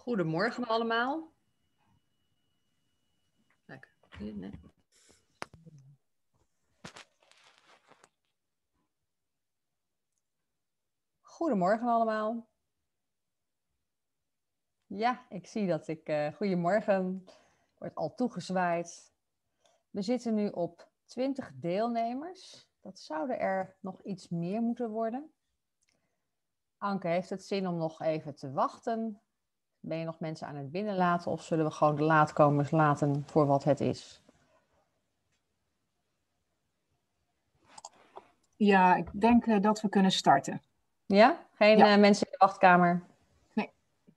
Goedemorgen allemaal. Lekker. Nee. Goedemorgen allemaal. Ja, ik zie dat ik... goedemorgen. Wordt al toegezwaaid. We zitten nu op 20 deelnemers. Dat zouden er nog iets meer moeten worden. Anke, heeft het zin om nog even te wachten? Ben je nog mensen aan het binnenlaten of zullen we gewoon de laatkomers laten voor wat het is? Ja, ik denk dat we kunnen starten. Ja? Geen mensen in de wachtkamer? Nee.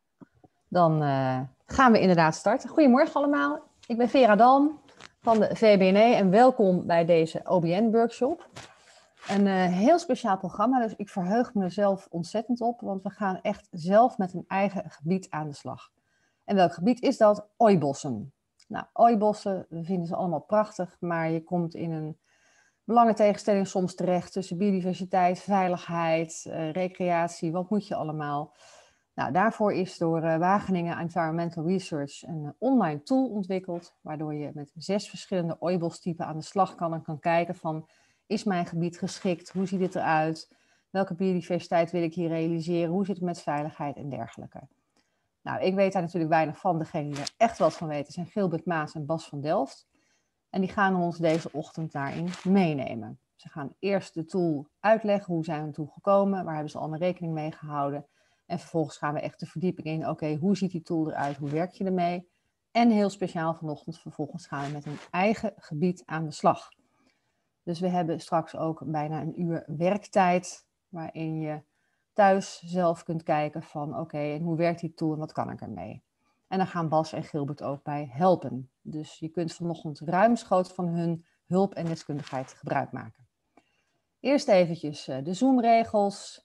Dan gaan we inderdaad starten. Goedemorgen allemaal. Ik ben Vera Dalm van de VBNE en welkom bij deze OBN-workshop. Een heel speciaal programma, dus ik verheug me er zelf ontzettend op, want we gaan echt zelf met een eigen gebied aan de slag. En welk gebied is dat? Ooibossen. Nou, ooibossen, we vinden ze allemaal prachtig, maar je komt in een belangentegenstelling soms terecht tussen biodiversiteit, veiligheid, recreatie, wat moet je allemaal? Nou, daarvoor is door Wageningen Environmental Research een online tool ontwikkeld, waardoor je met 6 verschillende ooibostypen aan de slag kan en kan kijken van, is mijn gebied geschikt? Hoe ziet het eruit? Welke biodiversiteit wil ik hier realiseren? Hoe zit het met veiligheid en dergelijke? Nou, ik weet daar natuurlijk weinig van. Degenen die er echt wat van weten zijn Gilbert Maas en Bas van Delft. En die gaan ons deze ochtend daarin meenemen. Ze gaan eerst de tool uitleggen, hoe zijn we ertoe gekomen, waar hebben ze allemaal rekening mee gehouden. En vervolgens gaan we echt de verdieping in, oké, hoe ziet die tool eruit, hoe werk je ermee? En heel speciaal vanochtend, vervolgens gaan we met een eigen gebied aan de slag. Dus we hebben straks ook bijna een uur werktijd, waarin je thuis zelf kunt kijken van, oké, en hoe werkt die tool en wat kan ik ermee? En daar gaan Bas en Gilbert ook bij helpen. Dus je kunt vanochtend ruimschoots van hun hulp en deskundigheid gebruik maken. Eerst eventjes de Zoom-regels.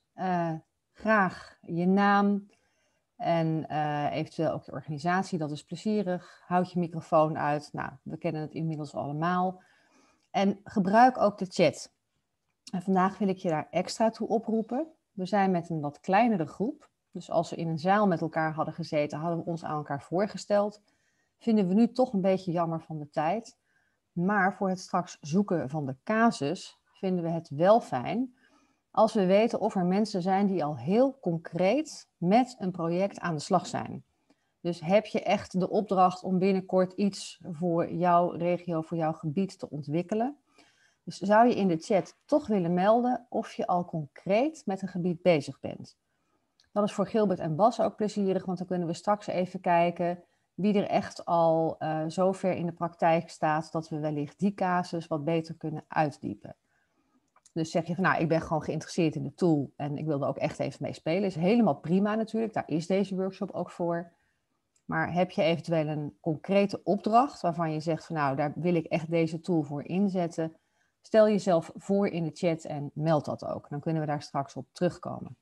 Graag je naam en eventueel ook je organisatie, dat is plezierig. Houd je microfoon uit. Nou, we kennen het inmiddels allemaal. En gebruik ook de chat. En vandaag wil ik je daar extra toe oproepen. We zijn met een wat kleinere groep. Dus als we in een zaal met elkaar hadden gezeten, hadden we ons aan elkaar voorgesteld. Vinden we nu toch een beetje jammer van de tijd. Maar voor het straks zoeken van de casus vinden we het wel fijn als we weten of er mensen zijn die al heel concreet met een project aan de slag zijn. Dus heb je echt de opdracht om binnenkort iets voor jouw regio, voor jouw gebied te ontwikkelen? Dus zou je in de chat toch willen melden of je al concreet met een gebied bezig bent? Dat is voor Gilbert en Bas ook plezierig, want dan kunnen we straks even kijken wie er echt al zover in de praktijk staat dat we wellicht die casus wat beter kunnen uitdiepen. Dus zeg je van nou, ik ben gewoon geïnteresseerd in de tool en ik wil er ook echt even mee spelen. Is helemaal prima natuurlijk, daar is deze workshop ook voor. Maar heb je eventueel een concrete opdracht waarvan je zegt van nou, daar wil ik echt deze tool voor inzetten. Stel jezelf voor in de chat en meld dat ook. Dan kunnen we daar straks op terugkomen.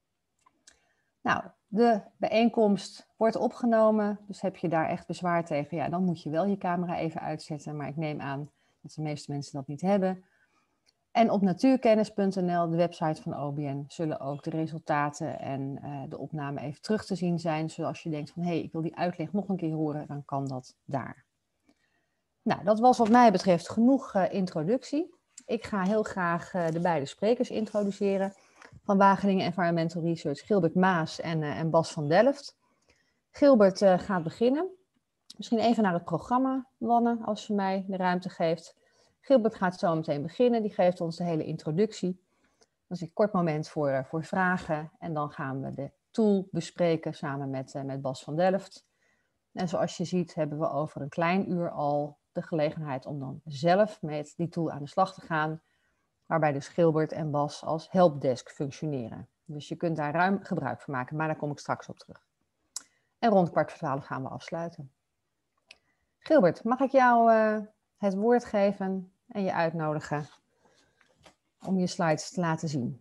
Nou, de bijeenkomst wordt opgenomen, dus heb je daar echt bezwaar tegen, ja, dan moet je wel je camera even uitzetten, maar ik neem aan dat de meeste mensen dat niet hebben. En op natuurkennis.nl, de website van OBN, zullen ook de resultaten en de opname even terug te zien zijn, zoals je denkt van, hé, ik wil die uitleg nog een keer horen, dan kan dat daar. Nou, dat was wat mij betreft genoeg introductie. Ik ga heel graag de beide sprekers introduceren. Van Wageningen Environmental Research, Gilbert Maas en Bas van Delft. Gilbert gaat beginnen. Misschien even naar het programma, Wanne, als je mij de ruimte geeft. Gilbert gaat zo meteen beginnen, die geeft ons de hele introductie. Dan is een kort moment voor vragen en dan gaan we de tool bespreken samen met Bas van Delft. En zoals je ziet hebben we over een klein uur al de gelegenheid om dan zelf met die tool aan de slag te gaan, waarbij dus Gilbert en Bas als helpdesk functioneren. Dus je kunt daar ruim gebruik van maken, maar daar kom ik straks op terug. En rond 11:15 gaan we afsluiten. Gilbert, mag ik jou het woord geven en je uitnodigen om je slides te laten zien?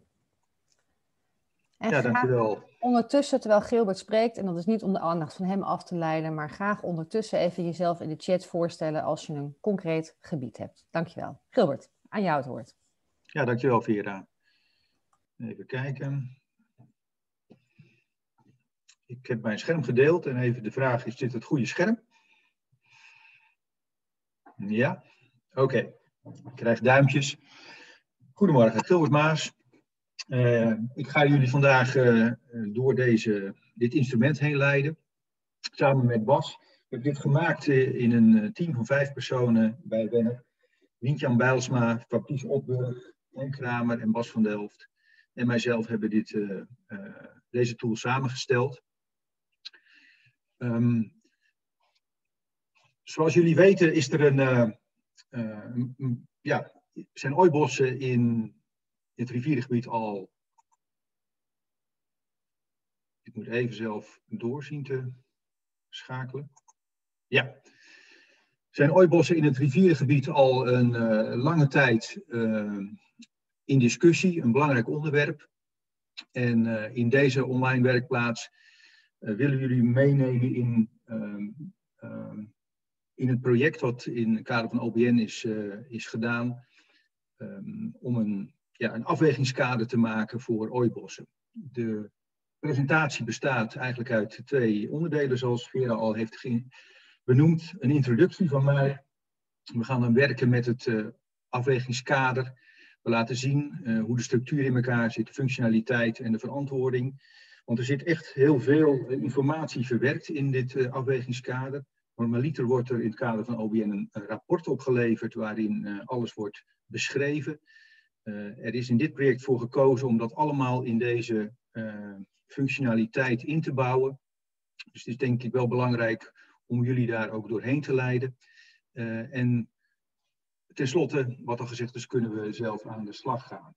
En ja, dankjewel. Ondertussen, terwijl Gilbert spreekt, en dat is niet om de aandacht van hem af te leiden, maar graag ondertussen even jezelf in de chat voorstellen als je een concreet gebied hebt. Dankjewel. Gilbert, aan jou het woord. Ja, dankjewel Vera. Even kijken. Ik heb mijn scherm gedeeld en even de vraag, is dit het goede scherm? Ja, oké. Ik krijg duimpjes. Goedemorgen, Gilbert Maas. Ik ga jullie vandaag door dit instrument heen leiden, samen met Bas. Ik heb dit gemaakt in een team van 5 personen bij Wenner. Wientjan Bijlsma, Fabrice Opburg, Henk Kramer en Bas van Delft. En mijzelf hebben deze tool samengesteld. Zoals jullie weten is er zijn ooibossen in het rivierengebied al. Ik moet even zelf doorzien te schakelen. Ja. Zijn ooibossen in het rivierengebied al een lange tijd in discussie, een belangrijk onderwerp. En in deze online werkplaats willen we jullie meenemen in het project wat in het kader van OBN is gedaan. Om een afwegingskader te maken voor ooibossen. De presentatie bestaat eigenlijk uit 2 onderdelen, zoals Vera al heeft benoemd. Een introductie van mij. We gaan dan werken met het afwegingskader. We laten zien hoe de structuur in elkaar zit, de functionaliteit en de verantwoording. Want er zit echt heel veel informatie verwerkt in dit afwegingskader. Normaliter wordt er in het kader van OBN een rapport opgeleverd waarin alles wordt beschreven. Er is in dit project voor gekozen om dat allemaal in deze functionaliteit in te bouwen. Dus het is denk ik wel belangrijk om jullie daar ook doorheen te leiden. En tenslotte, wat al gezegd is, kunnen we zelf aan de slag gaan.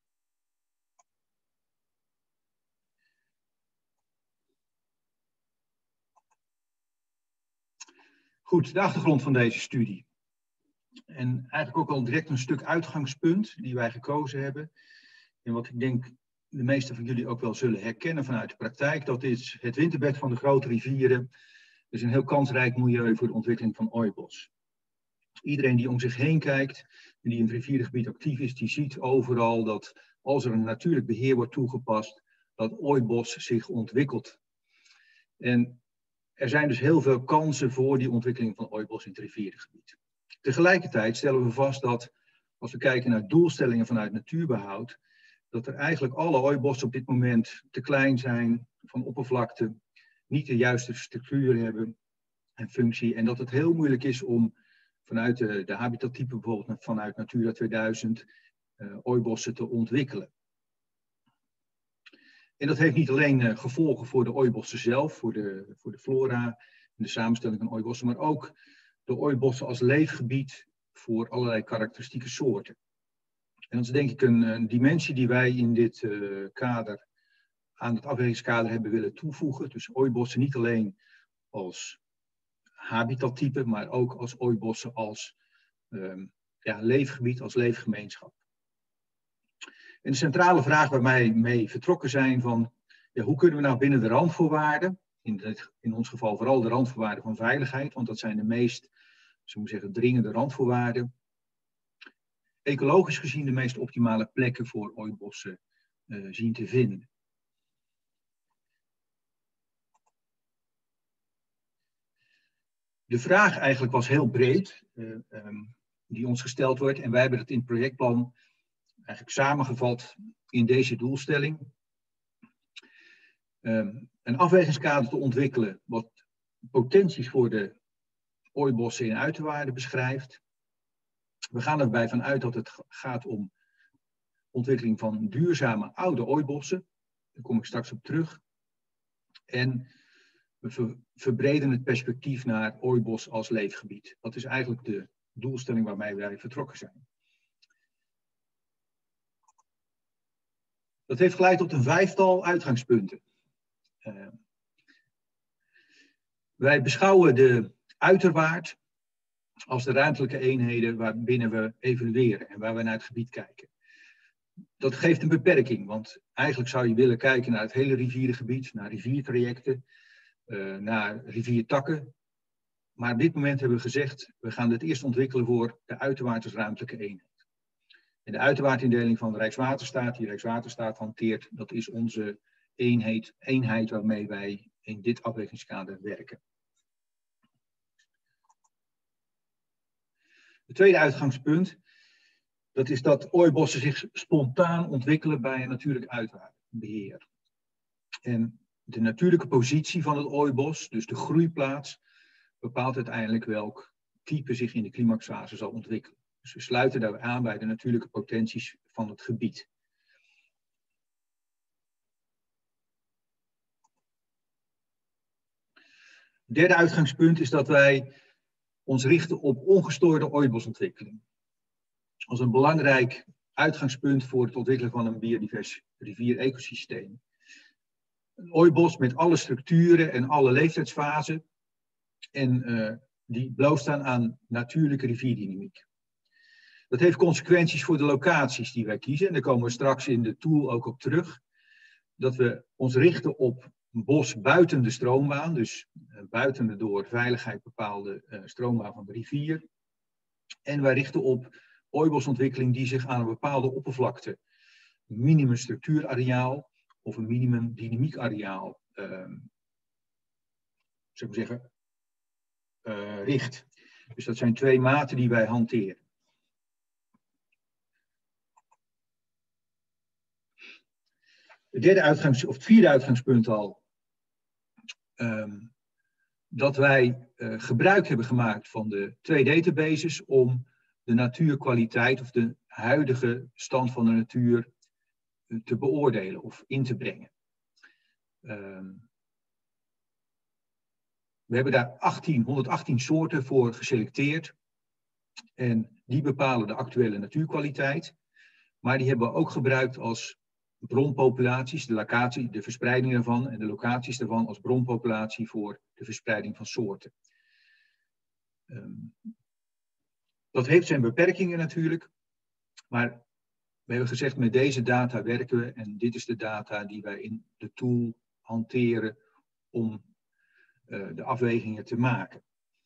Goed, de achtergrond van deze studie. En eigenlijk ook al direct een stuk uitgangspunt die wij gekozen hebben. En wat ik denk de meesten van jullie ook wel zullen herkennen vanuit de praktijk. Dat is het winterbed van de grote rivieren. Dus een heel kansrijk milieu voor de ontwikkeling van ooibos. Iedereen die om zich heen kijkt en die in het rivierengebied actief is, die ziet overal dat als er een natuurlijk beheer wordt toegepast, dat ooibos zich ontwikkelt. En er zijn dus heel veel kansen voor die ontwikkeling van ooibos in het rivierengebied. Tegelijkertijd stellen we vast dat, als we kijken naar doelstellingen vanuit natuurbehoud, dat er eigenlijk alle ooibossen op dit moment te klein zijn, van oppervlakte, niet de juiste structuur hebben en functie. En dat het heel moeilijk is om vanuit de habitattype, bijvoorbeeld vanuit Natura 2000, ooibossen te ontwikkelen. En dat heeft niet alleen gevolgen voor de ooibossen zelf, voor de flora en de samenstelling van ooibossen, maar ook de ooibossen als leefgebied voor allerlei karakteristieke soorten. En dat is denk ik een dimensie die wij in dit kader aan het afwegingskader hebben willen toevoegen. Dus ooibossen niet alleen als habitattype, maar ook als ooibossen als leefgebied, als leefgemeenschap. En de centrale vraag waar wij mee vertrokken zijn van, hoe kunnen we nou binnen de randvoorwaarden, in ons geval vooral de randvoorwaarden van veiligheid, want dat zijn de meest, dringende randvoorwaarden, ecologisch gezien de meest optimale plekken voor ooibossen zien te vinden. De vraag eigenlijk was heel breed, die ons gesteld wordt, en wij hebben het in het projectplan eigenlijk samengevat in deze doelstelling. Een afwegingskader te ontwikkelen wat potenties voor de ooibossen in uiterwaarden beschrijft. We gaan erbij vanuit dat het gaat om ontwikkeling van duurzame oude ooibossen. Daar kom ik straks op terug. En we verbreden het perspectief naar ooibos als leefgebied. Dat is eigenlijk de doelstelling waarmee wij vertrokken zijn. Dat heeft geleid tot een 5-tal uitgangspunten. Wij beschouwen de uiterwaard als de ruimtelijke eenheden waarbinnen we evalueren en waar we naar het gebied kijken. Dat geeft een beperking, want eigenlijk zou je willen kijken naar het hele rivierengebied, naar riviertrajecten, naar riviertakken. Maar op dit moment hebben we gezegd, we gaan dit eerst ontwikkelen voor de uiterwaard als ruimtelijke eenheid. En de uiterwaardindeling van de Rijkswaterstaat, die Rijkswaterstaat hanteert, dat is onze eenheid waarmee wij in dit afwegingskader werken. Het tweede uitgangspunt, dat is dat ooibossen zich spontaan ontwikkelen bij een natuurlijk uitwaterbeheer. En de natuurlijke positie van het ooibos, dus de groeiplaats, bepaalt uiteindelijk welk type zich in de climaxfase zal ontwikkelen. Dus we sluiten daarbij aan bij de natuurlijke potenties van het gebied. Het derde uitgangspunt is dat wij ons richten op ongestoorde ooibosontwikkeling. Als een belangrijk uitgangspunt voor het ontwikkelen van een biodivers rivier-ecosysteem. Een ooibos met alle structuren en alle leeftijdsfasen en die blootstaan aan natuurlijke rivierdynamiek. Dat heeft consequenties voor de locaties die wij kiezen en daar komen we straks in de tool ook op terug. Dat we ons richten op een bos buiten de stroombaan, dus buiten de door veiligheid bepaalde stroombaan van de rivier. En wij richten op ooibosontwikkeling die zich aan een bepaalde oppervlakte, een minimum structuurareaal of een minimum dynamiekareaal richt. Dus dat zijn twee maten die wij hanteren. Het vierde uitgangspunt al, dat wij gebruik hebben gemaakt van de twee databases om de natuurkwaliteit of de huidige stand van de natuur te beoordelen of in te brengen. We hebben daar 118 soorten voor geselecteerd en die bepalen de actuele natuurkwaliteit, maar die hebben we ook gebruikt als bronpopulaties, de verspreiding daarvan en de locaties daarvan als bronpopulatie voor de verspreiding van soorten. Dat heeft zijn beperkingen natuurlijk, maar we hebben gezegd met deze data werken we en dit is de data die wij in de tool hanteren om de afwegingen te maken.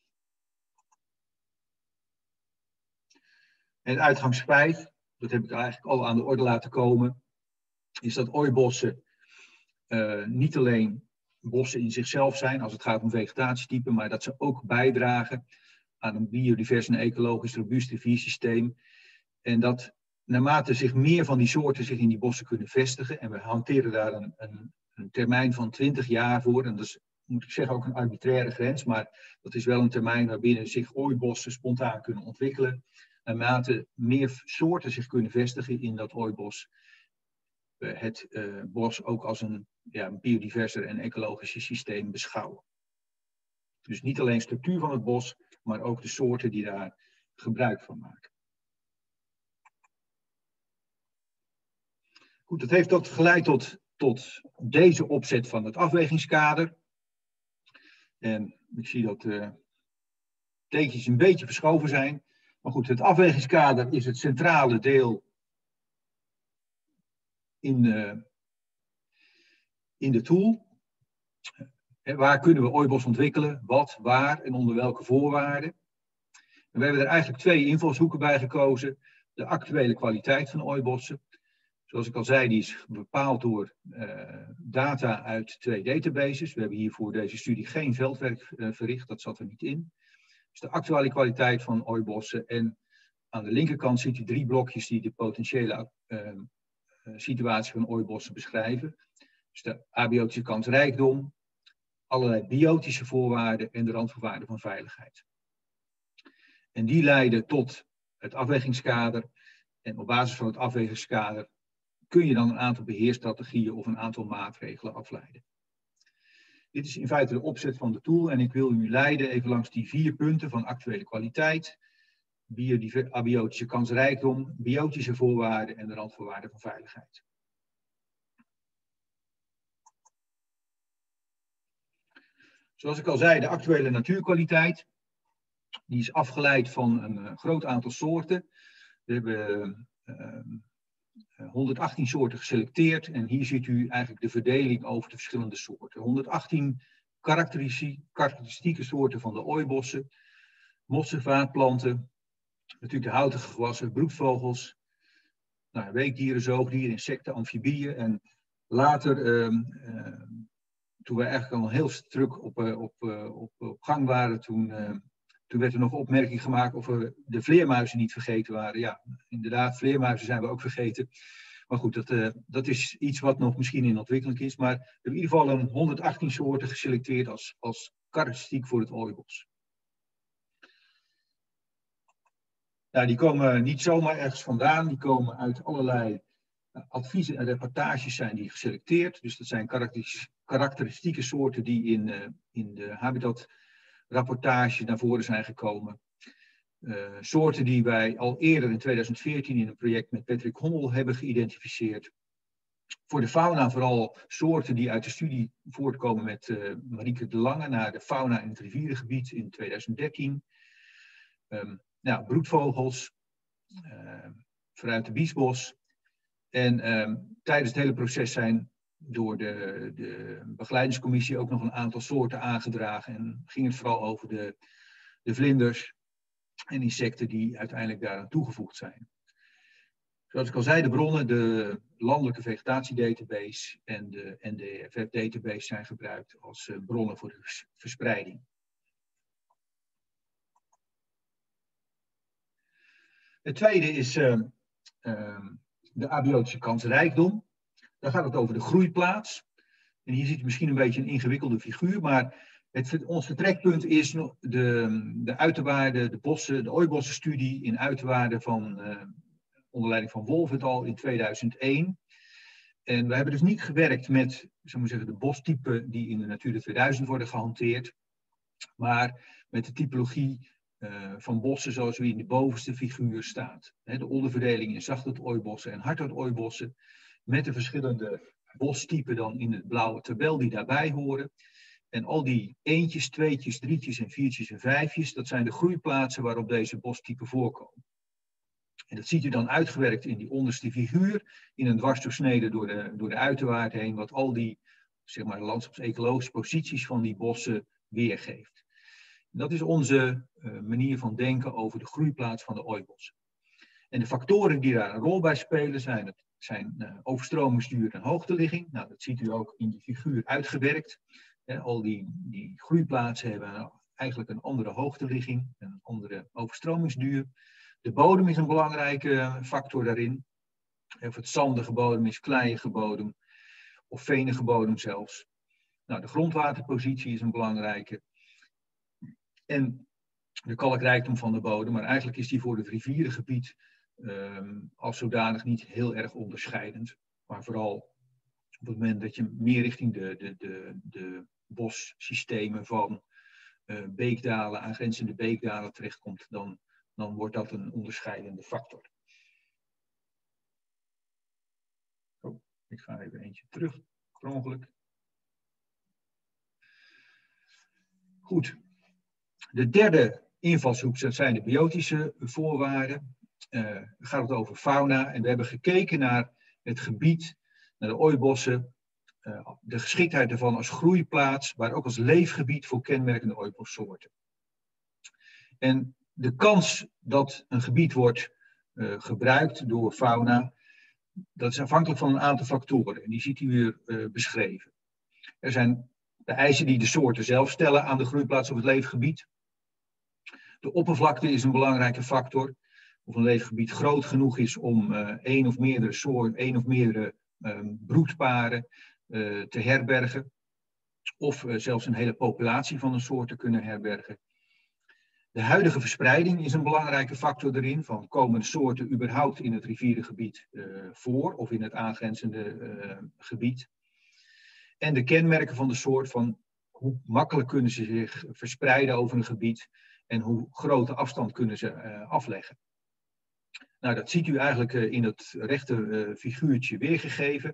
En het uitgangsfeit, dat heb ik eigenlijk al aan de orde laten komen, is dat ooibossen niet alleen bossen in zichzelf zijn als het gaat om vegetatietypen, maar dat ze ook bijdragen aan een biodivers en ecologisch robuust riviersysteem. En dat naarmate zich meer van die soorten zich in die bossen kunnen vestigen, en we hanteren daar een termijn van 20 jaar voor, en dat is, moet ik zeggen, ook een arbitraire grens, maar dat is wel een termijn waarbinnen zich ooibossen spontaan kunnen ontwikkelen. Naarmate meer soorten zich kunnen vestigen in dat ooibos, het bos ook als een biodiverser en ecologische systeem beschouwen. Dus niet alleen structuur van het bos, maar ook de soorten die daar gebruik van maken. Goed, dat heeft ook geleid tot deze opzet van het afwegingskader. En ik zie dat de tekens een beetje verschoven zijn. Maar goed, het afwegingskader is het centrale deel in de tool. Waar kunnen we ooibos ontwikkelen? Wat, waar en onder welke voorwaarden? En we hebben er eigenlijk twee invalshoeken bij gekozen. De actuele kwaliteit van ooibossen. Zoals ik al zei, die is bepaald door data uit twee databases. We hebben hier voor deze studie geen veldwerk verricht, dat zat er niet in. Dus de actuele kwaliteit van ooibossen. En aan de linkerkant ziet u 3 blokjes die de potentiële situatie van ooibossen beschrijven. Dus de abiotische kansrijkdom, allerlei biotische voorwaarden en de randvoorwaarden van veiligheid. En die leiden tot het afwegingskader. En op basis van het afwegingskader kun je dan een aantal beheerstrategieën of een aantal maatregelen afleiden. Dit is in feite de opzet van de tool en ik wil u leiden even langs die 4 punten van actuele kwaliteit, abiotische kansrijkdom, biotische voorwaarden en de randvoorwaarden van veiligheid. Zoals ik al zei, de actuele natuurkwaliteit, die is afgeleid van een groot aantal soorten. We hebben 118 soorten geselecteerd en hier ziet u eigenlijk de verdeling over de verschillende soorten. 118 karakteristieke soorten van de ooibossen, mossen, vaatplanten, natuurlijk de houtige gewassen, broedvogels, weekdieren, zoogdieren, insecten, amfibieën en later toen we eigenlijk al heel druk op gang waren, toen werd er nog opmerking gemaakt of we de vleermuizen niet vergeten waren. Ja, inderdaad, vleermuizen zijn we ook vergeten. Maar goed, dat is iets wat nog misschien in ontwikkeling is. Maar we hebben in ieder geval een 118 soorten geselecteerd als karakteristiek voor het ooibos. Nou, die komen niet zomaar ergens vandaan. Die komen uit allerlei adviezen en reportages zijn die geselecteerd. Dus dat zijn karakteristieke soorten die in de habitatrapportage naar voren zijn gekomen. Soorten die wij al eerder in 2014 in een project met Patrick Hommel hebben geïdentificeerd. Voor de fauna vooral soorten die uit de studie voortkomen met Marieke de Lange naar de fauna in het rivierengebied in 2013. Broedvogels, vanuit de Biesbos. En tijdens het hele proces zijn door de begeleidingscommissie ook nog een aantal soorten aangedragen. En ging het vooral over de vlinders en insecten die uiteindelijk daaraan toegevoegd zijn. Zoals ik al zei, de bronnen, de landelijke vegetatiedatabase en de NDFF-database zijn gebruikt als bronnen voor de verspreiding. Het tweede is de abiotische kansrijkdom. Daar gaat het over de groeiplaats. En hier ziet u misschien een beetje een ingewikkelde figuur, maar ons vertrekpunt is de uiterwaarden, de bossen, de ooibossenstudie in uiterwaarden van onder leiding van Wolf et al. In 2001. En we hebben dus niet gewerkt met, de bostypen die in de Natura 2000 worden gehanteerd, maar met de typologie van bossen zoals wie in de bovenste figuur staat. De onderverdeling in zachthout-ooibossen en hardhout-ooibossen, met de verschillende bostypen dan in het blauwe tabel die daarbij horen. En al die eentjes, tweetjes, drietjes en viertjes en vijfjes, dat zijn de groeiplaatsen waarop deze bostypen voorkomen. En dat ziet u dan uitgewerkt in die onderste figuur, in een dwarsdoorsnede door de uiterwaard heen, wat al die landschapsecologische posities van die bossen weergeeft. Dat is onze manier van denken over de groeiplaats van de ooibossen. En de factoren die daar een rol bij spelen zijn overstromingsduur en hoogteligging. Nou, dat ziet u ook in die figuur uitgewerkt. Al die groeiplaatsen hebben eigenlijk een andere hoogteligging, een andere overstromingsduur. De bodem is een belangrijke factor daarin. Of het zandige bodem is, kleiige bodem of venige bodem zelfs. Nou, de grondwaterpositie is een belangrijke. En de kalkrijkdom van de bodem, maar eigenlijk is die voor het rivierengebied als zodanig niet heel erg onderscheidend. Maar vooral op het moment dat je meer richting de bossystemen van beekdalen, aangrenzende beekdalen terechtkomt, dan wordt dat een onderscheidende factor. Oh, ik ga even eentje terug, per ongeluk. Goed. De derde invalshoek zijn de biotische voorwaarden. Gaat het over fauna. En we hebben gekeken naar het gebied, naar de ooibossen. De geschiktheid ervan als groeiplaats, maar ook als leefgebied voor kenmerkende ooibossoorten. En de kans dat een gebied wordt gebruikt door fauna, dat is afhankelijk van een aantal factoren. En die ziet u hier beschreven. Er zijn de eisen die de soorten zelf stellen aan de groeiplaats of het leefgebied. De oppervlakte is een belangrijke factor. Of een leefgebied groot genoeg is om één of meerdere broedparen te herbergen. Of zelfs een hele populatie van een soort te kunnen herbergen. De huidige verspreiding is een belangrijke factor erin. Van komen soorten überhaupt in het rivierengebied voor of in het aangrenzende gebied. En de kenmerken van de soort, van hoe makkelijk kunnen ze zich verspreiden over een gebied en hoe grote afstand kunnen ze afleggen. Nou, dat ziet u eigenlijk in het rechter figuurtje weergegeven.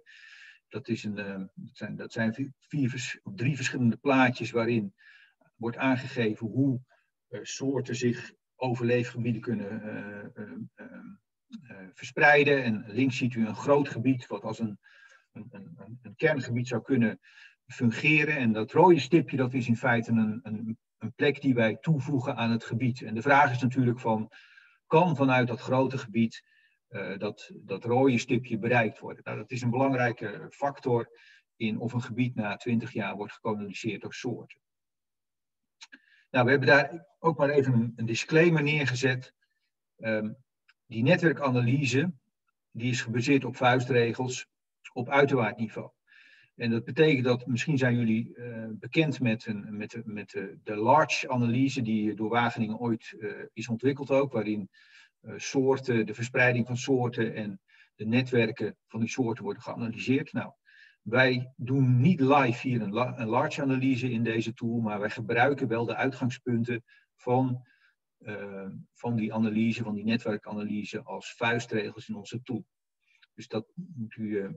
Dat zijn drie verschillende plaatjes waarin wordt aangegeven hoe soorten zich over leefgebieden kunnen verspreiden. En links ziet u een groot gebied wat als een kerngebied zou kunnen fungeren. En dat rode stipje, dat is in feite een plek die wij toevoegen aan het gebied. En de vraag is natuurlijk kan vanuit dat grote gebied dat rode stipje bereikt worden? Nou, dat is een belangrijke factor in of een gebied na 20 jaar wordt gekoloniseerd door soorten. Nou, we hebben daar ook maar even een disclaimer neergezet. Die netwerkanalyse die is gebaseerd op vuistregels op uiterwaardniveau. En dat betekent dat, misschien zijn jullie bekend met de LARCH-analyse die door Wageningen ooit is ontwikkeld ook, waarin soorten, de verspreiding van soorten en de netwerken van die soorten worden geanalyseerd. Nou, wij doen niet live hier een LARCH-analyse in deze tool, maar wij gebruiken wel de uitgangspunten van die analyse, van die netwerkanalyse als vuistregels in onze tool. Dus dat moet u,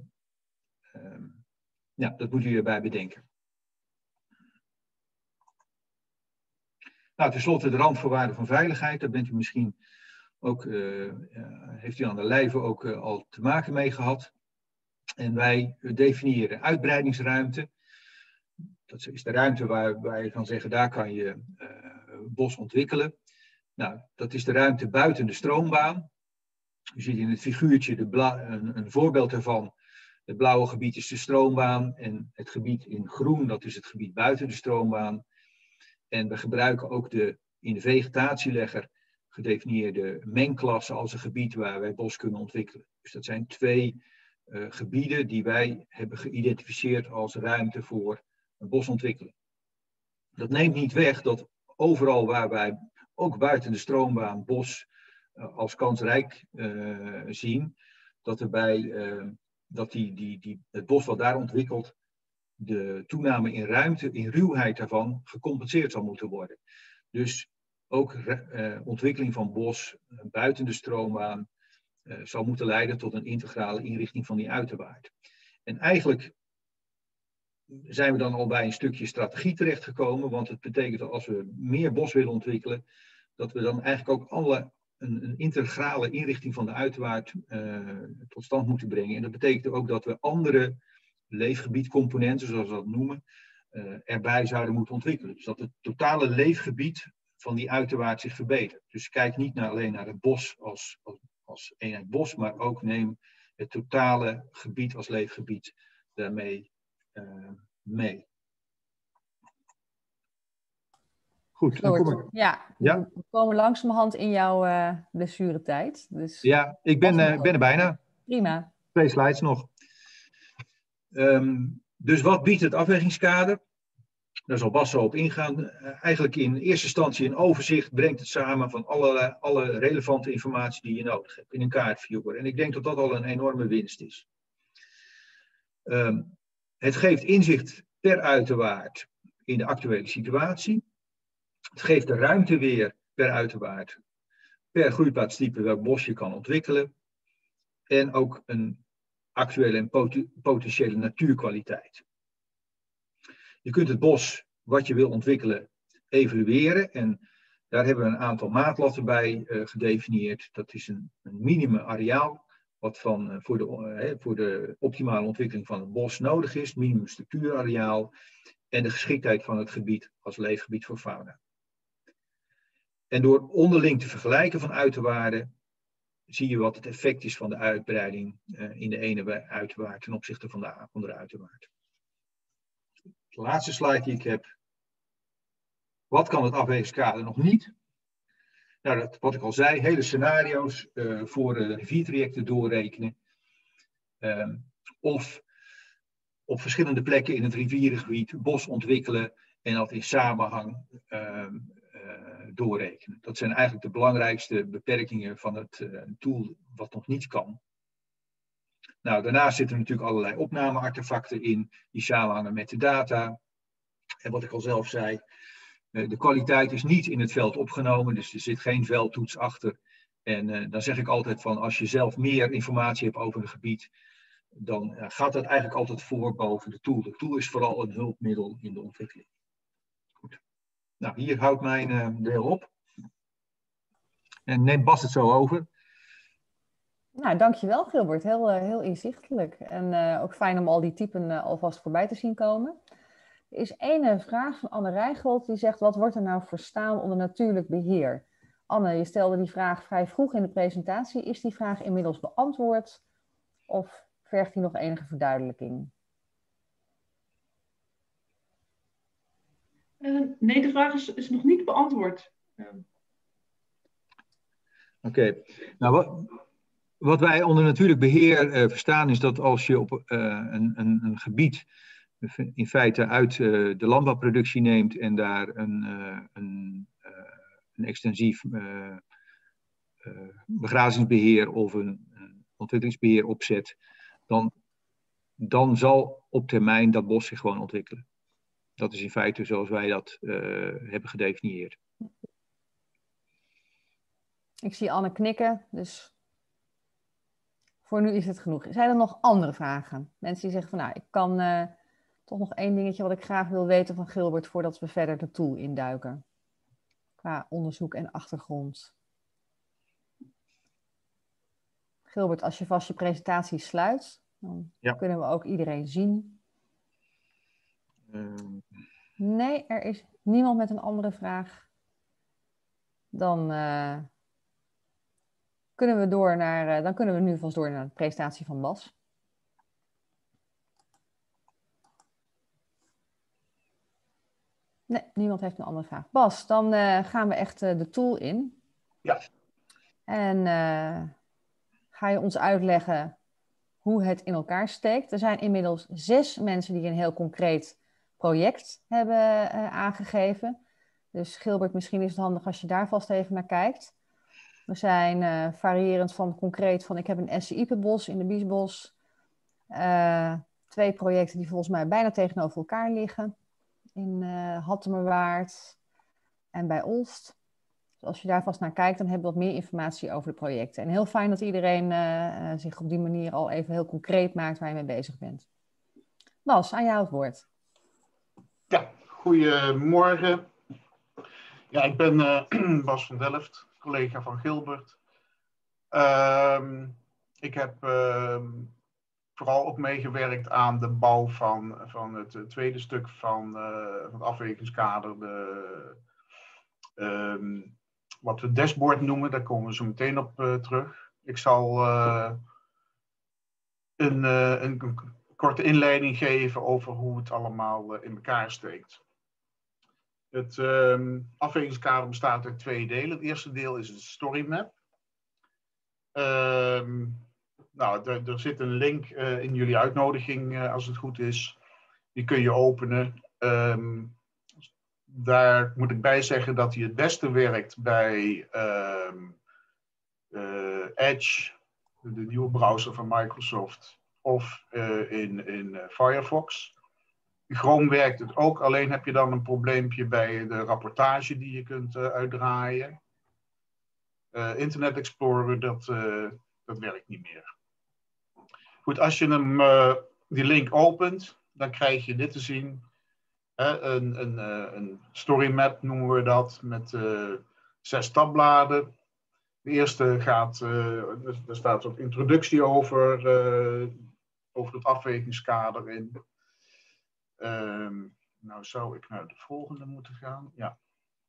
dat moet u erbij bedenken. Nou, tenslotte de randvoorwaarden van veiligheid. Daar bent u misschien ook, heeft u aan de lijve ook al te maken mee gehad. En wij definiëren uitbreidingsruimte. Dat is de ruimte waar je kan zeggen, daar kan je bos ontwikkelen. Nou, dat is de ruimte buiten de stroombaan. U ziet in het figuurtje een voorbeeld ervan. Het blauwe gebied is de stroombaan en het gebied in groen, dat is het gebied buiten de stroombaan. En we gebruiken ook in de vegetatielegger gedefinieerde mengklassen als een gebied waar wij bos kunnen ontwikkelen. Dus dat zijn 2 gebieden die wij hebben geïdentificeerd als ruimte voor een bosontwikkeling. Dat neemt niet weg dat overal waar wij ook buiten de stroombaan bos als kansrijk zien, dat het bos wat daar ontwikkelt, de toename in ruimte, in ruwheid daarvan, gecompenseerd zal moeten worden. Dus ook ontwikkeling van bos buiten de stroombaan zal moeten leiden tot een integrale inrichting van die uiterwaard. En eigenlijk zijn we dan al bij een stukje strategie terechtgekomen, want het betekent dat als we meer bos willen ontwikkelen, dat we dan eigenlijk ook een integrale inrichting van de uiterwaard tot stand moeten brengen. En dat betekent ook dat we andere leefgebiedcomponenten, zoals we dat noemen, erbij zouden moeten ontwikkelen. Dus dat het totale leefgebied van die uiterwaard zich verbetert. Dus kijk niet alleen naar het bos als eenheid bos, maar ook neem het totale gebied als leefgebied daarmee mee. Goed, dan kom ik. Ja, we komen langzamerhand in jouw blessuretijd. Dus ja, ik ben er bijna. Prima. 2 slides nog. Dus wat biedt het afwegingskader? Daar zal Bas zo op ingaan. Eigenlijk in eerste instantie een overzicht, brengt het samen van alle relevante informatie die je nodig hebt in een kaartviewer. En ik denk dat dat al een enorme winst is. Het geeft inzicht per uiterwaard in de actuele situatie. Het geeft de ruimte weer per uiterwaard, per groeiplaatstype welk bos je kan ontwikkelen. En ook een actuele en potentiële natuurkwaliteit. Je kunt het bos wat je wil ontwikkelen evalueren. En daar hebben we een aantal maatlatten bij gedefinieerd. Dat is een minimum areaal wat voor de optimale ontwikkeling van het bos nodig is. Minimum structuurareaal. En de geschiktheid van het gebied als leefgebied voor fauna. En door onderling te vergelijken van uiterwaarden zie je wat het effect is van de uitbreiding in de ene uiterwaard ten opzichte van de andere uiterwaard. De laatste slide die ik heb. Wat kan het afwegingskader nog niet? Nou, wat ik al zei, hele scenario's voor riviertrajecten doorrekenen. Of op verschillende plekken in het rivierengebied bos ontwikkelen en dat in samenhang doorrekenen. Dat zijn eigenlijk de belangrijkste beperkingen van het tool wat nog niet kan. Nou, daarnaast zitten er natuurlijk allerlei opnameartefacten in die samenhangen met de data. En wat ik al zelf zei, de kwaliteit is niet in het veld opgenomen, dus er zit geen veldtoets achter. En dan zeg ik altijd van, als je zelf meer informatie hebt over een gebied, dan gaat dat eigenlijk altijd voor boven de tool. De tool is vooral een hulpmiddel in de ontwikkeling. Goed. Nou, hier houdt mijn deel op. En neemt Bas het zo over. Nou, dankjewel Gilbert. Heel inzichtelijk. En ook fijn om al die typen alvast voorbij te zien komen. Er is één vraag van Anne Rijgold die zegt, wat wordt er nou verstaan onder natuurlijk beheer? Anne, je stelde die vraag vrij vroeg in de presentatie. Is die vraag inmiddels beantwoord of vergt die nog enige verduidelijking? Nee, de vraag is nog niet beantwoord. Oké. Nou, wat wij onder natuurlijk beheer verstaan is dat als je op een gebied in feite uit de landbouwproductie neemt en daar een extensief begrazingsbeheer of een ontwikkelingsbeheer opzet, dan zal op termijn dat bos zich gewoon ontwikkelen. Dat is in feite zoals wij dat hebben gedefinieerd. Ik zie Anne knikken, dus voor nu is het genoeg. Zijn er nog andere vragen? Mensen die zeggen van nou, ik kan toch nog één dingetje wat ik graag wil weten van Gilbert voordat we verder de tool induiken. Qua onderzoek en achtergrond. Gilbert, als je vast je presentatie sluit, dan kunnen we ook iedereen zien. Nee, er is niemand met een andere vraag. Dan kunnen we door naar, dan kunnen we nu vast door naar de presentatie van Bas. Nee, niemand heeft een andere vraag. Bas, dan gaan we echt de tool in. Ja. En ga je ons uitleggen hoe het in elkaar steekt. Er zijn inmiddels 6 mensen die een heel concreet project hebben aangegeven. Dus Gilbert, misschien is het handig als je daar vast even naar kijkt. Er zijn variërend van concreet van ik heb een SCI-bos in de Biesbos. 2 projecten die volgens mij bijna tegenover elkaar liggen. In Hattemerwaard en bij Olst. Dus als je daar vast naar kijkt, dan heb je wat meer informatie over de projecten. En heel fijn dat iedereen zich op die manier al even heel concreet maakt waar je mee bezig bent. Bas, aan jou het woord. Ja, goedemorgen. Ja, ik ben Bas van Delft, collega van Gilbert. Ik heb vooral ook meegewerkt aan de bouw van het tweede stuk van het afwegingskader. Wat we dashboard noemen, daar komen we zo meteen op terug. Ik zal een korte inleiding geven over hoe het allemaal in elkaar steekt. Het afwegingskader bestaat uit 2 delen. Het eerste deel is de storymap. Nou, er zit een link in jullie uitnodiging, als het goed is. Die kun je openen. Daar moet ik bij zeggen dat hij het beste werkt bij Edge, de nieuwe browser van Microsoft, of in Firefox. Chrome werkt het ook, alleen heb je dan een probleempje bij de rapportage die je kunt uitdraaien. Internet Explorer, dat werkt niet meer. Goed, als je die link opent, dan krijg je dit te zien. Een story map noemen we dat, met 6 tabbladen. De eerste gaat, er staat ook introductie over het afwegingskader in. Nou zou ik naar de volgende moeten gaan. Ja.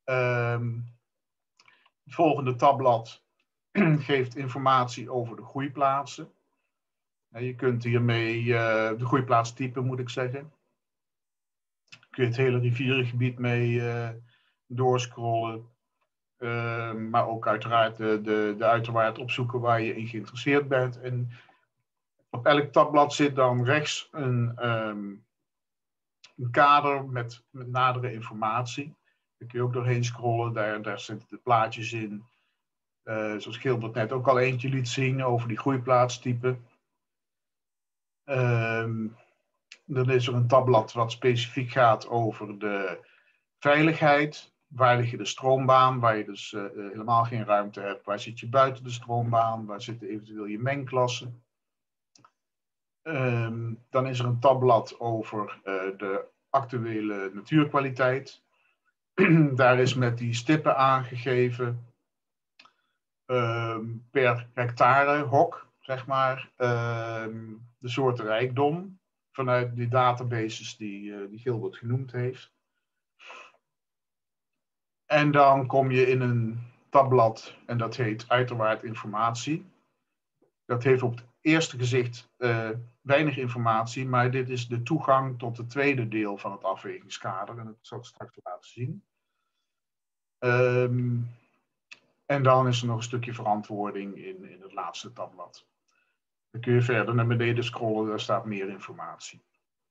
Het volgende tabblad geeft informatie over de groeiplaatsen. Je kunt hiermee de groeiplaatstype, moet ik zeggen. Kun je het hele rivierengebied mee doorscrollen. Maar ook uiteraard de uiterwaard opzoeken waar je in geïnteresseerd bent. En op elk tabblad zit dan rechts een kader met nadere informatie. Daar kun je ook doorheen scrollen. Daar zitten de plaatjes in. Zoals Gilbert net ook al eentje liet zien over die groeiplaatstype. Dan is er een tabblad wat specifiek gaat over de veiligheid. Waar lig je de stroombaan, waar je dus helemaal geen ruimte hebt. Waar zit je buiten de stroombaan, waar zitten eventueel je mengklassen. Dan is er een tabblad over de actuele natuurkwaliteit. Daar is met die stippen aangegeven per hectare hok, zeg maar, de soorten rijkdom vanuit die databases die Gilbert genoemd heeft. En dan kom je in een tabblad en dat heet uiterwaard informatie. Dat heeft op het eerste gezicht weinig informatie, maar dit is de toegang tot het tweede deel van het afwegingskader. En dat zal ik straks laten zien. En dan is er nog een stukje verantwoording in het laatste tabblad. Dan kun je verder naar beneden scrollen, daar staat meer informatie.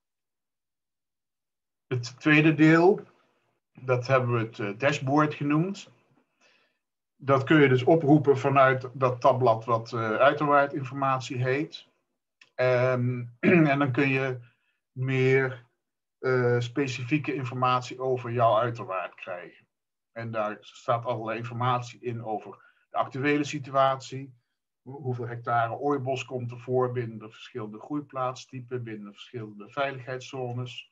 Het tweede deel, dat hebben we het dashboard genoemd. Dat kun je dus oproepen vanuit dat tabblad wat uiterwaardinformatie heet. En dan kun je meer specifieke informatie over jouw uiterwaard krijgen. En daar staat allerlei informatie in over de actuele situatie. Hoeveel hectare ooibos komt er voor binnen de verschillende groeiplaatstypen, binnen de verschillende veiligheidszones.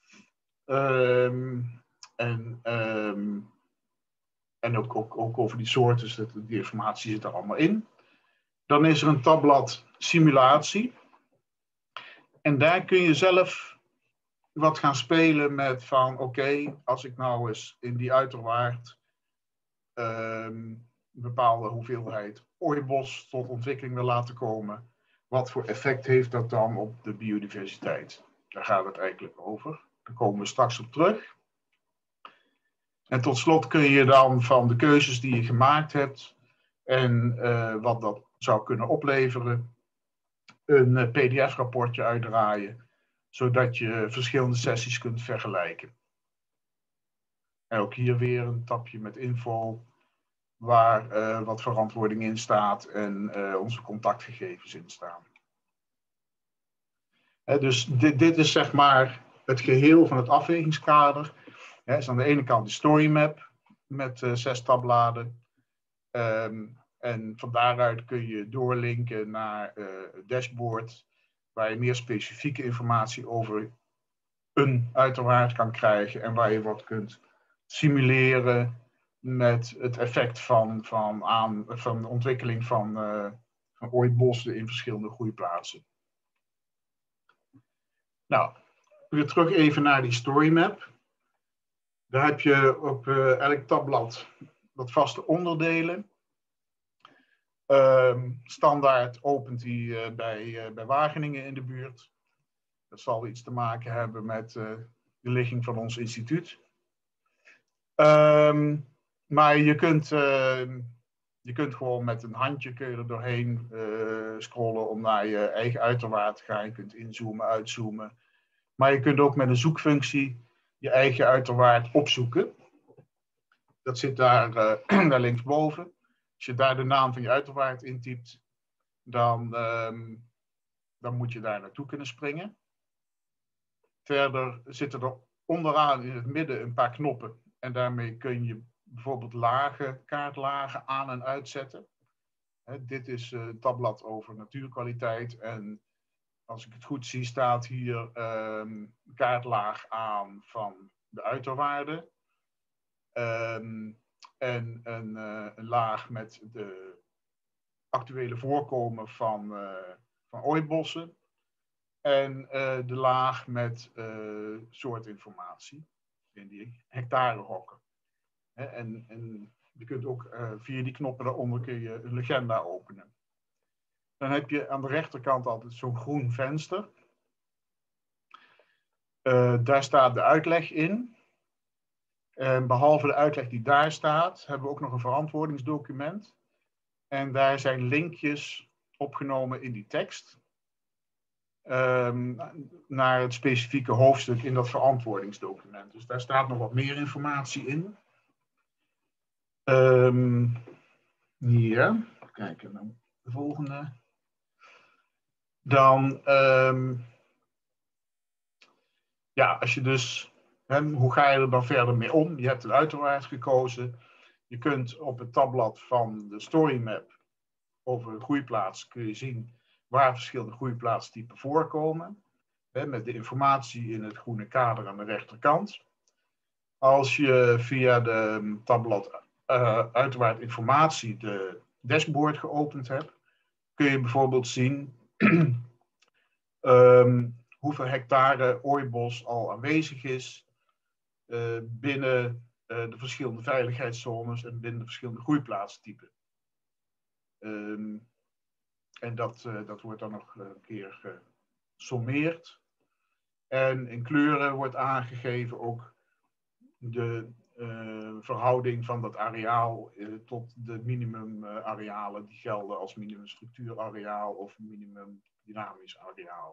En ook over die soorten, dus die informatie zit er allemaal in. Dan is er een tabblad simulatie. En daar kun je zelf wat gaan spelen met van oké, als ik nou eens in die uiterwaard een bepaalde hoeveelheid ooibos tot ontwikkeling wil laten komen. Wat voor effect heeft dat dan op de biodiversiteit? Daar gaat het eigenlijk over. Daar komen we straks op terug. En tot slot kun je dan van de keuzes die je gemaakt hebt en wat dat zou kunnen opleveren, een PDF-rapportje uitdraaien, zodat je verschillende sessies kunt vergelijken. En ook hier weer een tapje met info, waar wat verantwoording in staat en onze contactgegevens in staan. Dus dit is zeg maar het geheel van het afwegingskader. Is aan de ene kant de storymap met 6 tabbladen. En van daaruit kun je doorlinken naar het dashboard, waar je meer specifieke informatie over een uiterwaard kan krijgen en waar je wat kunt simuleren met het effect van de ontwikkeling van ooibossen in verschillende groeiplaatsen. Nou, weer terug even naar die storymap. Daar heb je op elk tabblad wat vaste onderdelen. Standaard opent die bij Wageningen in de buurt. Dat zal iets te maken hebben met de ligging van ons instituut. Maar je kunt gewoon met een handje kun je er doorheen scrollen om naar je eigen uiterwaard te gaan. Je kunt inzoomen, uitzoomen. Maar je kunt ook met een zoekfunctie je eigen uiterwaard opzoeken. Dat zit daar linksboven. Als je daar de naam van je uiterwaard intypt, dan moet je daar naartoe kunnen springen. Verder zitten er onderaan in het midden een paar knoppen. En daarmee kun je bijvoorbeeld kaartlagen aan- en uitzetten. Dit is een tabblad over natuurkwaliteit. En als ik het goed zie, staat hier een kaartlaag aan van de uiterwaarden. En een laag met de actuele voorkomen van ooibossen. En de laag met soortinformatie in die hectarehokken. En je kunt ook via die knoppen daaronder kun je een legenda openen. Dan heb je aan de rechterkant altijd zo'n groen venster. Daar staat de uitleg in. En behalve de uitleg die daar staat, hebben we ook nog een verantwoordingsdocument. En daar zijn linkjes opgenomen in die tekst. Naar het specifieke hoofdstuk in dat verantwoordingsdocument. Dus daar staat nog wat meer informatie in. Hier, kijken naar de volgende. Dan, als je dus, hoe ga je er dan verder mee om? Je hebt een uiterwaard gekozen. Je kunt op het tabblad van de storymap over een groeiplaats kun je zien waar verschillende groeiplaatstypen voorkomen. Met de informatie in het groene kader aan de rechterkant. Als je via de tabblad uiterwaard informatie de dashboard geopend hebt, kun je bijvoorbeeld zien hoeveel hectare ooibos al aanwezig is binnen de verschillende veiligheidszones en binnen de verschillende groeiplaatstypen. En dat wordt dan nog een keer gesommeerd. En in kleuren wordt aangegeven ook de verhouding van dat areaal tot de minimumarealen die gelden als minimumstructuurareaal of minimumdynamisch areaal.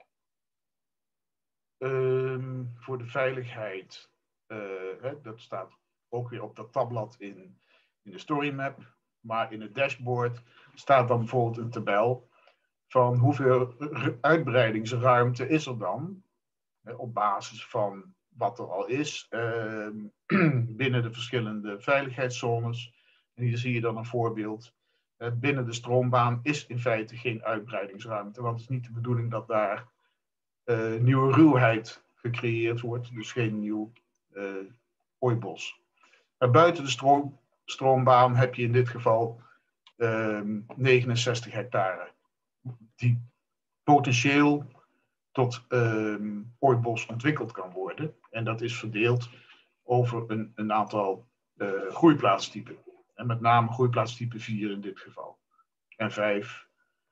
Voor de veiligheid, dat staat ook weer op dat tabblad in de storymap, maar in het dashboard staat dan bijvoorbeeld een tabel van hoeveel uitbreidingsruimte is er dan, op basis van wat er al is binnen de verschillende veiligheidszones. En hier zie je dan een voorbeeld. Binnen de stroombaan is in feite geen uitbreidingsruimte, want het is niet de bedoeling dat daar nieuwe ruwheid gecreëerd wordt, dus geen nieuw ooibos. Maar buiten de stroombaan heb je in dit geval 69 hectare, die potentieel tot ooibos ontwikkeld kan worden. En dat is verdeeld over een aantal groeiplaatstypen. En met name groeiplaatstype 4 in dit geval. En 5.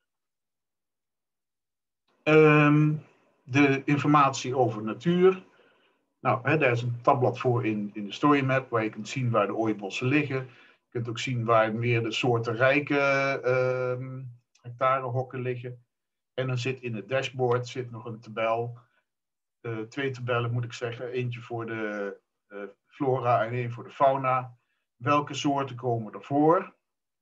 De informatie over natuur. Nou, daar is een tabblad voor in de storymap, waar je kunt zien waar de ooibossen liggen. Je kunt ook zien waar meer de soortenrijke hectarehokken liggen. En dan zit in het dashboard nog een tabel. 2 tabellen moet ik zeggen. Eentje voor de flora en één voor de fauna. Welke soorten komen er voor?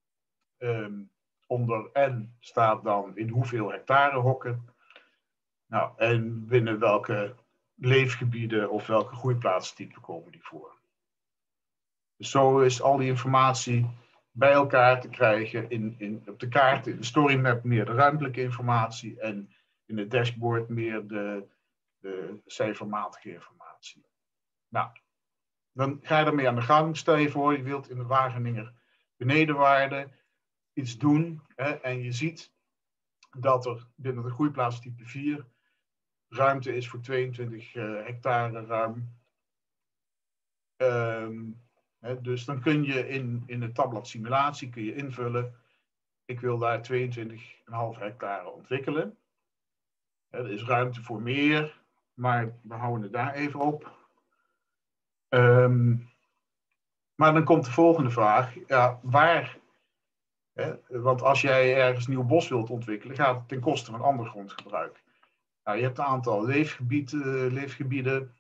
Onder N staat dan in hoeveel hectarehokken. Nou, en binnen welke leefgebieden of welke groeiplaatstypen komen die voor. Dus zo is al die informatie bij elkaar te krijgen op de kaart, in de storymap meer de ruimtelijke informatie en in het dashboard meer de cijfermatige informatie. Nou, dan ga je ermee aan de gang. Stel je voor, je wilt in de Wageninger benedenwaarde iets doen en je ziet dat er binnen de groeiplaatstype 4 ruimte is voor 22 hectare ruim. Dus dan kun je in het tabblad simulatie kun je invullen, ik wil daar 22,5 hectare ontwikkelen. Er is ruimte voor meer, maar we houden het daar even op. Maar dan komt de volgende vraag, ja, waar? Want als jij ergens nieuw bos wilt ontwikkelen, gaat het ten koste van ander grondgebruik. Nou, je hebt een aantal leefgebieden.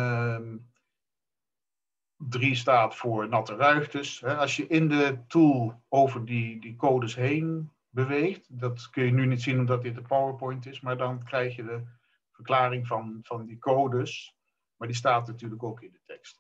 3 staat voor natte ruigtes. Als je in de tool over die codes heen beweegt, dat kun je nu niet zien omdat dit de PowerPoint is, maar dan krijg je de verklaring van die codes. Maar die staat natuurlijk ook in de tekst.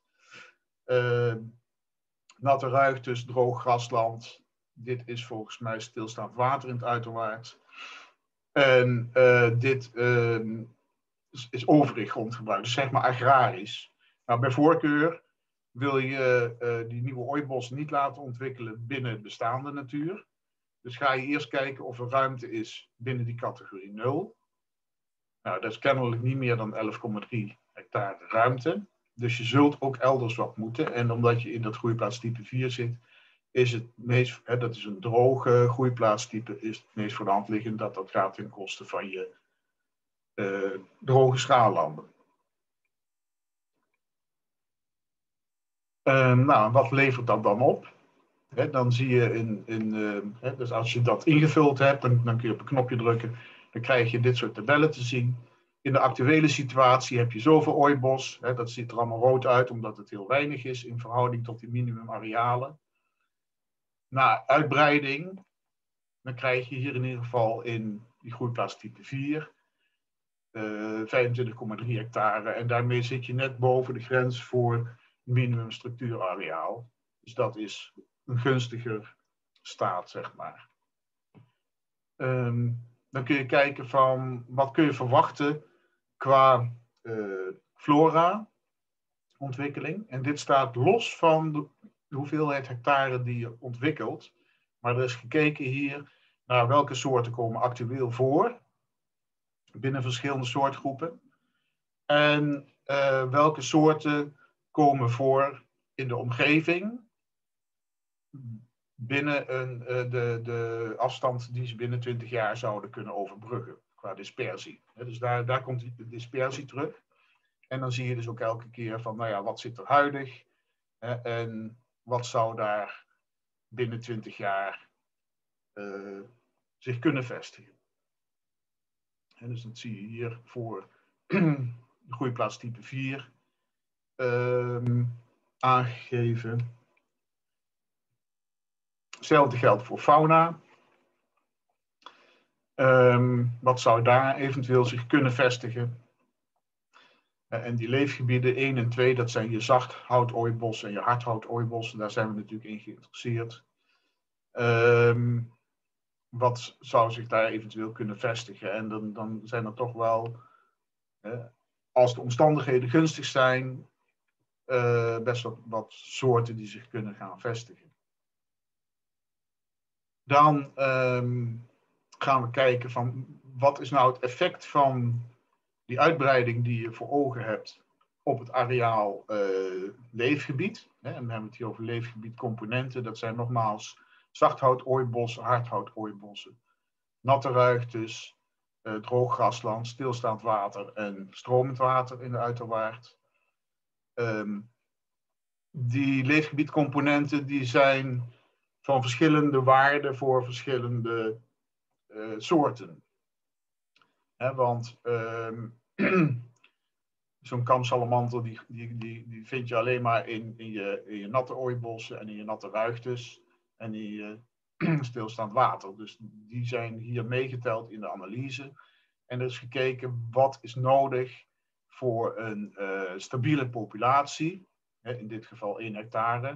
Natte ruigtes, droog grasland. Dit is volgens mij stilstaand water in het uiterwaard. En dit is overig grondgebruik, dus zeg maar agrarisch. Nou, bij voorkeur wil je die nieuwe ooibos niet laten ontwikkelen binnen bestaande natuur. Dus ga je eerst kijken of er ruimte is binnen die categorie 0. Nou, dat is kennelijk niet meer dan 11,3 hectare ruimte. Dus je zult ook elders wat moeten. En omdat je in dat groeiplaatstype 4 zit, is het meest, dat is een droge groeiplaatstype, is het meest voor de hand liggend dat dat gaat ten koste van je droge schaallanden. Nou, wat levert dat dan op? Dan zie je dus als je dat ingevuld hebt, dan kun je op een knopje drukken, dan krijg je dit soort tabellen te zien. In de actuele situatie heb je zoveel ooibos, dat ziet er allemaal rood uit omdat het heel weinig is in verhouding tot die minimumarealen. Na uitbreiding, dan krijg je hier in ieder geval in die groeiplaatstype 4 25,3 hectare en daarmee zit je net boven de grens voor minimum structuurareaal. Dus dat is een gunstiger staat, zeg maar. Dan kun je kijken van wat kun je verwachten qua flora ontwikkeling. En dit staat los van de hoeveelheid hectare die je ontwikkelt. Maar er is gekeken hier naar welke soorten komen actueel voor binnen verschillende soortgroepen. En welke soorten komen voor in de omgeving binnen de afstand die ze binnen 20 jaar zouden kunnen overbruggen qua dispersie. Dus daar komt de dispersie terug. En dan zie je dus ook elke keer van, nou ja, wat zit er huidig en wat zou daar binnen 20 jaar zich kunnen vestigen. En dus dat zie je hier voor de groeiplaats type 4 aangegeven. Hetzelfde geldt voor fauna. Wat zou daar eventueel zich kunnen vestigen? En die leefgebieden 1 en 2, dat zijn je zachthoutooi-bossen en je hardhoutooi-bossen. Daar zijn we natuurlijk in geïnteresseerd. Wat zou zich daar eventueel kunnen vestigen? En dan zijn er toch wel, als de omstandigheden gunstig zijn, best wat soorten die zich kunnen gaan vestigen. Dan gaan we kijken van wat is nou het effect van die uitbreiding die je voor ogen hebt op het areaal leefgebied. En dan hebben we het hier over leefgebiedcomponenten. Dat zijn nogmaals zachthoutooi-bossen, hardhoutooi-bossen, natte ruigtes, droog grasland, stilstaand water en stromend water in de uiterwaard. Die leefgebiedcomponenten die zijn van verschillende waarden voor verschillende soorten. Want zo'n kamsalamander die vind je alleen maar in je natte ooibossen en in je natte ruigtes en in je stilstaand water. Dus die zijn hier meegeteld in de analyse. En er is gekeken wat is nodig voor een stabiele populatie, in dit geval 1 hectare.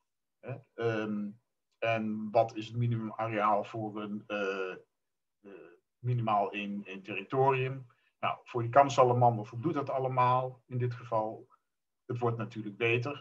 En wat is het minimumareaal voor een minimaal in territorium. Nou, voor die kamsalamander voldoet dat allemaal. In dit geval, het wordt natuurlijk beter.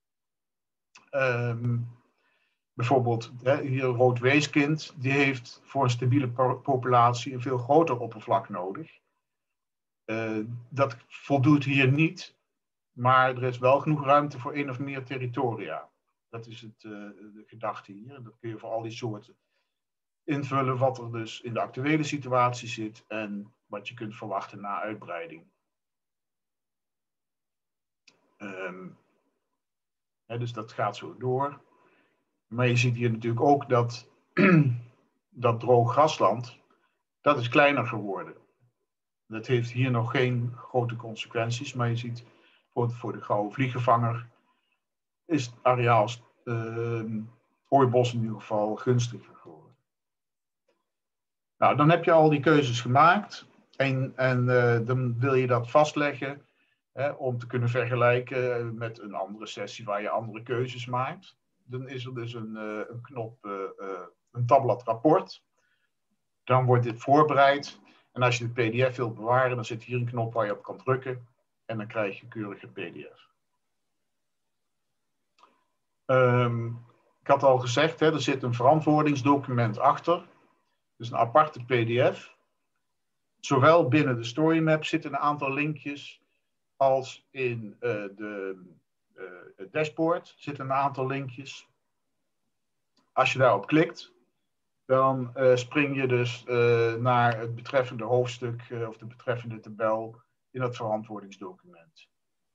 Bijvoorbeeld hier rood weeskind, die heeft voor een stabiele populatie een veel groter oppervlak nodig. Dat voldoet hier niet, maar er is wel genoeg ruimte voor 1 of meer territoria. Dat is de gedachte hier. En dat kun je voor al die soorten invullen wat er dus in de actuele situatie zit en wat je kunt verwachten na uitbreiding. Dus dat gaat zo door. Maar je ziet hier natuurlijk ook dat dat droog grasland, dat is kleiner geworden. Dat heeft hier nog geen grote consequenties, maar je ziet voor de gouden vliegenvanger is het areaal ooibos in ieder geval gunstiger geworden. Nou, dan heb je al die keuzes gemaakt en dan wil je dat vastleggen om te kunnen vergelijken met een andere sessie waar je andere keuzes maakt. Dan is er dus een knop, een tabblad rapport. Dan wordt dit voorbereid en als je de pdf wilt bewaren, dan zit hier een knop waar je op kan drukken en dan krijg je keurig een pdf. Ik had al gezegd, er zit een verantwoordingsdocument achter. Dus een aparte pdf. Zowel binnen de StoryMap zitten een aantal linkjes als in het dashboard zitten een aantal linkjes. Als je daarop klikt, dan spring je dus naar het betreffende hoofdstuk of de betreffende tabel in het verantwoordingsdocument.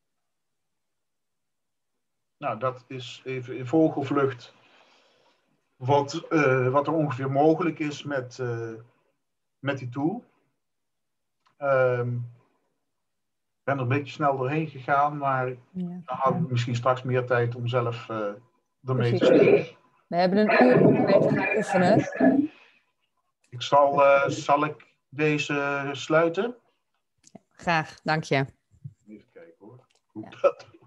Nou, dat is even in vogelvlucht wat er ongeveer mogelijk is met die tool. Ik ben er een beetje snel doorheen gegaan, maar dan hebben we misschien straks meer tijd om zelf ermee te spelen. We hebben een uur om mee te gaan oefenen. Zal ik deze sluiten? Graag, dank je. Even kijken hoor. Hoe ik dat doe.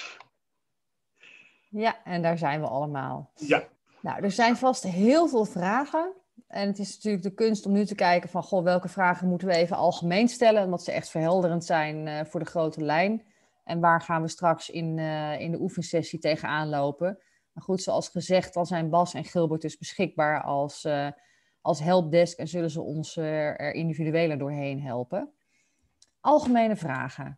Ja, en daar zijn we allemaal. Ja. Nou, er zijn vast heel veel vragen. En het is natuurlijk de kunst om nu te kijken van, goh, welke vragen moeten we even algemeen stellen, omdat ze echt verhelderend zijn voor de grote lijn. En waar gaan we straks in de oefensessie tegenaan lopen? Maar goed, zoals gezegd, dan zijn Bas en Gilbert dus beschikbaar als helpdesk en zullen ze ons er individueler doorheen helpen. Algemene vragen.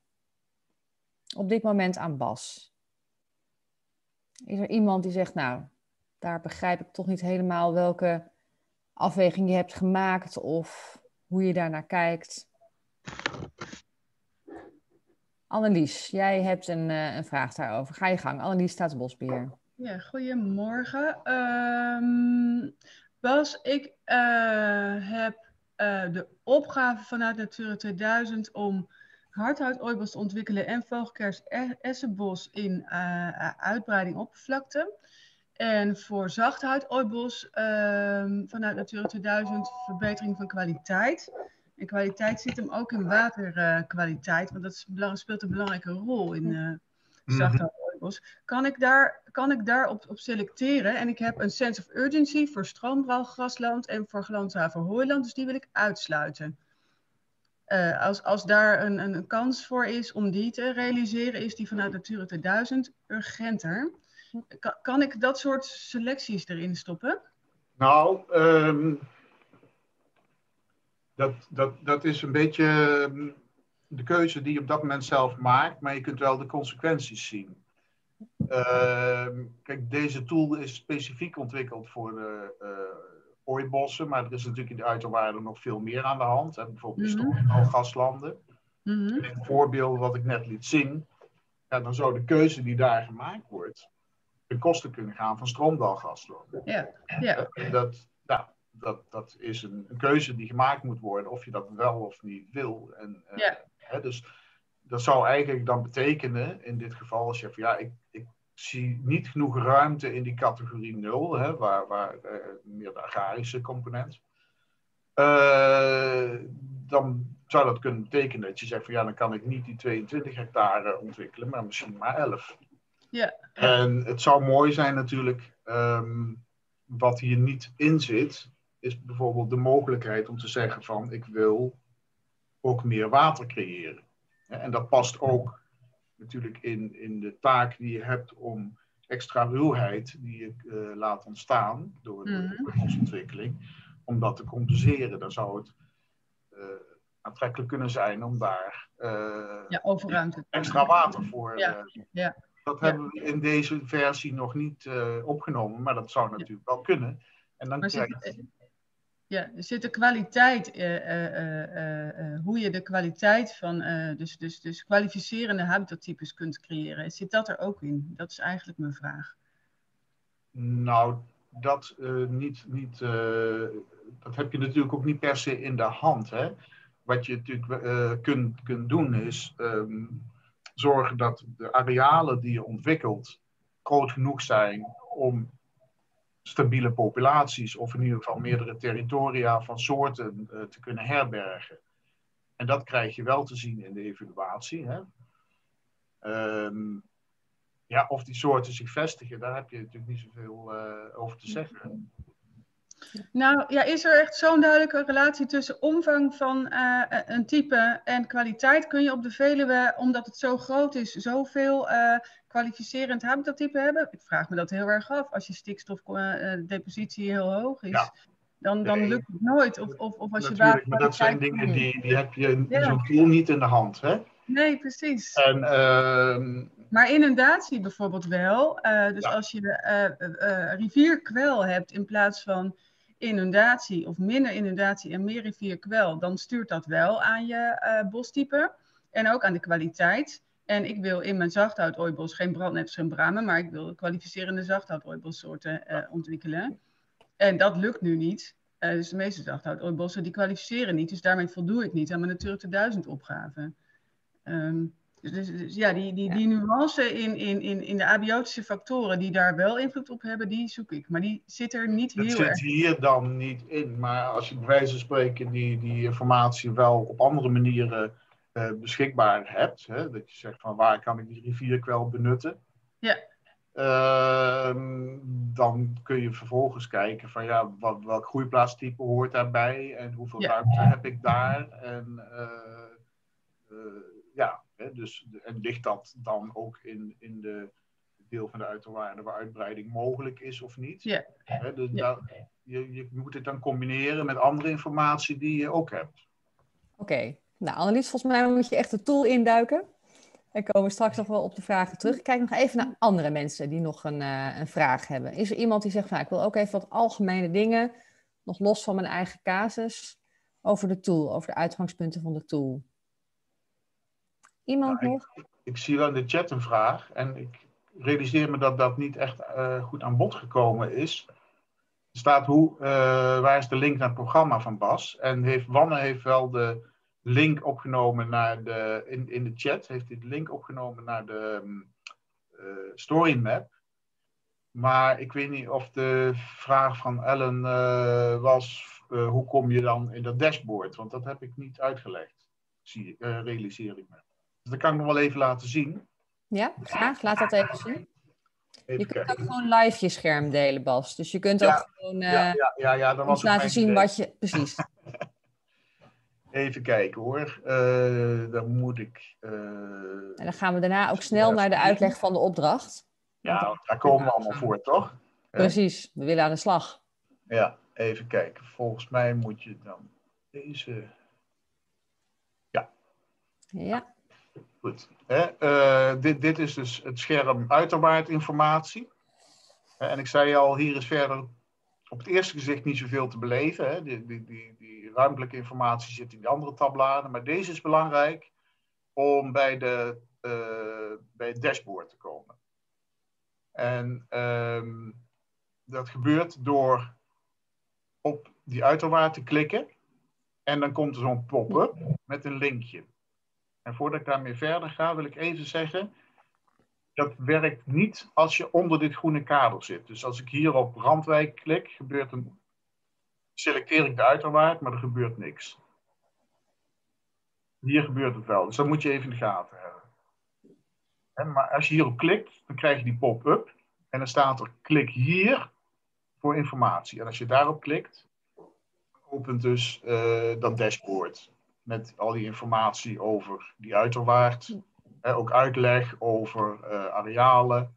Op dit moment aan Bas. Is er iemand die zegt, nou, daar begrijp ik toch niet helemaal welke afweging je hebt gemaakt of hoe je daarnaar kijkt. Annelies, jij hebt een vraag daarover. Ga je gang. Annelies, Staatsbosbeheer. Ja, goedemorgen. Bas, ik heb de opgave vanuit Natura 2000 om hardhout-ooibos te ontwikkelen en vogelkers-essenbos in uitbreiding oppervlakte. En voor zachthout-ooibos vanuit Natura 2000 verbetering van kwaliteit. En kwaliteit zit hem ook in waterkwaliteit, want dat speelt een belangrijke rol in zachthout-ooibos. Kan ik daar op selecteren? En ik heb een sense of urgency voor stroombralgrasland en voor gelandhaver hooiland, dus die wil ik uitsluiten. Als daar een kans voor is om die te realiseren, is die vanuit Natura 2000 urgenter. Kan ik dat soort selecties erin stoppen? Nou, dat is een beetje de keuze die je op dat moment zelf maakt, maar je kunt wel de consequenties zien. Kijk, deze tool is specifiek ontwikkeld voor de ooibossen, maar er is natuurlijk in de uiterwaarden nog veel meer aan de hand. Hè? Bijvoorbeeld stroombrailgaslanden. In het voorbeeld wat ik net liet zien, ja, dan zou de keuze die daar gemaakt wordt ten koste kunnen gaan van stroomdalgaslanden. Dat is een keuze die gemaakt moet worden, of je dat wel of niet wil. En, dus dat zou eigenlijk dan betekenen, in dit geval, als je zegt, ja, ik zie niet genoeg ruimte in die categorie 0, hè, waar meer de agrarische component. Dan zou dat kunnen betekenen dat je zegt van ja, dan kan ik niet die 22 hectare ontwikkelen, maar misschien maar 11. Ja. En het zou mooi zijn natuurlijk, wat hier niet in zit, is bijvoorbeeld de mogelijkheid om te zeggen van ik wil ook meer water creëren. En dat past ook natuurlijk in de taak die je hebt om extra ruwheid die je laat ontstaan door de bosontwikkeling, om dat te compenseren. Dan zou het aantrekkelijk kunnen zijn om daar overruimte extra water voor. Dat hebben we in deze versie nog niet opgenomen, maar dat zou natuurlijk wel kunnen. En dan er zit de kwaliteit, hoe je de kwaliteit van dus kwalificerende habitattypes kunt creëren. Zit dat er ook in? Dat is eigenlijk mijn vraag. Nou, dat dat heb je natuurlijk ook niet per se in de hand. Hè? Wat je natuurlijk kunt doen is zorgen dat de arealen die je ontwikkelt groot genoeg zijn om stabiele populaties, of in ieder geval meerdere territoria van soorten te kunnen herbergen. En dat krijg je wel te zien in de evaluatie. Hè? Of die soorten zich vestigen, daar heb je natuurlijk niet zoveel over te zeggen. Nou, ja, is er echt zo'n duidelijke relatie tussen omvang van een type en kwaliteit? Kun je op de Veluwe, omdat het zo groot is, zoveel kwalificerend habitattype hebben? Ik vraag me dat heel erg af. Als je stikstofdepositie heel hoog is, dan lukt het nooit. Of als natuurlijk, maar dat zijn dingen die heb je in zo'n tool niet in de hand. Hè? Nee, precies. En, maar inundatie bijvoorbeeld wel. Dus als je rivierkwel hebt in plaats van inundatie of minder inundatie en meer rivierkwel, dan stuurt dat wel aan je bostype en ook aan de kwaliteit. En ik wil in mijn zachthout-ooibos geen brandnetels en bramen, maar ik wil kwalificerende zachthout-ooibossoorten ontwikkelen. En dat lukt nu niet. Dus de meeste zachthout-ooibossen die kwalificeren niet, dus daarmee voldoe ik niet aan mijn Natura 2000 opgave. Dus ja, die nuance in de abiotische factoren die daar wel invloed op hebben, die zoek ik. Maar die zit er niet heel erg. Dat zit hier dan niet in. Maar als je bij wijze van spreken die informatie wel op andere manieren beschikbaar hebt. Hè, dat je zegt van waar kan ik die rivierkwel benutten. Ja. Dan kun je vervolgens kijken van ja, welk groeiplaatstype hoort daarbij. En hoeveel ruimte heb ik daar. En en ligt dat dan ook in de deel van de uiterwaarden waar uitbreiding mogelijk is of niet? Ja. Dus je moet het dan combineren met andere informatie die je ook hebt. Oké. Nou Annelies, volgens mij moet je echt de tool induiken. En komen we straks nog wel op de vragen terug. Ik kijk nog even naar andere mensen die nog een vraag hebben. Is er iemand die zegt, nou, ik wil ook even wat algemene dingen, nog los van mijn eigen casus, over de tool, over de uitgangspunten van de tool? Iemand nog? Ik zie wel in de chat een vraag en ik realiseer me dat dat niet echt goed aan bod gekomen is. Er staat waar is de link naar het programma van Bas? En Wanne heeft wel de link opgenomen naar in de chat, heeft hij de link opgenomen naar de story map. Maar ik weet niet of de vraag van Ellen was, hoe kom je dan in dat dashboard? Want dat heb ik niet uitgelegd, realiseer ik me. Dus dat kan ik nog wel even laten zien. Ja, graag. Laat dat even zien. Even Je kunt kijken. ook gewoon live je scherm delen, Bas. Dus je kunt ook gewoon dat was ons ook laten mijn zien idee. wat je... Precies. Even kijken hoor. Dan moet ik... En dan gaan we daarna ook snel naar de uitleg van de opdracht. Ja, daar komen we allemaal voor, toch? Precies, we willen aan de slag. Ja, even kijken. Volgens mij moet je dan deze... Ja, Goed. Dit is dus het scherm uiterwaardinformatie. En ik zei al, hier is verder op het eerste gezicht niet zoveel te beleven. Hè. Die ruimtelijke informatie zit in die andere tabbladen. Maar deze is belangrijk om bij het dashboard te komen. En dat gebeurt door op die uiterwaard te klikken. En dan komt er zo'n pop-up met een linkje. En voordat ik daarmee verder ga, wil ik even zeggen, dat werkt niet als je onder dit groene kader zit. Dus als ik hier op Randwijk klik, selecteer ik de uiterwaard, maar er gebeurt niks. Hier gebeurt het wel, dus dat moet je even in de gaten hebben. Maar als je hierop klikt, dan krijg je die pop-up. En dan staat er, klik hier voor informatie. En als je daarop klikt, opent dus dat dashboard. Met al die informatie over die uiterwaard. Ook uitleg over arealen.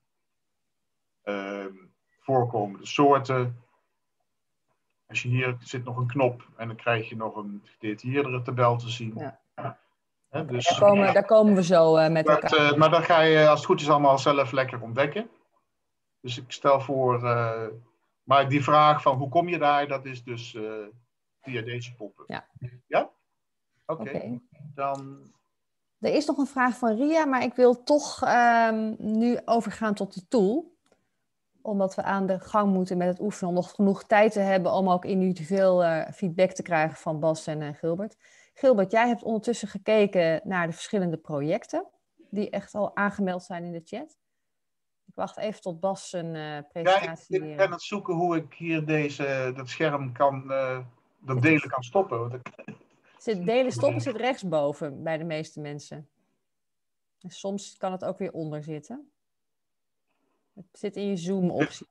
Voorkomende soorten. Als je hier zit nog een knop en dan krijg je nog een gedetailleerdere tabel te zien. Ja. Dus, daar komen we zo met elkaar. maar dat ga je als het goed is allemaal zelf lekker ontdekken. Dus ik stel voor... maar die vraag van hoe kom je daar, dat is dus via deze pop-up. Ja? Oké. Dan... Er is nog een vraag van Ria, maar ik wil toch nu overgaan tot de tool. Omdat we aan de gang moeten met het oefenen, om nog genoeg tijd te hebben om ook individueel feedback te krijgen van Bas en Gilbert. Gilbert, jij hebt ondertussen gekeken naar de verschillende projecten die echt al aangemeld zijn in de chat. Ik wacht even tot Bas zijn presentatie... Ja, ik ben aan het zoeken hoe ik hier dat scherm kan, dat delen kan stoppen. Delen stoppen zit rechtsboven bij de meeste mensen. En soms kan het ook weer onder zitten. Het zit in je Zoom-optie.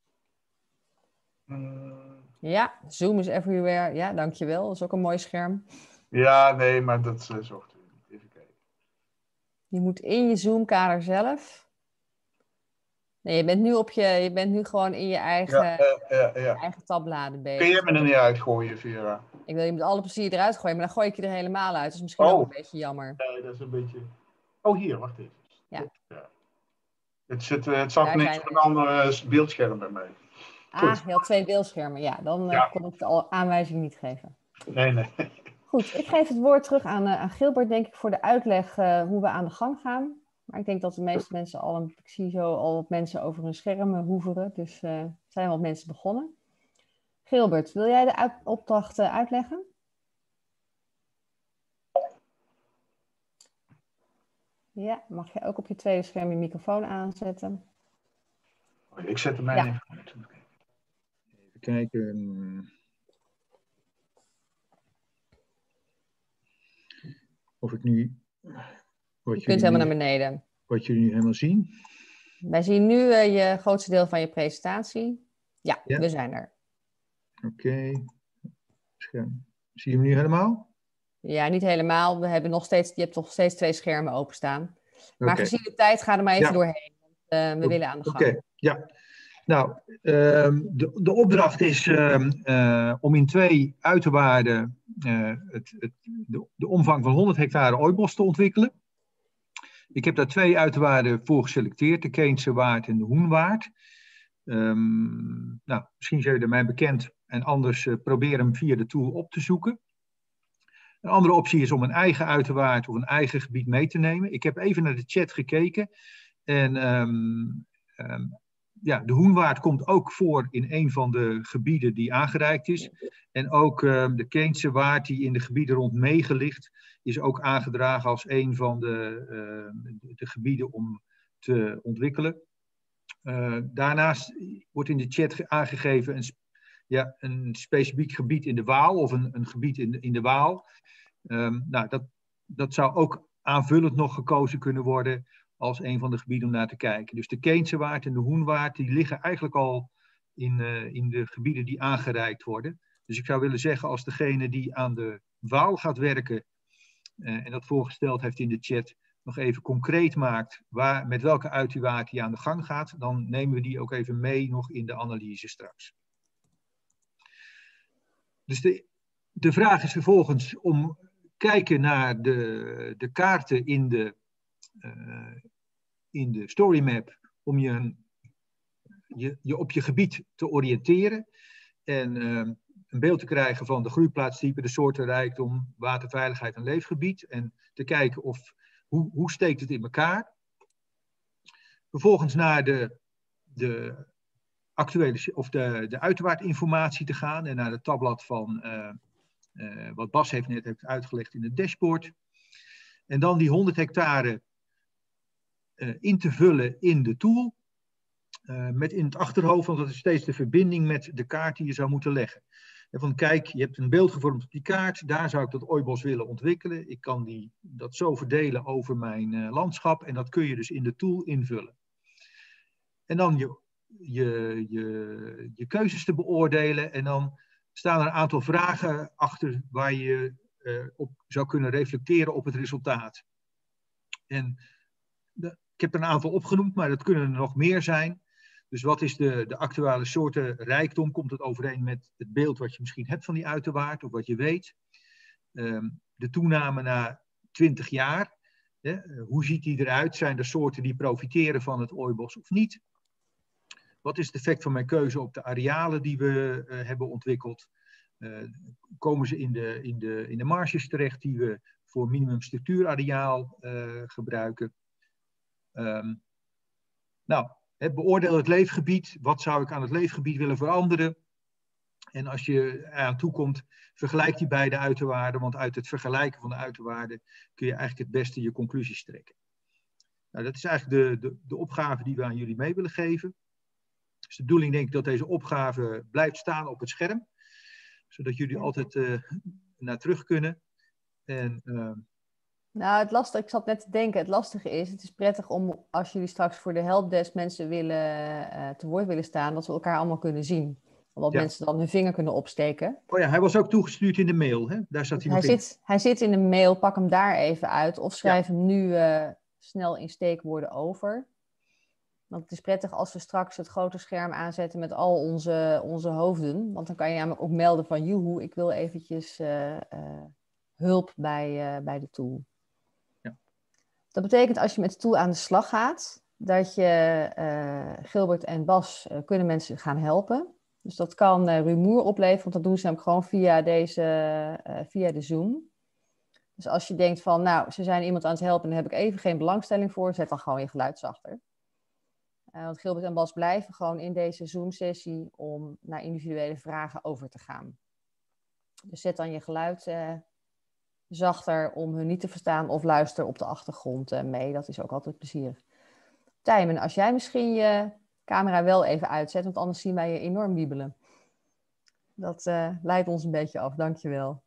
Ja, Zoom is everywhere. Ja, dankjewel. Dat is ook een mooi scherm. Ja, nee, maar dat zorgt u niet. Even kijken. Je moet in je Zoom-kader zelf. Nee, je bent nu gewoon in je eigen tabbladen bezig. Kun je me er niet uitgooien, Vera? Ik wil je met alle plezier eruit gooien, maar dan gooi ik je er helemaal uit. Dat is misschien ook een beetje jammer. Nee, dat is een beetje... Oh, hier, wacht even. Ja. Het zat niks op een ander beeldscherm bij mij. Goed. Je had 2 beeldschermen. Ja, dan kon ik de aanwijzing niet geven. Nee. Goed, ik geef het woord terug aan Gilbert, denk ik, voor de uitleg hoe we aan de gang gaan. Maar ik denk dat de meeste mensen ik zie zo al wat mensen over hun schermen hoeveren. Dus zijn wat mensen begonnen. Gilbert, wil jij de opdracht uitleggen? Ja, mag je ook op je tweede scherm je microfoon aanzetten? Ik zet hem even. Even kijken. Of ik nu... Je kunt helemaal naar beneden. Wat jullie nu helemaal zien. Wij zien nu je grootste deel van je presentatie. Ja, we zijn er. Oké. Scherm. Zie je hem nu helemaal? Ja, niet helemaal. Je hebt nog steeds 2 schermen openstaan. Maar gezien de tijd, ga er maar even doorheen. Want, we willen aan de gang. Oké, ja. Nou, de opdracht is om in 2 uiterwaarden de omvang van 100 hectare ooibos te ontwikkelen. Ik heb daar 2 uiterwaarden voor geselecteerd, de Keense waard en de Hoenwaard. Nou, misschien zijn jullie mij bekend en anders probeer hem via de tool op te zoeken. Een andere optie is om een eigen uiterwaard of een eigen gebied mee te nemen. Ik heb even naar de chat gekeken en ja, de Hoenwaard komt ook voor in een van de gebieden die aangereikt is. En ook de Keense waard die in de gebieden rond Megen ligt, is ook aangedragen als een van de gebieden om te ontwikkelen. Daarnaast wordt in de chat aangegeven een specifiek gebied in de Waal of een gebied in de Waal. Nou, dat zou ook aanvullend nog gekozen kunnen worden als een van de gebieden om naar te kijken. Dus de Keense waard en de Hoenwaard die liggen eigenlijk al in de gebieden die aangereikt worden. Dus ik zou willen zeggen, als degene die aan de Waal gaat werken en dat voorgesteld heeft in de chat, nog even concreet maakt met welke uiterwaard hij aan de gang gaat, dan nemen we die ook even mee nog in de analyse straks. Dus de vraag is vervolgens om kijken naar de kaarten in de storymap, om je op je gebied te oriënteren en een beeld te krijgen van de groeiplaatstype, de soorten rijkdom, waterveiligheid en leefgebied en te kijken hoe steekt het in elkaar. Vervolgens naar de actuele of de uiterwaardinformatie te gaan en naar het tabblad van wat Bas net heeft uitgelegd in het dashboard. En dan die 100 hectare in te vullen in de tool. Met in het achterhoofd, want dat is steeds de verbinding met de kaart die je zou moeten leggen. En van kijk, je hebt een beeld gevormd op die kaart, daar zou ik dat ooibos willen ontwikkelen. Ik kan dat zo verdelen over mijn landschap en dat kun je dus in de tool invullen. En dan je keuzes te beoordelen en dan staan er een aantal vragen achter waar je op zou kunnen reflecteren op het resultaat. En ik heb er een aantal opgenoemd, maar dat kunnen er nog meer zijn. Dus wat is de actuele soorten rijkdom? Komt het overeen met het beeld wat je misschien hebt van die uiterwaard of wat je weet? De toename na 20 jaar. Hoe ziet die eruit? Zijn er soorten die profiteren van het ooibos of niet? Wat is het effect van mijn keuze op de arealen die we hebben ontwikkeld? Komen ze in de marges terecht die we voor minimum structuurareaal gebruiken? Beoordeel het leefgebied. Wat zou ik aan het leefgebied willen veranderen? En als je eraan toekomt, vergelijk die beide uiterwaarden. Want uit het vergelijken van de uiterwaarden kun je eigenlijk het beste je conclusies trekken. Nou, dat is eigenlijk de opgave die we aan jullie mee willen geven. Dus de bedoeling denk ik dat deze opgave blijft staan op het scherm. Zodat jullie altijd naar terug kunnen. En, Nou, ik zat net te denken, het lastige is, het is prettig om als jullie straks voor de helpdesk mensen te woord willen staan, dat we elkaar allemaal kunnen zien. Omdat mensen dan hun vinger kunnen opsteken. Oh ja, hij was ook toegestuurd in de mail, hè? Daar staat hij nog in. Hij zit in de mail, pak hem daar even uit of schrijf hem nu snel in steekwoorden over. Want het is prettig als we straks het grote scherm aanzetten met al onze hoofden. Want dan kan je namelijk ook melden van, joehoe, ik wil eventjes hulp bij de tool. Dat betekent als je met de tool aan de slag gaat, dat je Gilbert en Bas kunnen mensen gaan helpen. Dus dat kan rumoer opleveren, want dat doen ze namelijk gewoon via de Zoom. Dus als je denkt van, nou, ze zijn iemand aan het helpen en daar heb ik even geen belangstelling voor, zet dan gewoon je geluid zachter. Want Gilbert en Bas blijven gewoon in deze Zoom-sessie om naar individuele vragen over te gaan. Dus zet dan je geluid zachter om hun niet te verstaan of luister op de achtergrond mee. Dat is ook altijd plezierig. Tijmen, als jij misschien je camera wel even uitzet, want anders zien wij je enorm wiebelen. Dat leidt ons een beetje af, dankjewel.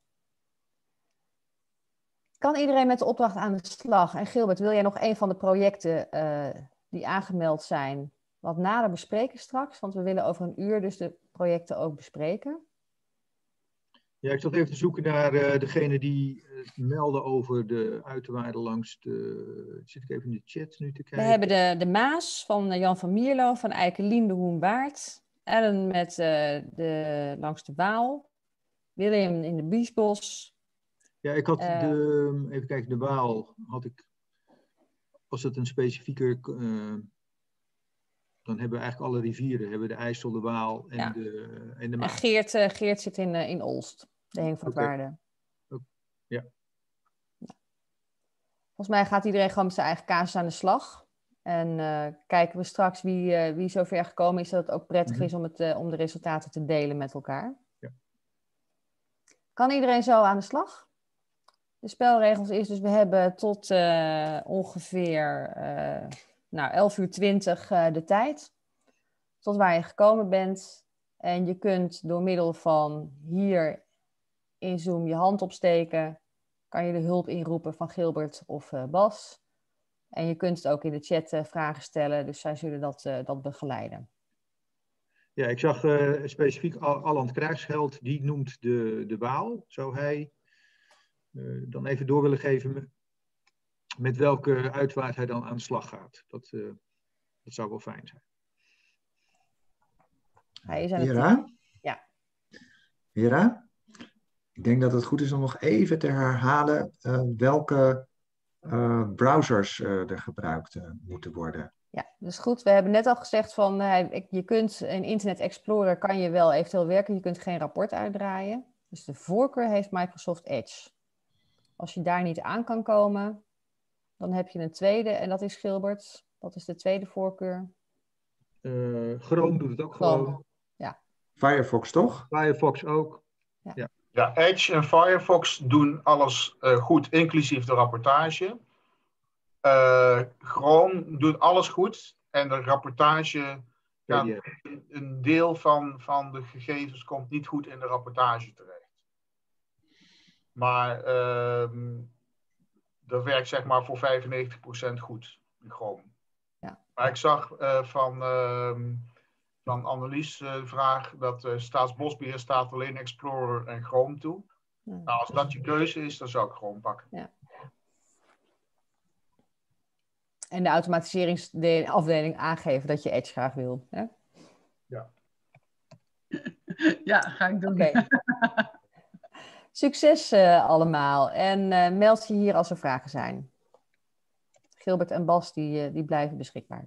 Kan iedereen met de opdracht aan de slag? En Gilbert, wil jij nog een van de projecten die aangemeld zijn wat nader bespreken straks? Want we willen over een uur dus de projecten ook bespreken. Ja, ik zat even te zoeken naar degene die melden over de uiterwaarden langs de... Zit ik even in de chat nu te kijken. We hebben de Maas van Jan van Mierlo, van Eikelien de Hoenwaard. Ellen met langs de Waal. William in de Biesbos. Ja, ik had even kijken, de Waal had ik als het een specifieke... dan hebben we eigenlijk alle rivieren. Hebben de IJssel, de Waal en, Ja. de En Maas. Geert zit in Olst, de Henk van Oké. Waarde. Ja. Volgens mij gaat iedereen gewoon met zijn eigen casus aan de slag. En kijken we straks wie zover gekomen is dat het ook prettig is om de resultaten te delen met elkaar. Ja. Kan iedereen zo aan de slag? De spelregels is dus, we hebben tot ongeveer 11:20 de tijd. Tot waar je gekomen bent. En je kunt door middel van hier in Zoom je hand opsteken. Kan je de hulp inroepen van Gilbert of Bas. En je kunt ook in de chat vragen stellen. Dus zij zullen dat begeleiden. Ja, ik zag specifiek Alland Krijgsgeld, die noemt de Waal. Zou hij dan even door willen geven met welke uitvaart hij dan aan de slag gaat? Dat zou wel fijn zijn. Hij is aan het Vera? Ja. Vera? Ik denk dat het goed is om nog even te herhalen welke browsers er gebruikt moeten worden. Ja, dus goed. We hebben net al gezegd van je kunt in Internet Explorer kan je wel eventueel werken. Je kunt geen rapport uitdraaien. Dus de voorkeur heeft Microsoft Edge. Als je daar niet aan kan komen, dan heb je een tweede en dat is Gilbert. Dat is de tweede voorkeur. Chrome doet het ook gewoon. Ja. Firefox toch? Firefox ook. Ja, Edge en Firefox doen alles goed, inclusief de rapportage. Chrome doet alles goed en de rapportage, een deel van de gegevens komt niet goed in de rapportage terecht. Maar dat werkt zeg maar voor 95% goed in Chrome. Ja. Maar ik zag van Annelies de vraag dat Staatsbosbeheer staat alleen Explorer en Chrome toe. Nou, als dat je keuze is, dan zou ik Chrome pakken. Ja. En de automatiseringsafdeling aangeven dat je Edge graag wil. Hè? Ja. Ja, ga ik doen. Oké. Succes allemaal. En meld je hier als er vragen zijn. Gilbert en Bas die blijven beschikbaar.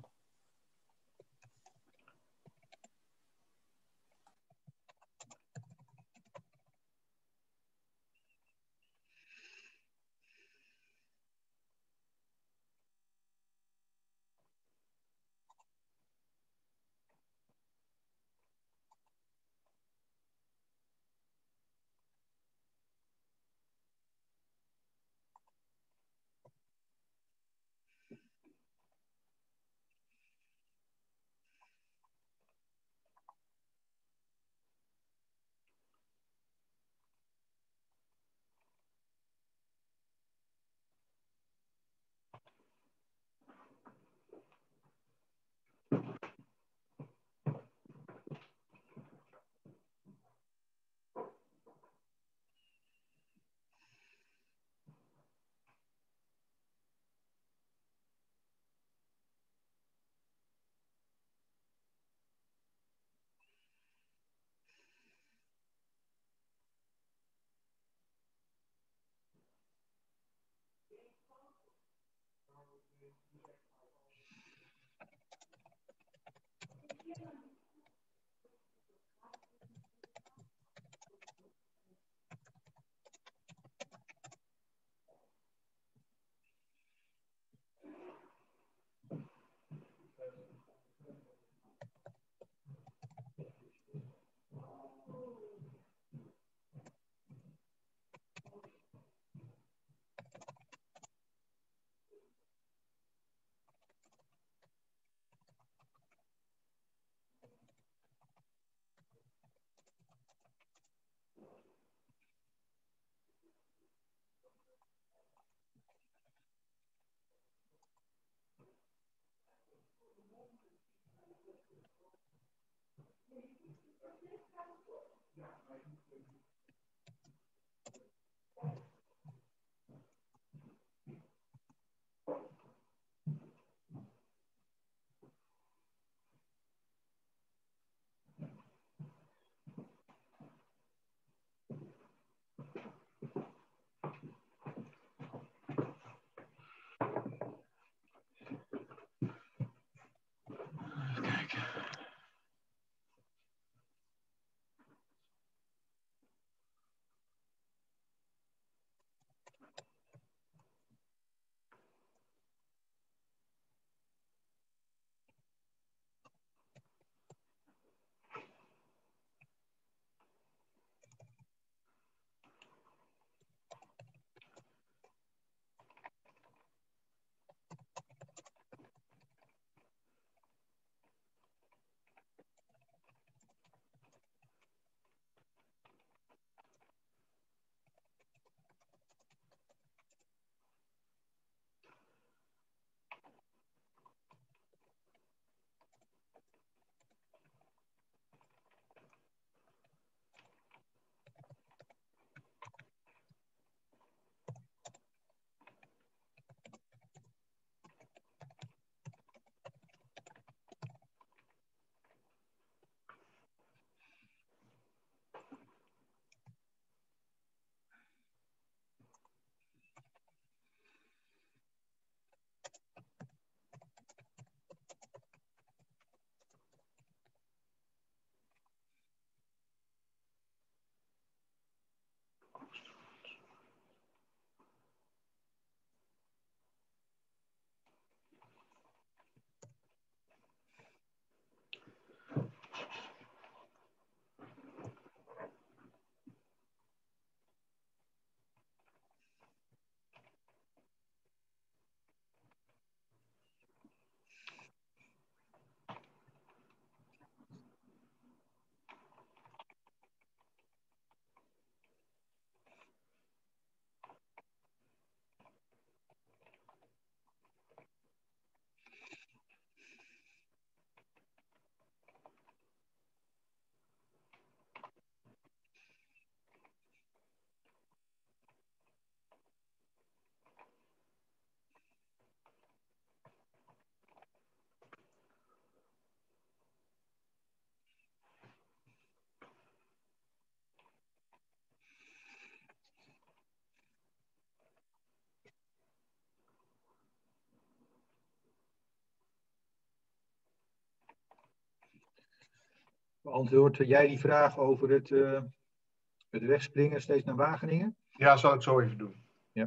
Beantwoord jij die vraag over het wegspringen steeds naar Wageningen? Ja, zal ik zo even doen. Ja.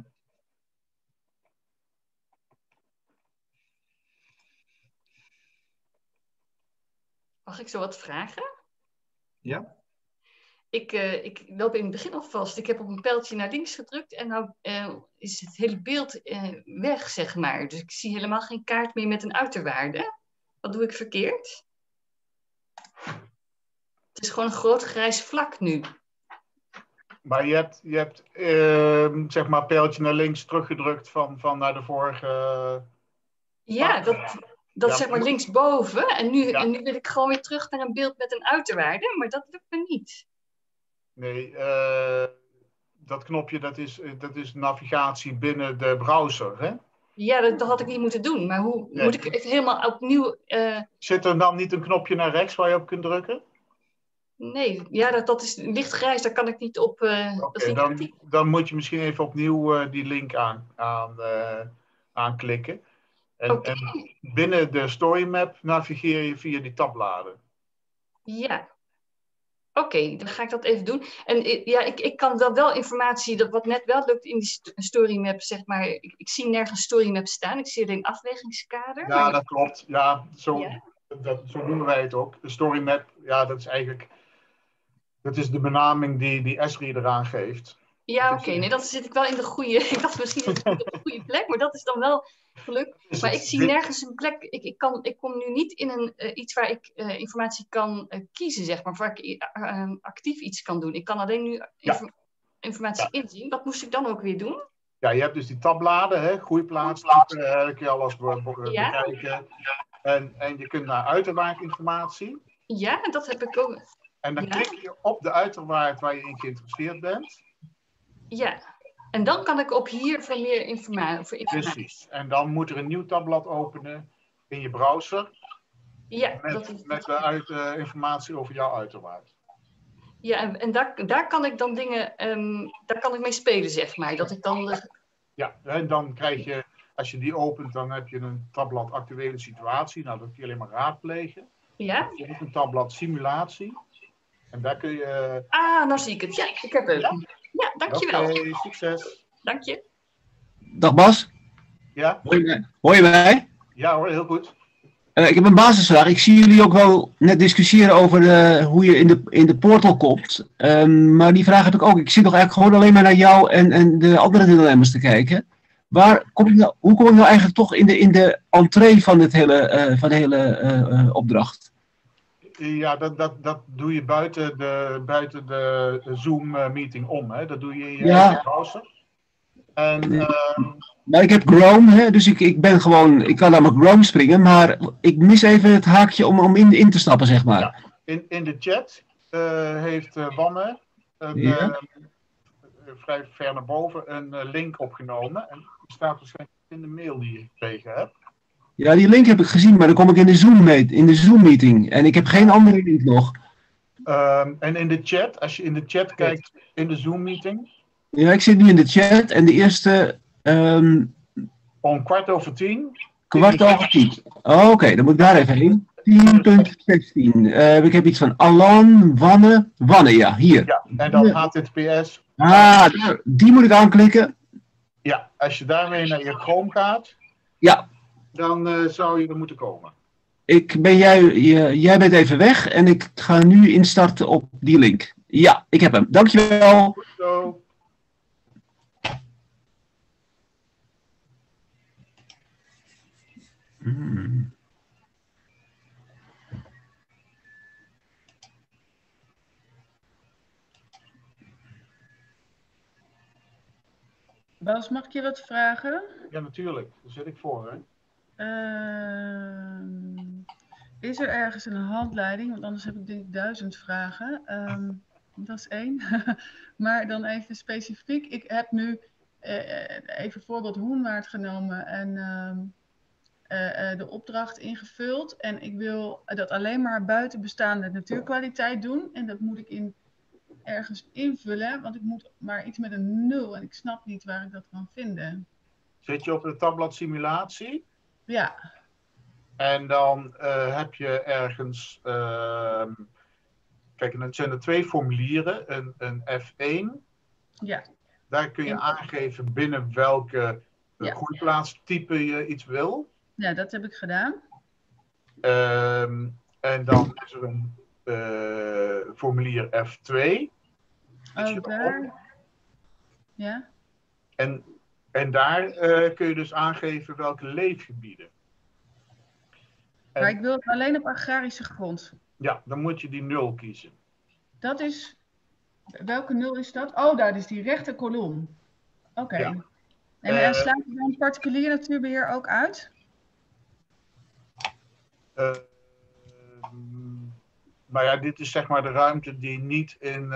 Mag ik zo wat vragen? Ja. Ik loop in het begin al vast. Ik heb op een pijltje naar links gedrukt en nou is het hele beeld weg, zeg maar. Dus ik zie helemaal geen kaart meer met een uiterwaarde. Wat doe ik verkeerd? Het is gewoon een groot grijs vlak nu. Maar je hebt zeg maar pijltje naar links teruggedrukt van naar de vorige... Ja, dat Ja, zeg maar linksboven. En nu Ja. wil ik gewoon weer terug naar een beeld met een uiterwaarde. Maar dat lukt me niet. Nee, dat knopje dat is navigatie binnen de browser. Hè? Ja, dat had ik niet moeten doen. Maar hoe Nee. moet ik even helemaal opnieuw... Zit er dan niet een knopje naar rechts waar je op kunt drukken? Nee, ja, dat is lichtgrijs. Daar kan ik niet op... dat Oké, vind ik actief. dan moet je misschien even opnieuw die link aanklikken. Oké. En binnen de storymap navigeer je via die tabbladen. Ja. Oké, dan ga ik dat even doen. En ja, ik kan dan wel informatie, wat net wel lukt in die storymap, zeg maar. Ik zie nergens storymap staan. Ik zie alleen afwegingskader. Ja, maar- dat klopt. Ja, zo Ja. noemen wij het ook. De storymap, ja, dat is eigenlijk... Dat is de benaming die Esri eraan geeft. Ja, Dus, oké. Nee, dan zit ik wel in de goede... Ik dacht misschien zit ik niet op de goede plek, maar dat is dan wel gelukt. Is Maar het ik zie dit- nergens een plek. Ik kom nu niet in iets waar ik informatie kan kiezen, zeg maar. Waar ik actief iets kan doen. Ik kan alleen nu informatie inzien. Wat moest ik dan ook weer doen? Ja, je hebt dus die tabbladen, hè, groeiplaats, type, dat kun je alles Ja. bekijken. En je kunt naar uiterwaardinformatie. Ja, en dat heb ik ook. En dan Ja. klik je op de uiterwaard waar je in geïnteresseerd bent. Ja. En dan kan ik op hier voor meer informatie. Precies. En dan moet er een nieuw tabblad openen in je browser. Ja, dat is, Met informatie over jouw uiterwaard. ja, en daar kan ik dan dingen, daar kan ik mee spelen, zeg maar. Dat ik dan, Ja, en dan krijg je, als je die opent, dan heb je een tabblad actuele situatie. Nou, dat kun je alleen maar raadplegen. ja. Je hebt een tabblad simulatie. En daar kun je... Nou zie ik het. Ja, ik heb het. Ja, dankjewel. Oké, succes. Dank je. Dag Bas, Ja? hoor je mij? Ja hoor, heel goed. Ik heb een basisvraag. Ik zie jullie ook wel net discussiëren over hoe je in de portal komt. Maar die vraag heb ik ook. Ik zit nog eigenlijk gewoon alleen maar naar jou en de andere deelnemers te kijken. Hoe kom ik nou eigenlijk toch in de entree van de hele opdracht? Ja, dat doe je buiten de Zoom-meeting om. Hè? Dat doe je in je Ja. browser. En Nou, ik heb Chrome, hè, dus ik kan naar mijn Chrome springen, maar ik mis even het haakje om in te stappen, zeg maar. Ja. In de chat heeft Wanne Ja. vrij ver naar boven een link opgenomen. En die staat waarschijnlijk in de mail die je gekregen hebt. Ja, die link heb ik gezien, maar dan kom ik in de Zoom-meeting en ik heb geen andere link nog. En in de chat, als je in de chat kijkt in de Zoom-meeting, Ja, ik zit nu in de chat en de eerste om 10:15. 10:15. Oh, oké, dan moet ik daar even heen. 10.16. Ik heb iets van Alan, Wanne, ja, hier. Ja, en dan HTTPS. Die moet ik aanklikken. Ja, als je daarmee naar je Chrome gaat, Ja, dan zou je er moeten komen. jij bent even weg en ik ga nu instarten op die link. Ja, ik heb hem. Dankjewel. Goed zo. Bas, mag ik je wat vragen? Ja, natuurlijk. Daar zit ik voor. Hè? Is er ergens een handleiding? Want anders heb ik denk ik 1000 vragen. Dat is één. Maar dan even specifiek. Ik heb nu even voorbeeld Hoenwaard genomen en de opdracht ingevuld. En ik wil dat alleen maar buiten bestaande natuurkwaliteit doen. En dat moet ik ergens invullen, want ik moet maar iets met een 0 en ik snap niet waar ik dat kan vinden. Zit je op het tabblad simulatie? Ja. En dan heb je ergens kijk, en dan zijn er 2 formulieren. Een F1. Ja. Daar kun je aangeven binnen welke groeiplaatstype je iets wil. Ja, dat heb ik gedaan. En dan is er een formulier F2. Oh, daar. Ja. En daar kun je dus aangeven welke leefgebieden. Maar ik wil het alleen op agrarische grond. Ja, dan moet je die 0 kiezen. Dat is... Welke 0 is dat? Oh, daar is die rechte kolom. Oké. Ja. En sluit je dan particulier natuurbeheer ook uit? Maar ja, dit is zeg maar de ruimte die niet in...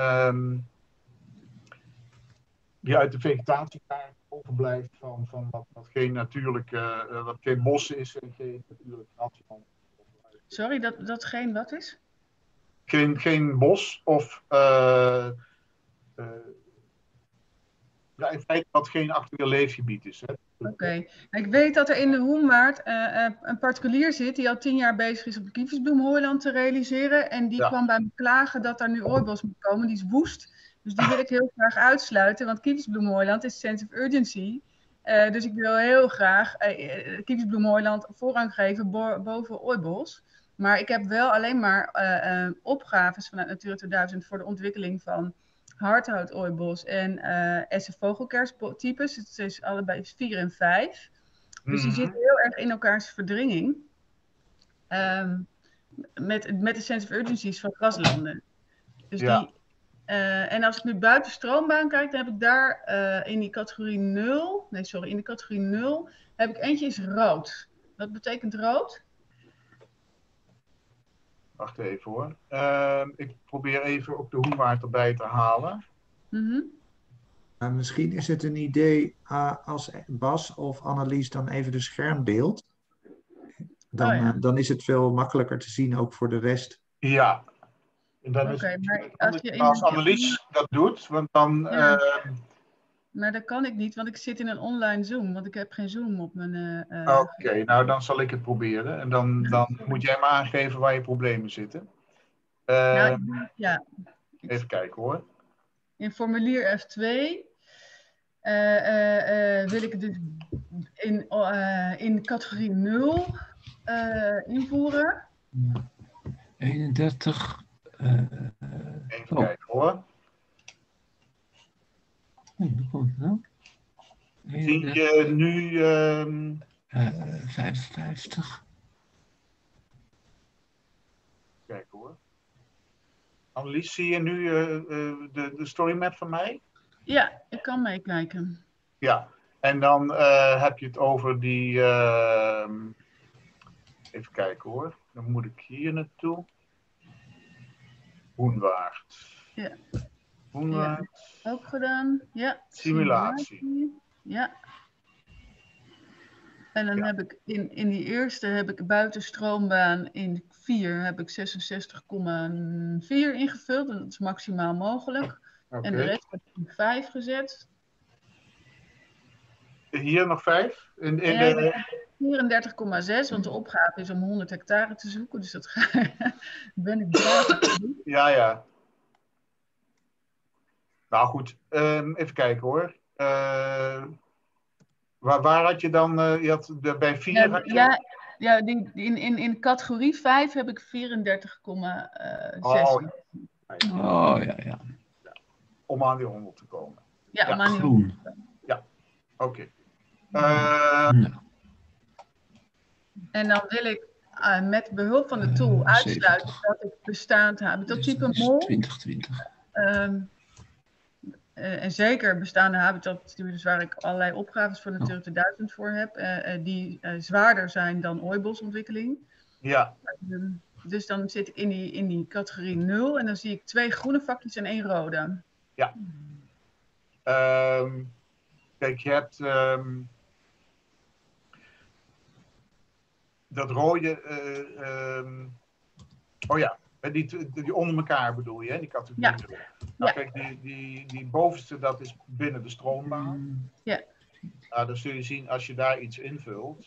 die uit de vegetatiekaart overblijft van wat geen natuurlijke... wat geen bossen is en geen natuurlijk grasland. Sorry, dat geen wat is? Geen bos of... ja, in feite wat geen actueel leefgebied is. Oké. Ik weet dat er in de Hoenwaard een particulier zit die al 10 jaar bezig is om de kievitsbloemhooiland te realiseren. En die kwam bij me klagen dat daar nu ooibos moet komen. Die is woest. Dus die wil ik heel graag uitsluiten. Want kievitsbloemhooiland is sense of urgency. Dus ik wil heel graag kievitsbloemhooiland voorrang geven boven ooibos. Maar ik heb wel alleen maar opgaves vanuit Natura 2000 voor de ontwikkeling van hardhout-ooibos en essenvogelkerstypes. Het is allebei 4 en 5. Dus die zitten heel erg in elkaars verdringing. Met de sense of urgencies van graslanden. Dus ja. En als ik nu buiten stroombaan kijk, dan heb ik daar in die categorie 0... Nee, sorry, in de categorie 0 heb ik eentje is rood. Wat betekent rood? Wacht even hoor. Ik probeer even ook de Hoenwaard erbij te halen. Misschien is het een idee als Bas of Annelies dan even de schermbeeld. Dan is het veel makkelijker te zien ook voor de rest. Ja. En dan is het, als Annelies dat doet, want dan... Maar dat kan ik niet, want ik zit in een online Zoom, want ik heb geen Zoom op mijn... Oké, nou dan zal ik het proberen. En dan moet jij me aangeven waar je problemen zitten. Ja. Even kijken hoor. In formulier F2 wil ik dus in categorie 0 invoeren. 31. Even kijken hoor. Hoe komt het nou? Zie je nu... 55. Kijk hoor. Annelies, zie je nu de storymap van mij? Ja, ik kan meekijken. Ja, en dan heb je het over die... even kijken hoor. Dan moet ik hier naartoe. Hoenwaard. Ja. Hoenwaard. Ja, ook gedaan. Ja. Simulatie. Ja. En dan heb ik in die eerste heb ik buiten stroombaan in 4 heb ik 66,4 ingevuld. En dat is maximaal mogelijk. Okay. En de rest heb ik in 5 gezet. Hier nog 5? 34,6, want de opgave is om 100 hectare te zoeken. Dus dat ben ik braaf te doen. Ja. Nou goed, even kijken hoor. Waar had je dan, je had bij 4... In categorie 5 heb ik 34,6. Ja. Om aan die 100 te komen. Ja, om aan die 100 te komen. Ja, oké. En dan wil ik met behulp van de tool uitsluiten 70. Dat ik bestaand habitattype mol. 2020. En zeker bestaande habitattypes waar ik allerlei opgaves voor Natura 2000 voor heb, die zwaarder zijn dan ooibosontwikkeling. Ja. Dus dan zit ik in die categorie 0 en dan zie ik 2 groene vakjes en 1 rode. Ja. Kijk, je hebt dat rode, die onder elkaar bedoel je, hè? Die categorie. Ja. Nou, kijk, die bovenste, dat is binnen de stroombaan. Ja. Nou, dan zul je zien als je daar iets invult.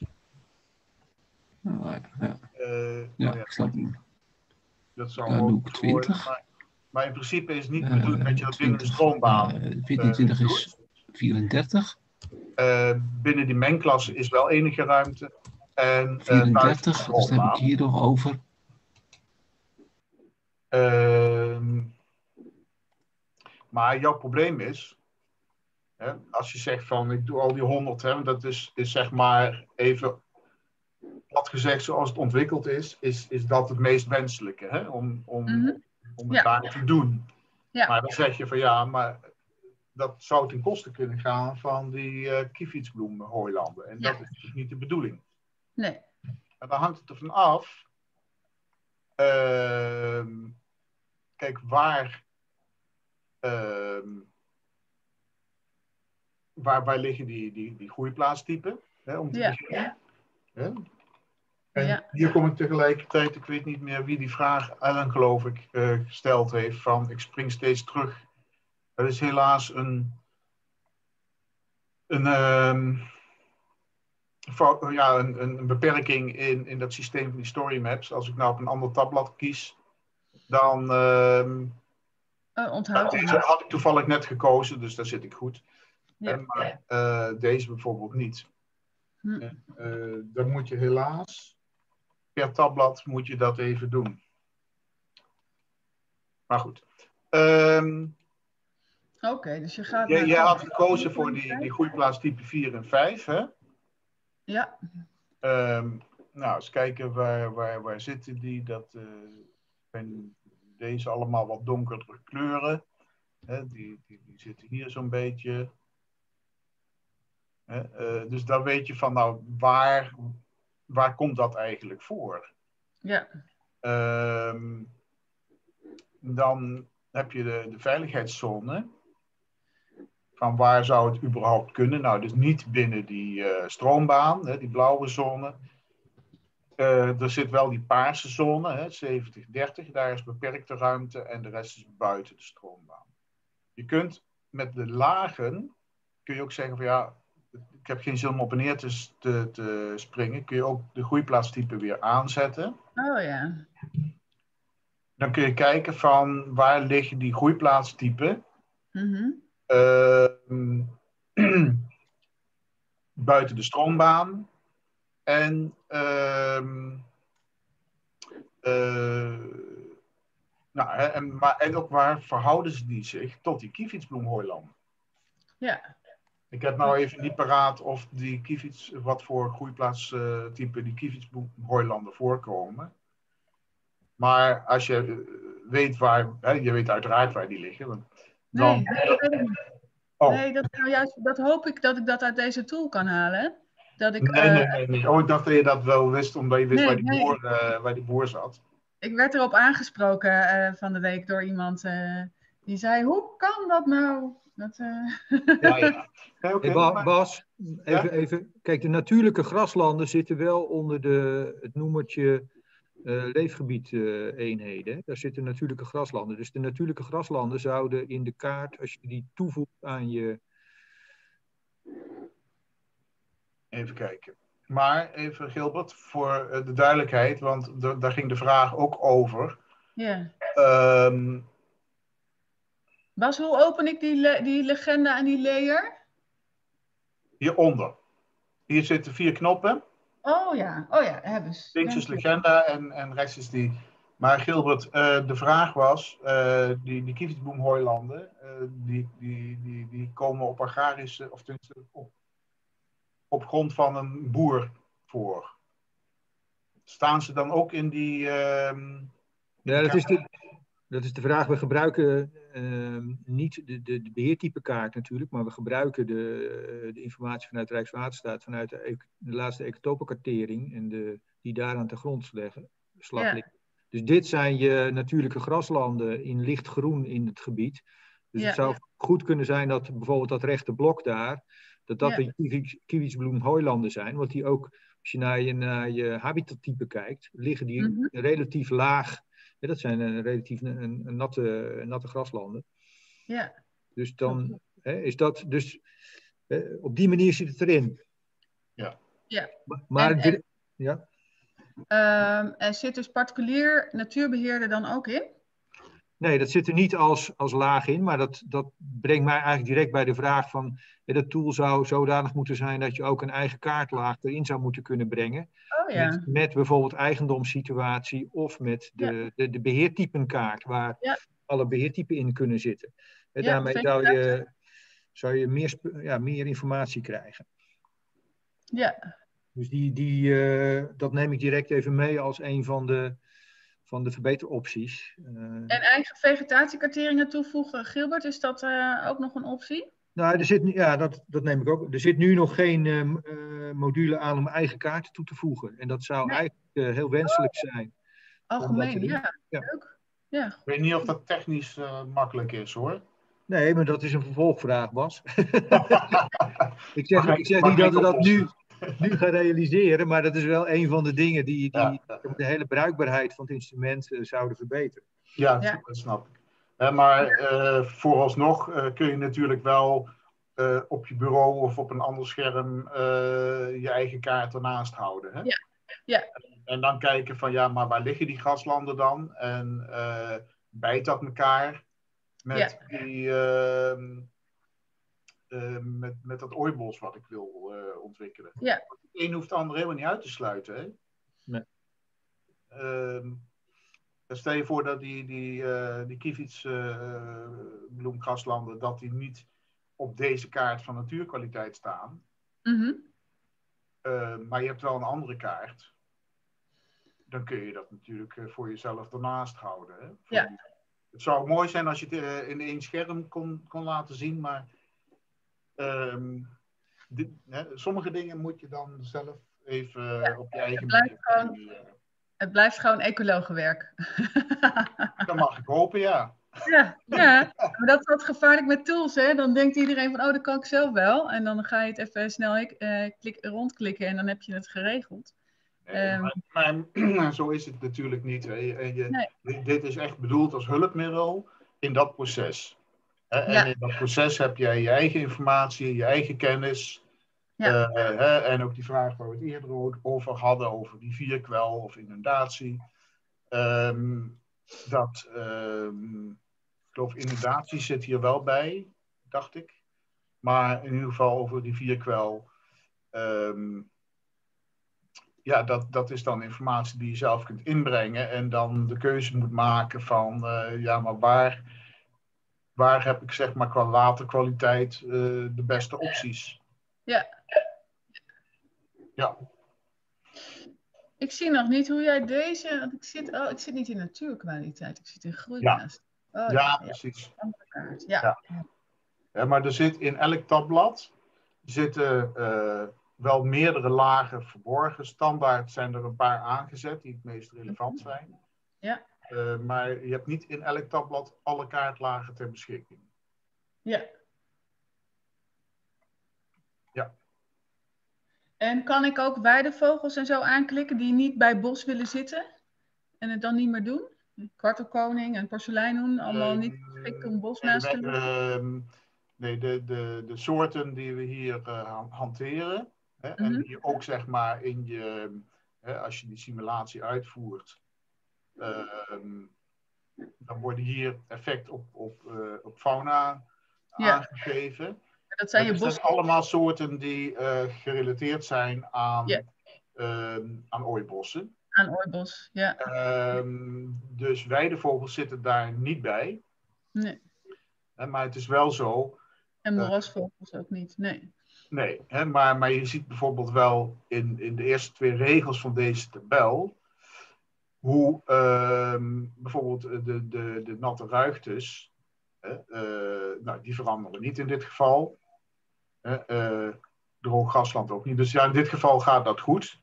Ik snap hem. Dat zou Dan doe ook ik 20. Maar in principe is het niet de bedoeling dat je dat binnen de stroombaan 1420 is 34. Binnen die mengklasse is wel enige ruimte. En 34, dus dat heb ik hier nog over. Maar jouw probleem is, hè, als je zegt van ik doe al die 100, hè, dat is zeg maar even plat gezegd zoals het ontwikkeld is dat het meest wenselijke, hè, om het daar te doen. Ja. Maar dan zeg je van ja, maar dat zou ten koste kunnen gaan van die kievietsbloemhooilanden. En dat is natuurlijk niet de bedoeling. Nee. En dan hangt het ervan af. Kijk, waar liggen die groeiplaatstypen? Hè, om te beginnen. Hè? En hier kom ik tegelijkertijd, ik weet niet meer wie die vraag, Ellen geloof ik, gesteld heeft, van ik spring steeds terug. Er is helaas een beperking in dat systeem van die story maps. Als ik nou op een ander tabblad kies, dan onthoud deze had ik toevallig net gekozen, dus daar zit ik goed. Ja. Maar deze bijvoorbeeld niet. Dan moet je helaas per tabblad moet je dat even doen. Maar goed. Oké, dus je gaat... Jij had gekozen voor die groeiplaatstype 4 en 5, hè? Ja. Nou, eens kijken waar zitten die. Dat zijn deze allemaal wat donkerdere kleuren. Hè? Die zitten hier zo'n beetje. Dus dan weet je van, nou, waar komt dat eigenlijk voor? Ja. Dan heb je de veiligheidszone. Van waar zou het überhaupt kunnen? Nou, dus niet binnen die stroombaan, hè, die blauwe zone. Er zit wel die paarse zone, hè, 70-30. Daar is beperkte ruimte en de rest is buiten de stroombaan. Je kunt met de lagen, kun je ook zeggen van ja, ik heb geen zin om op en neer te springen. Kun je ook de groeiplaatstype weer aanzetten. Oh ja. Dan kun je kijken van waar liggen die groeiplaatstypen. Buiten de stroombaan. En en ook waar verhouden ze die zich tot die kievietsbloemhooilanden? Ja. Ik heb nou even niet paraat of wat voor groeiplaatstype die kievietsbloemhooilanden voorkomen. Maar als je weet je weet uiteraard waar die liggen. Dan, nee, dat weet ik niet. Nee, dat hoop ik dat ik dat uit deze tool kan halen. Dat ik, nee. Oh, ik dacht dat je dat wel wist, omdat je wist waar die boer zat. Ik werd erop aangesproken van de week door iemand die zei, hoe kan dat nou? Ja. Okay, Bas, even. Kijk, de natuurlijke graslanden zitten wel onder het noemertje leefgebied-eenheden. Daar zitten natuurlijke graslanden. Dus de natuurlijke graslanden zouden in de kaart, als je die toevoegt aan je... Even kijken. Maar even Gilbert, voor de duidelijkheid, want daar ging de vraag ook over. Ja. Bas, hoe open ik die legenda en die layer? Hieronder. Hier zitten 4 knoppen. Oh ja, hebben ze. Links is legenda en rechts is die. Maar Gilbert, de vraag was, die kievietsbloemhooilanden, die komen op agrarische, of tenminste op grond van een boer voor. Staan ze dan ook in die... Ja, dat is de vraag. We gebruiken niet de beheertypekaart natuurlijk, maar we gebruiken de informatie vanuit Rijkswaterstaat, vanuit de laatste ecotopenkartering en die daaraan ten grond liggen. Dus dit zijn je natuurlijke graslanden in lichtgroen in het gebied. Dus het zou goed kunnen zijn dat bijvoorbeeld dat rechte blok daar, dat de kievietsbloemhooilanden zijn, want die ook, als je naar je habitattype kijkt, liggen die relatief laag. Ja, dat zijn relatief natte graslanden. Ja. Dus dan is dat, dus op die manier zit het erin. Ja. Maar er zit dus particulier natuurbeheerder dan ook in? Nee, dat zit er niet als laag in, maar dat brengt mij eigenlijk direct bij de vraag van, dat tool zou zodanig moeten zijn dat je ook een eigen kaartlaag erin zou moeten kunnen brengen. Oh ja. Met bijvoorbeeld eigendomssituatie of met de beheertypenkaart, waar alle beheertypen in kunnen zitten. En daarmee zou je meer informatie krijgen. Ja. Dus dat neem ik direct even mee als een van de verbeteropties. En eigen vegetatiekarteringen toevoegen, Gilbert, is dat ook nog een optie? Nou, dat neem ik ook. Er zit nu nog geen module aan om eigen kaarten toe te voegen. En dat zou eigenlijk heel wenselijk zijn. Algemeen, leuk. Ja. Ik weet niet of dat technisch makkelijk is, hoor. Nee, maar dat is een vervolgvraag, Bas. Ik zeg niet dat we dat nu gaan realiseren, maar dat is wel een van de dingen die de hele bruikbaarheid van het instrument zouden verbeteren. Ja, dat snap ik. Maar vooralsnog kun je natuurlijk wel op je bureau of op een ander scherm je eigen kaart ernaast houden. Hè? Ja. En dan kijken van, maar waar liggen die gaslanden dan? En bijt dat elkaar met met dat ooibos wat ik wil ontwikkelen. Ja. Het een hoeft het ander helemaal niet uit te sluiten. Hè? Nee. Stel je voor dat die kievitsbloemgraslanden, dat die niet op deze kaart van natuurkwaliteit staan. Maar je hebt wel een andere kaart. Dan kun je dat natuurlijk voor jezelf ernaast houden. Hè? Het zou mooi zijn als je het in één scherm kon laten zien, maar sommige dingen moet je dan zelf even op je eigen manier. Het blijft gewoon ecologenwerk. Dat mag ik hopen, ja. Ja, maar dat is wat gevaarlijk met tools, hè. Dan denkt iedereen van, dat kan ik zelf wel. En dan ga je het even snel rondklikken en dan heb je het geregeld. Maar zo is het natuurlijk niet. Dit is echt bedoeld als hulpmiddel in dat proces. En in dat proces heb jij je eigen informatie, je eigen kennis. En ook die vraag waar we het eerder over hadden, over die vierkwel of inundatie. Ik geloof inundatie zit hier wel bij, dacht ik. Maar in ieder geval over die vierkwel. Dat is dan informatie die je zelf kunt inbrengen. En dan de keuze moet maken van, maar waar heb ik zeg maar qua waterkwaliteit de beste opties? Ja. Ik zie nog niet hoe jij deze... Want ik zit niet in natuurkwaliteit, ik zit in groeimaat. Precies. Ja, maar er zit in elk tabblad zitten wel meerdere lagen verborgen. Standaard zijn er een paar aangezet die het meest relevant zijn. Ja. Maar je hebt niet in elk tabblad alle kaartlagen ter beschikking. Ja. Ja. En kan ik ook weidevogels en zo aanklikken die niet bij bos willen zitten? En het dan niet meer doen? Kwartelkoning en porseleinhoen, allemaal niet geschikt om bosnaast te doen? Nee, de soorten die we hier hanteren. En die ook zeg maar in je... als je die simulatie uitvoert... dan worden hier effect op fauna aangegeven. Dat zijn het zijn allemaal soorten die gerelateerd zijn aan ooibossen. Aan ooibos, ja. Dus weidevogels zitten daar niet bij. Nee. Maar het is wel zo... En moerasvogels ook niet, nee. Nee, maar je ziet bijvoorbeeld wel in de eerste 2 regels van deze tabel... hoe bijvoorbeeld de natte ruigtes... die veranderen niet in dit geval. Droog grasland ook niet. Dus in dit geval gaat dat goed.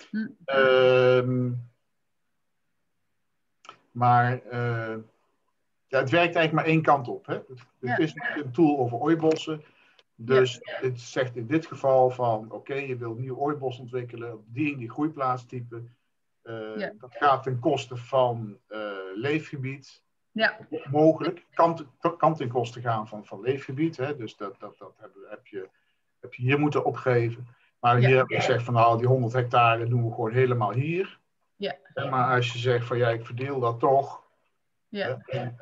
Maar het werkt eigenlijk maar één kant op. Het is een tool over ooibossen. Dus het zegt in dit geval van... Oké, je wil een nieuw ooibos ontwikkelen... op die en die groeiplaatstype. Dat gaat ten koste van leefgebied. Ja. Mogelijk. Kan ten koste gaan van leefgebied. Dus dat heb je hier moeten opgeven. Maar hier heb je gezegd van die 100 hectare doen we gewoon helemaal hier. Ja. Maar als je zegt van ik verdeel dat toch. Ja.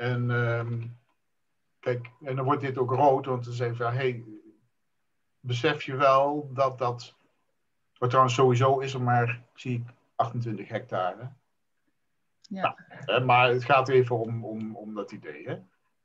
Kijk, en dan wordt dit ook rood, want dan zeggen van, hey, besef je wel dat dat, wat trouwens sowieso is er maar, zie ik, 28 hectare. Ja. Nou, maar het gaat even om dat idee, hè.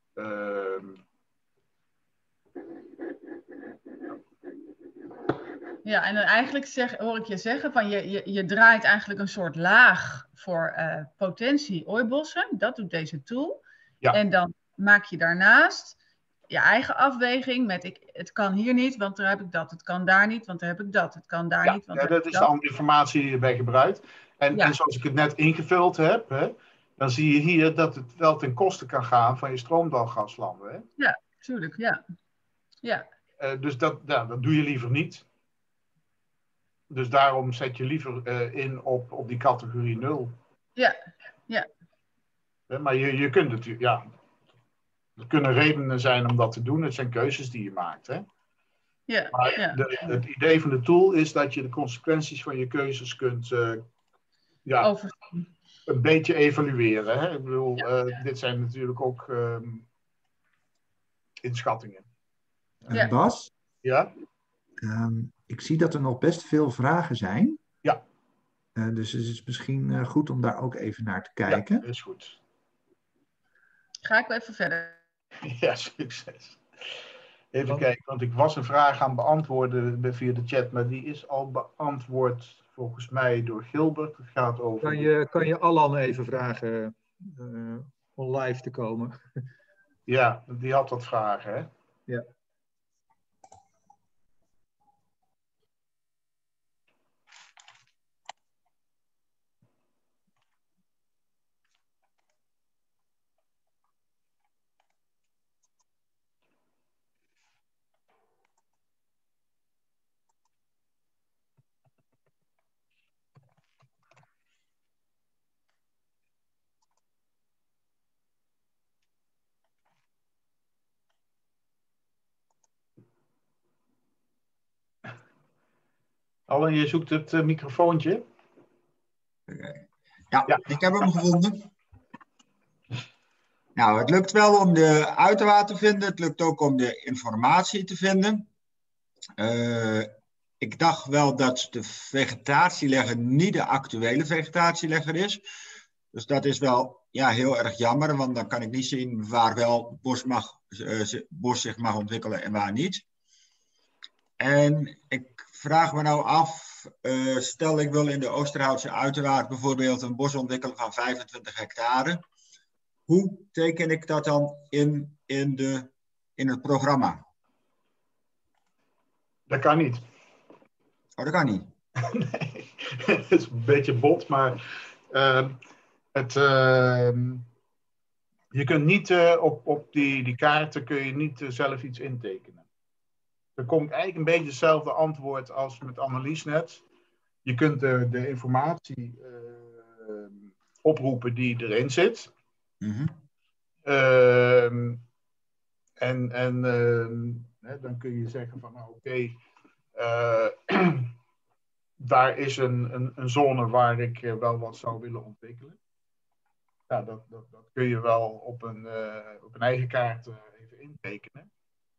Ja, en dan eigenlijk hoor ik je zeggen van je draait eigenlijk een soort laag voor potentie ooibossen. Dat doet deze tool. Ja. En dan maak je daarnaast je eigen afweging met het kan hier niet, want daar heb ik dat. Het kan daar niet, want daar heb ik dat. Het kan daar niet, want daar heb dat ik is dat. de informatie die je bij gebruikt. En zoals ik het net ingevuld heb, hè, dan zie je hier dat het wel ten koste kan gaan van je stroomdalgaslanden. Hè? Ja, tuurlijk, ja. Dus dat doe je liever niet. Dus daarom zet je liever in op die categorie 0. Ja. Maar je kunt natuurlijk, er kunnen redenen zijn om dat te doen. Het zijn keuzes die je maakt. Hè? Ja. Maar het idee van de tool is dat je de consequenties van je keuzes kunt een beetje evalueren. Hè? Ik bedoel, dit zijn natuurlijk ook inschattingen. Bas? Ja? Ik zie dat er nog best veel vragen zijn. Ja. Dus het is misschien goed om daar ook even naar te kijken. Ja, dat is goed. Ga ik wel even verder. Ja, succes. Even kijken, want ik was een vraag aan beantwoorden via de chat, maar die is al beantwoord volgens mij door Gilbert. Het gaat over... Kan je Allan even vragen om live te komen? Ja, die had wat vragen, hè? Ja. Allen, je zoekt het microfoontje. Ja, ik heb hem gevonden. Nou, het lukt wel om de uiterwaard te vinden. Het lukt ook om de informatie te vinden. Ik dacht wel dat de vegetatielegger niet de actuele vegetatielegger is. Dus dat is wel heel erg jammer, want dan kan ik niet zien waar wel bos zich mag ontwikkelen en waar niet. En ik vraag me nou af, stel ik wil in de Oosterhoutse uiterwaard bijvoorbeeld een bos ontwikkelen van 25 hectare. Hoe teken ik dat dan in het programma? Dat kan niet. Oh, dat kan niet? Nee, het is een beetje bot, maar je kunt niet op die kaarten kun je niet zelf iets intekenen. Er komt eigenlijk een beetje hetzelfde antwoord als met AnneliesNet. Je kunt de informatie oproepen die erin zit. Mm-hmm. Dan kun je zeggen van nou oké, daar is een zone waar ik wel wat zou willen ontwikkelen. Ja, dat kun je wel op een eigen kaart even intekenen.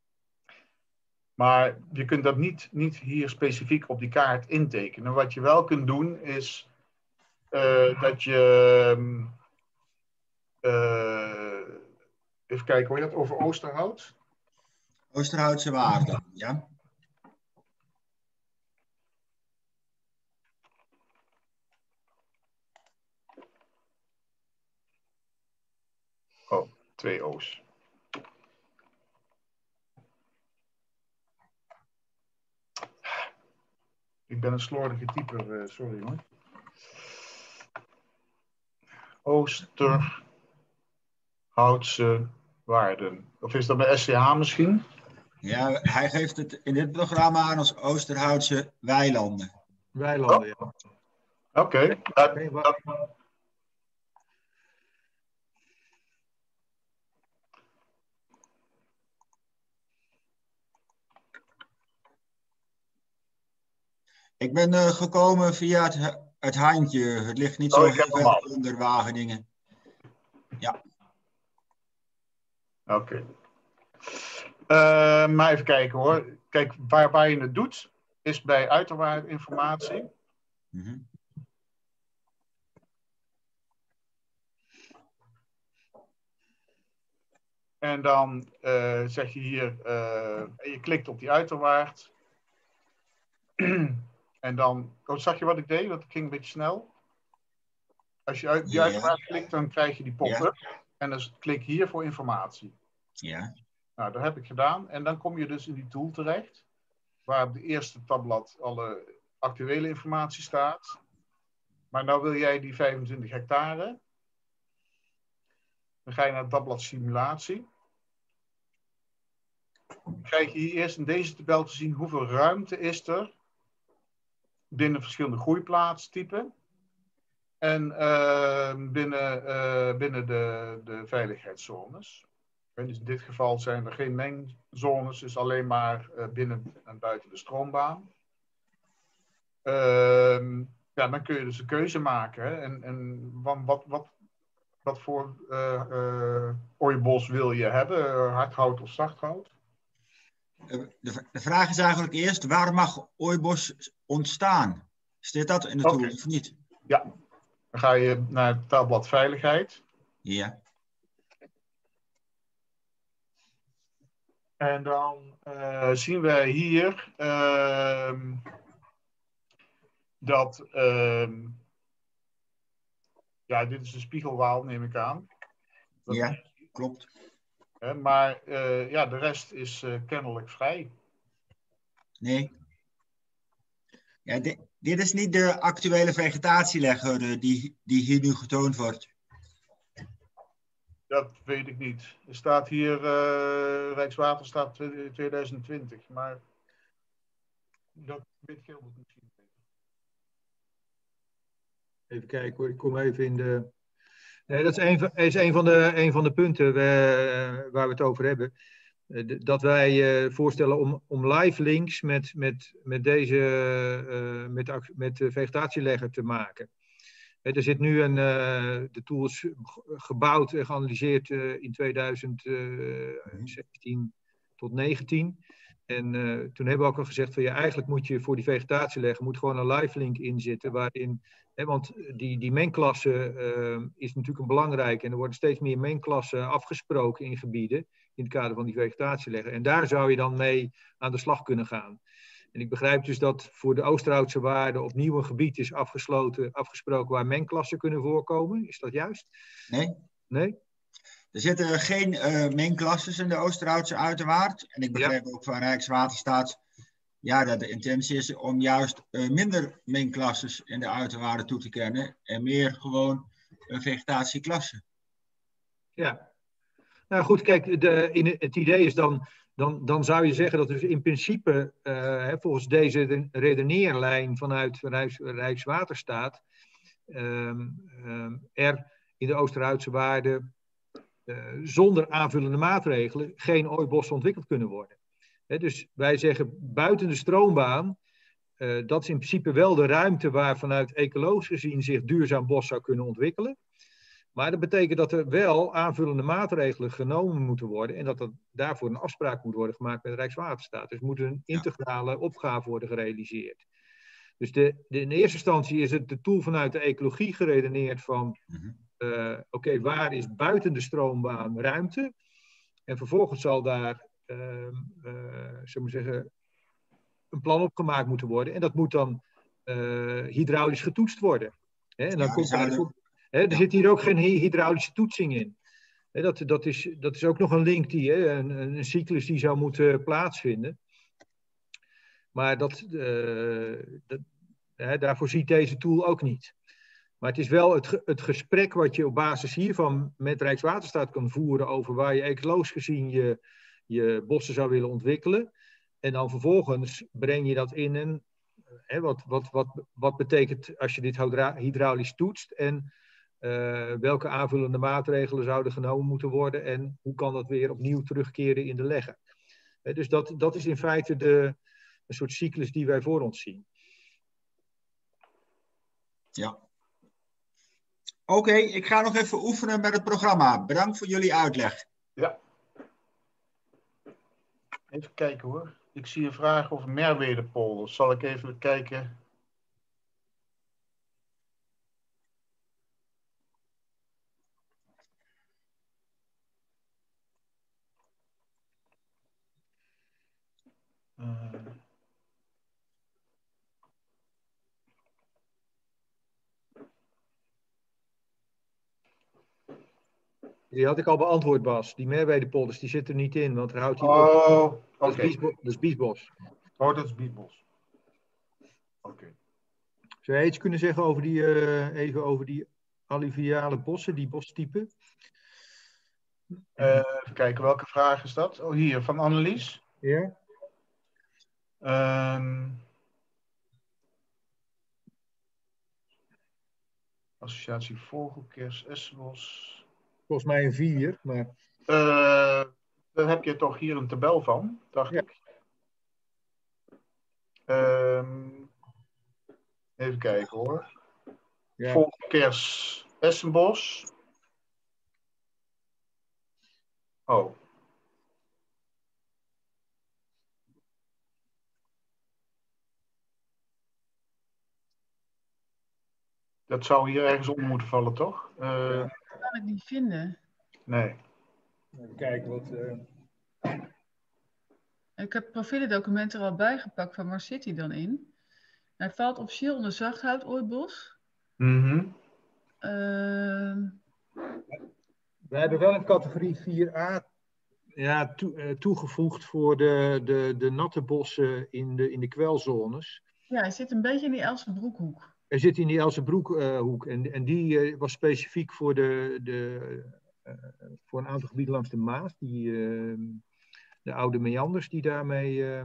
Maar je kunt dat niet hier specifiek op die kaart intekenen. Wat je wel kunt doen is dat je... even kijken, hoor je dat over Oosterhout? Oosterhoutse waarden, ja. Oh, 2 O's. Ik ben een slordige typer, sorry hoor. Oosterhoutse waarden. Of is dat bij SCH misschien? Ja, hij geeft het in dit programma aan als Oosterhoutse weilanden. Weilanden, ja. Oké. Ik ben gekomen via het handje. Het ligt niet zo heel ver onder Wageningen. Ja. Oké. Maar even kijken hoor. Kijk, waar je het doet, is bij uiterwaardinformatie. Mm-hmm. En dan zeg je hier, je klikt op die uiterwaard. En dan, zag je wat ik deed? Dat ging een beetje snel. Als je die uiterwaard klikt, dan krijg je die pop-up. En dan klik hier voor informatie. Ja. Nou, dat heb ik gedaan. En dan kom je dus in die tool terecht. Waar op de eerste tabblad alle actuele informatie staat. Maar nou wil jij die 25 hectare. Dan ga je naar het tabblad simulatie. Dan krijg je hier eerst in deze tabel te zien hoeveel ruimte is er binnen verschillende groeiplaatstypen en binnen de veiligheidszones. En dus in dit geval zijn er geen mengzones, dus alleen maar binnen en buiten de stroombaan. Ja, dan kun je dus een keuze maken. Hè? En wat voor ooibos wil je hebben? Hardhout of zachthout? De vraag is eigenlijk eerst, waar mag ooibos ontstaan? Staat dat in de tool of niet? Ja, dan ga je naar het tabblad veiligheid. Ja. En dan zien wij hier dat, ja, dit is een spiegelwaal, neem ik aan. Ja, klopt. Maar ja, de rest is kennelijk vrij. Nee. Ja, dit is niet de actuele vegetatielegger die hier nu getoond wordt. Dat weet ik niet. Er staat hier Rijkswaterstaat 2020, maar dat weet Gilbert misschien. Even kijken hoor, ik kom even in de... Nee, dat is een van de punten waar we het over hebben. Dat wij voorstellen om live links met de vegetatielegger te maken. Er zit nu de tool is gebouwd en geanalyseerd in 2017 tot 2019. En toen hebben we ook al gezegd van ja, eigenlijk moet je voor die vegetatielegger moet gewoon een live link inzetten waarin, want die mengklasse is natuurlijk een belangrijke en er worden steeds meer mengklassen afgesproken in gebieden in het kader van die vegetatielegger. En daar zou je dan mee aan de slag kunnen gaan. En ik begrijp dus dat voor de Oosterhoutse waarde opnieuw een gebied is afgesproken waar mengklassen kunnen voorkomen. Is dat juist? Nee. Nee? Er zitten geen mengklasses in de Oosterhoutse uiterwaard. En ik begrijp ook van Rijkswaterstaat ja, dat de intentie is om juist minder mengklasses in de uiterwaarden toe te kennen. En meer gewoon een vegetatieklasse. Ja. Nou goed, kijk, het idee is dan zou je zeggen dat dus in principe volgens deze redeneerlijn vanuit Rijkswaterstaat er in de Oosterhoutse waarde zonder aanvullende maatregelen geen ooibossen ontwikkeld kunnen worden. Dus wij zeggen buiten de stroombaan, dat is in principe wel de ruimte waar vanuit ecologisch gezien zich duurzaam bos zou kunnen ontwikkelen. Maar dat betekent dat er wel aanvullende maatregelen genomen moeten worden en dat er daarvoor een afspraak moet worden gemaakt met de Rijkswaterstaat. Dus moet een integrale opgave worden gerealiseerd. Dus in eerste instantie is het de tool vanuit de ecologie geredeneerd van oké, waar is buiten de stroombaan ruimte? En vervolgens zal daar zullen we zeggen, een plan opgemaakt moeten worden. En dat moet dan hydraulisch getoetst worden. En dan er zit hier ook geen hydraulische toetsing in. Dat is ook nog een link die, een cyclus die zou moeten plaatsvinden. Maar daarvoor ziet deze tool ook niet. Maar het is wel het gesprek wat je op basis hiervan met Rijkswaterstaat kan voeren over waar je ecologisch gezien je bossen zou willen ontwikkelen. En dan vervolgens breng je dat in een... Wat betekent als je dit hydraulisch toetst en welke aanvullende maatregelen zouden genomen moeten worden en hoe kan dat weer opnieuw terugkeren in de legger. Dus dat is in feite een soort cyclus die wij voor ons zien. Ja. Oké, ik ga nog even oefenen met het programma. Bedankt voor jullie uitleg. Ja. Even kijken hoor. Ik zie een vraag over Merwedepolder. Zal ik even kijken. Die had ik al beantwoord, Bas. Die Merwedepolders, die zitten er niet in, want er houdt hij Oh, op. oké. Dat is Biesbos. Oh, dat is Biesbos. Oké. Zou jij iets kunnen zeggen over even over die alluviale bossen, die bostypen? Even kijken, welke vraag is dat? Oh, hier, van Annelies. Ja. Associatie Vogelkers, Essenbos. Volgens mij een 4, maar... Daar heb je toch hier een tabel van, dacht ik. Even kijken hoor. Ja. Vogelkers, Essenbos. Oh. Dat zou hier ergens onder moeten vallen, toch? Dat kan ik niet vinden. Nee. Even kijken wat... Ik heb het profielendocument er al bij gepakt van waar zit hij dan in. Hij valt officieel onder Zachthout-Ooitbos. We hebben wel een categorie 4a toegevoegd voor de natte bossen in de kwelzones. Ja, hij zit een beetje in die Elsenbroekhoek. Hij zit in die Elsenbroekhoek en die was specifiek voor voor een aantal gebieden langs de Maas. De oude meanders die daarmee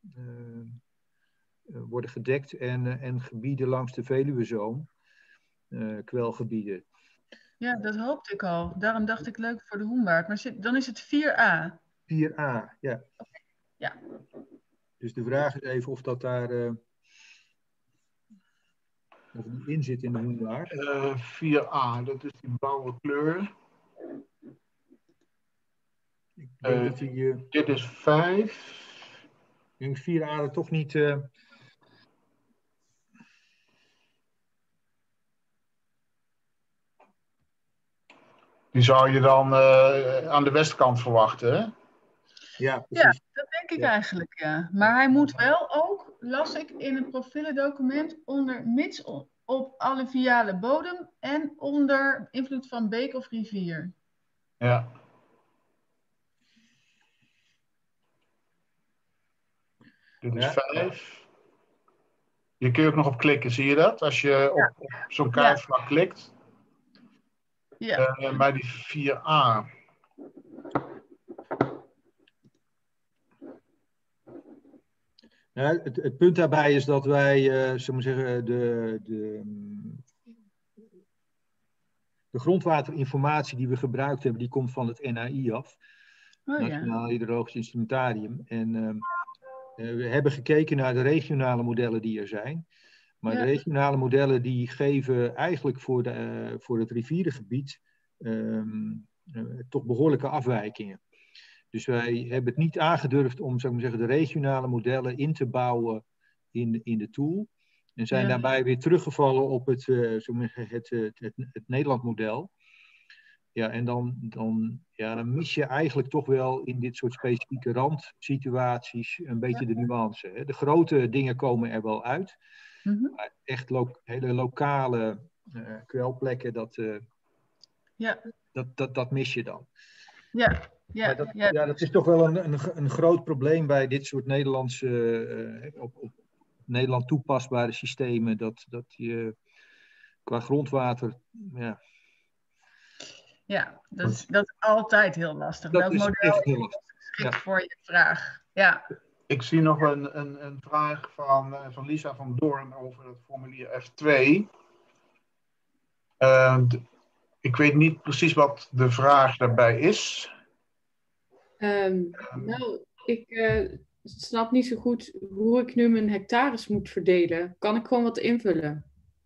worden gedekt en gebieden langs de Veluwezoom, kwelgebieden. Ja, dat hoopte ik al. Daarom dacht ik leuk voor de Hoenwaard. Maar dan is het 4a. 4a, ja. Okay. Ja. Dus de vraag is even of dat daar of die in zit in de Hoenwaard. 4a, dat is die blauwe kleur. Ik denk dat die, dit is 5. Ik denk 4a er toch niet... Die zou je dan aan de westkant verwachten, hè? Ja, precies. Ja, dat denk ik eigenlijk, ja. Maar hij moet wel ook, las ik in het profielendocument, mits op alluviale bodem en onder invloed van beek of rivier. Ja. Dit is 5. Hier kun je ook nog op klikken, zie je dat? Als je op zo'n kaartvlak klikt. Ja. Bij die 4a. Ja, het punt daarbij is dat wij, zullen we zeggen, de grondwaterinformatie die we gebruikt hebben, die komt van het NHI af. Nationaal Hydrologisch Instrumentarium. En we hebben gekeken naar de regionale modellen die er zijn. Maar de regionale modellen die geven eigenlijk voor het rivierengebied toch behoorlijke afwijkingen. Dus wij hebben het niet aangedurfd om, zou ik maar zeggen, de regionale modellen in te bouwen in de tool. En zijn daarbij weer teruggevallen op het Nederland-model. Ja, en dan mis je eigenlijk toch wel in dit soort specifieke randsituaties een beetje de nuance. Hè. De grote dingen komen er wel uit. Maar echt hele lokale kwelplekken, dat mis je dan. Ja. Dat is toch wel een groot probleem bij dit soort Nederlandse, op Nederland toepasbare systemen. Dat je qua grondwater... Ja, dat is altijd heel lastig. Dat welk is model echt heel is lastig. geschikt voor je vraag? Ja. Ik zie nog een vraag van Lisa van Doorn over het formulier F2. Ik weet niet precies wat de vraag daarbij is. Nou, ik snap niet zo goed hoe ik nu mijn hectares moet verdelen. Kan ik gewoon wat invullen?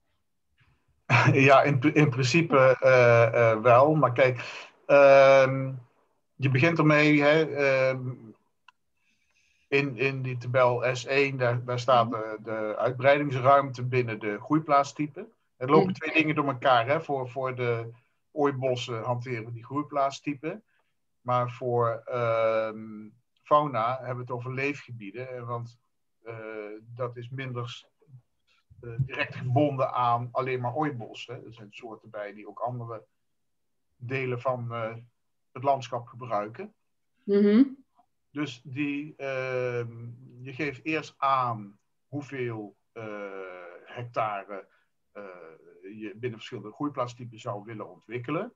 Ja, in principe wel. Maar kijk, je begint ermee... in die tabel S1, daar staat de uitbreidingsruimte binnen de groeiplaatstypen. Er lopen twee dingen door elkaar. Hè? Voor de ooibossen hanteren we die groeiplaatstypen. Maar voor fauna hebben we het over leefgebieden. Want dat is minder direct gebonden aan alleen maar ooibos. Hè? Er zijn soorten bij die ook andere delen van het landschap gebruiken. Mm-hmm. Dus je geeft eerst aan hoeveel hectare je binnen verschillende groeiplaatstypen zou willen ontwikkelen.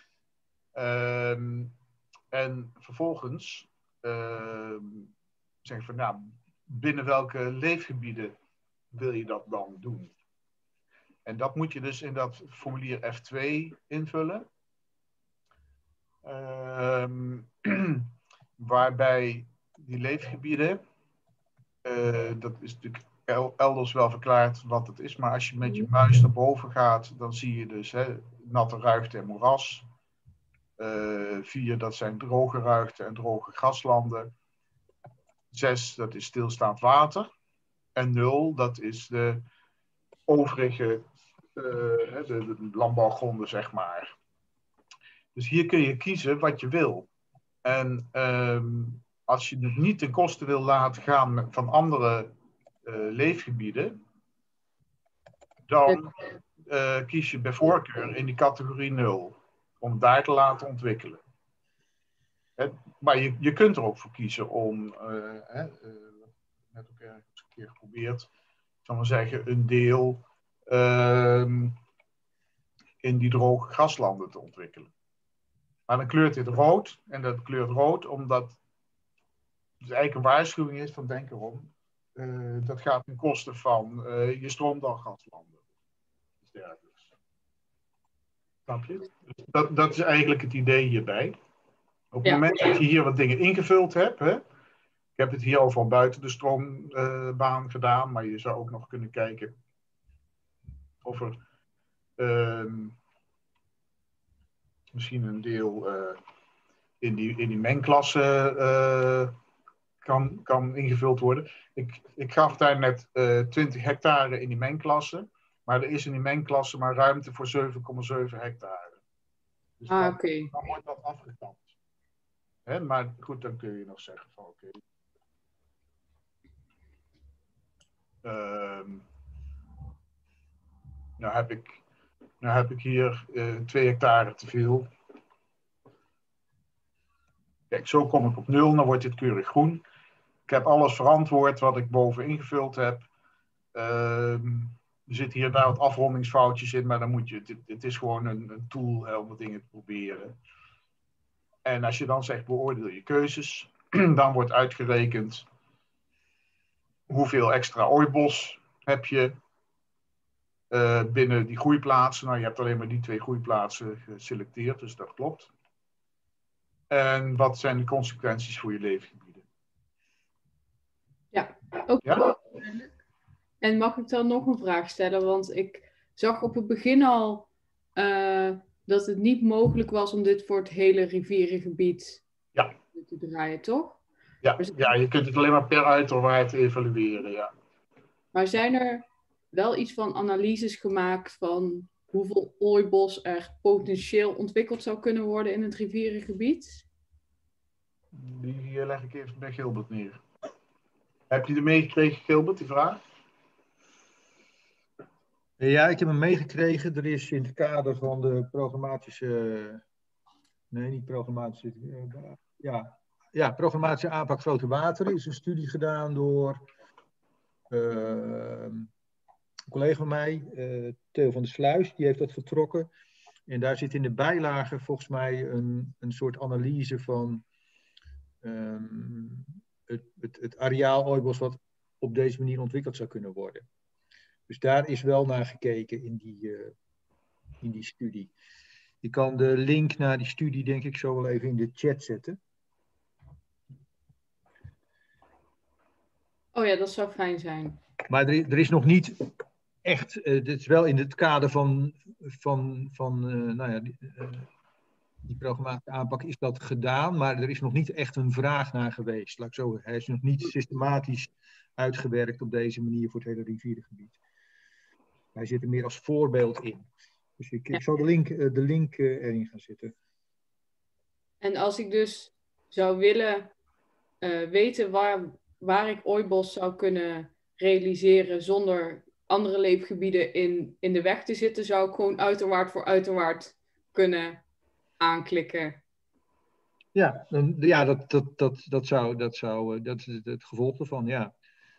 En vervolgens zeg je van, nou, binnen welke leefgebieden wil je dat dan doen? En dat moet je dus in dat formulier F2 invullen. Waarbij die leefgebieden, dat is natuurlijk elders wel verklaard wat het is, maar als je met je muis naar boven gaat, dan zie je dus natte ruigte en moeras. 4, dat zijn droge ruigte en droge graslanden. 6, dat is stilstaand water. En 0, dat is de overige de landbouwgronden, zeg maar. Dus hier kun je kiezen wat je wil. En als je het niet ten koste wil laten gaan van andere leefgebieden, dan kies je bij voorkeur in die categorie 0. Om daar te laten ontwikkelen. Maar je kunt er ook voor kiezen om, net ook ergens een keer geprobeerd, ik zal maar zeggen, een deel in die droge graslanden te ontwikkelen. Maar dan kleurt dit rood, en dat kleurt rood omdat het eigenlijk een waarschuwing is van denk erom. Dat gaat ten koste van je stroomdalgraslanden. Dus dergelijks. Snap je? Dus dat is eigenlijk het idee hierbij. Op het moment dat je hier wat dingen ingevuld hebt, ik heb het hier overal buiten de stroombaan gedaan, maar je zou ook nog kunnen kijken of er misschien een deel in die mengklasse kan ingevuld worden. Ik gaf daar net 20 hectare in die mengklasse, maar er is in die mengklasse maar ruimte voor 7,7 hectare. Dus dan wordt dat afgekant. Maar goed, dan kun je nog zeggen van oké. Nou heb ik hier 2 hectare te veel. Kijk, zo kom ik op 0, dan wordt dit keurig groen. Ik heb alles verantwoord wat ik boven ingevuld heb. Er zitten hier daar wat afrondingsfoutjes in, maar dan moet je, het is gewoon een tool om wat dingen te proberen. En als je dan zegt beoordeel je keuzes, dan wordt uitgerekend hoeveel extra ooibos heb je binnen die groeiplaatsen. Nou, je hebt alleen maar die 2 groeiplaatsen geselecteerd, dus dat klopt. En wat zijn de consequenties voor je leefgebieden? Ja, ook. Ja? En mag ik dan nog een vraag stellen? Want ik zag op het begin al dat het niet mogelijk was om dit voor het hele rivierengebied te draaien, toch? Ja, ja, je kunt het alleen maar per uiterwaard evalueren, ja. Maar zijn er wel iets van analyses gemaakt van hoeveel ooibos er potentieel ontwikkeld zou kunnen worden in het rivierengebied? Die leg ik even bij Gilbert neer. Heb je er meegekregen, Gilbert, die vraag? Ja, ik heb hem meegekregen. Er is in het kader van de programmatische... Nee, niet programmatische... programmatische aanpak grote wateren is een studie gedaan door een collega van mij, Theo van der Sluis, die heeft dat vertrokken. En daar zit in de bijlage volgens mij een soort analyse van het areaal ooibos wat op deze manier ontwikkeld zou kunnen worden. Dus daar is wel naar gekeken in die studie. Ik kan de link naar die studie denk ik zo wel even in de chat zetten. Oh ja, dat zou fijn zijn. Maar er is nog niet echt, dit is wel in het kader van die programmatische aanpak is dat gedaan, maar er is nog niet echt een vraag naar geweest. Laat ik zo, hij is nog niet systematisch uitgewerkt op deze manier voor het hele rivierengebied. Hij zit er meer als voorbeeld in. Dus ik zal de link erin gaan zetten. En als ik dus zou willen weten waar ik ooibos zou kunnen realiseren zonder andere leefgebieden in de weg te zitten, zou ik gewoon uiterwaard voor uiterwaard kunnen aanklikken. Ja, dat is het gevolg ervan, ja.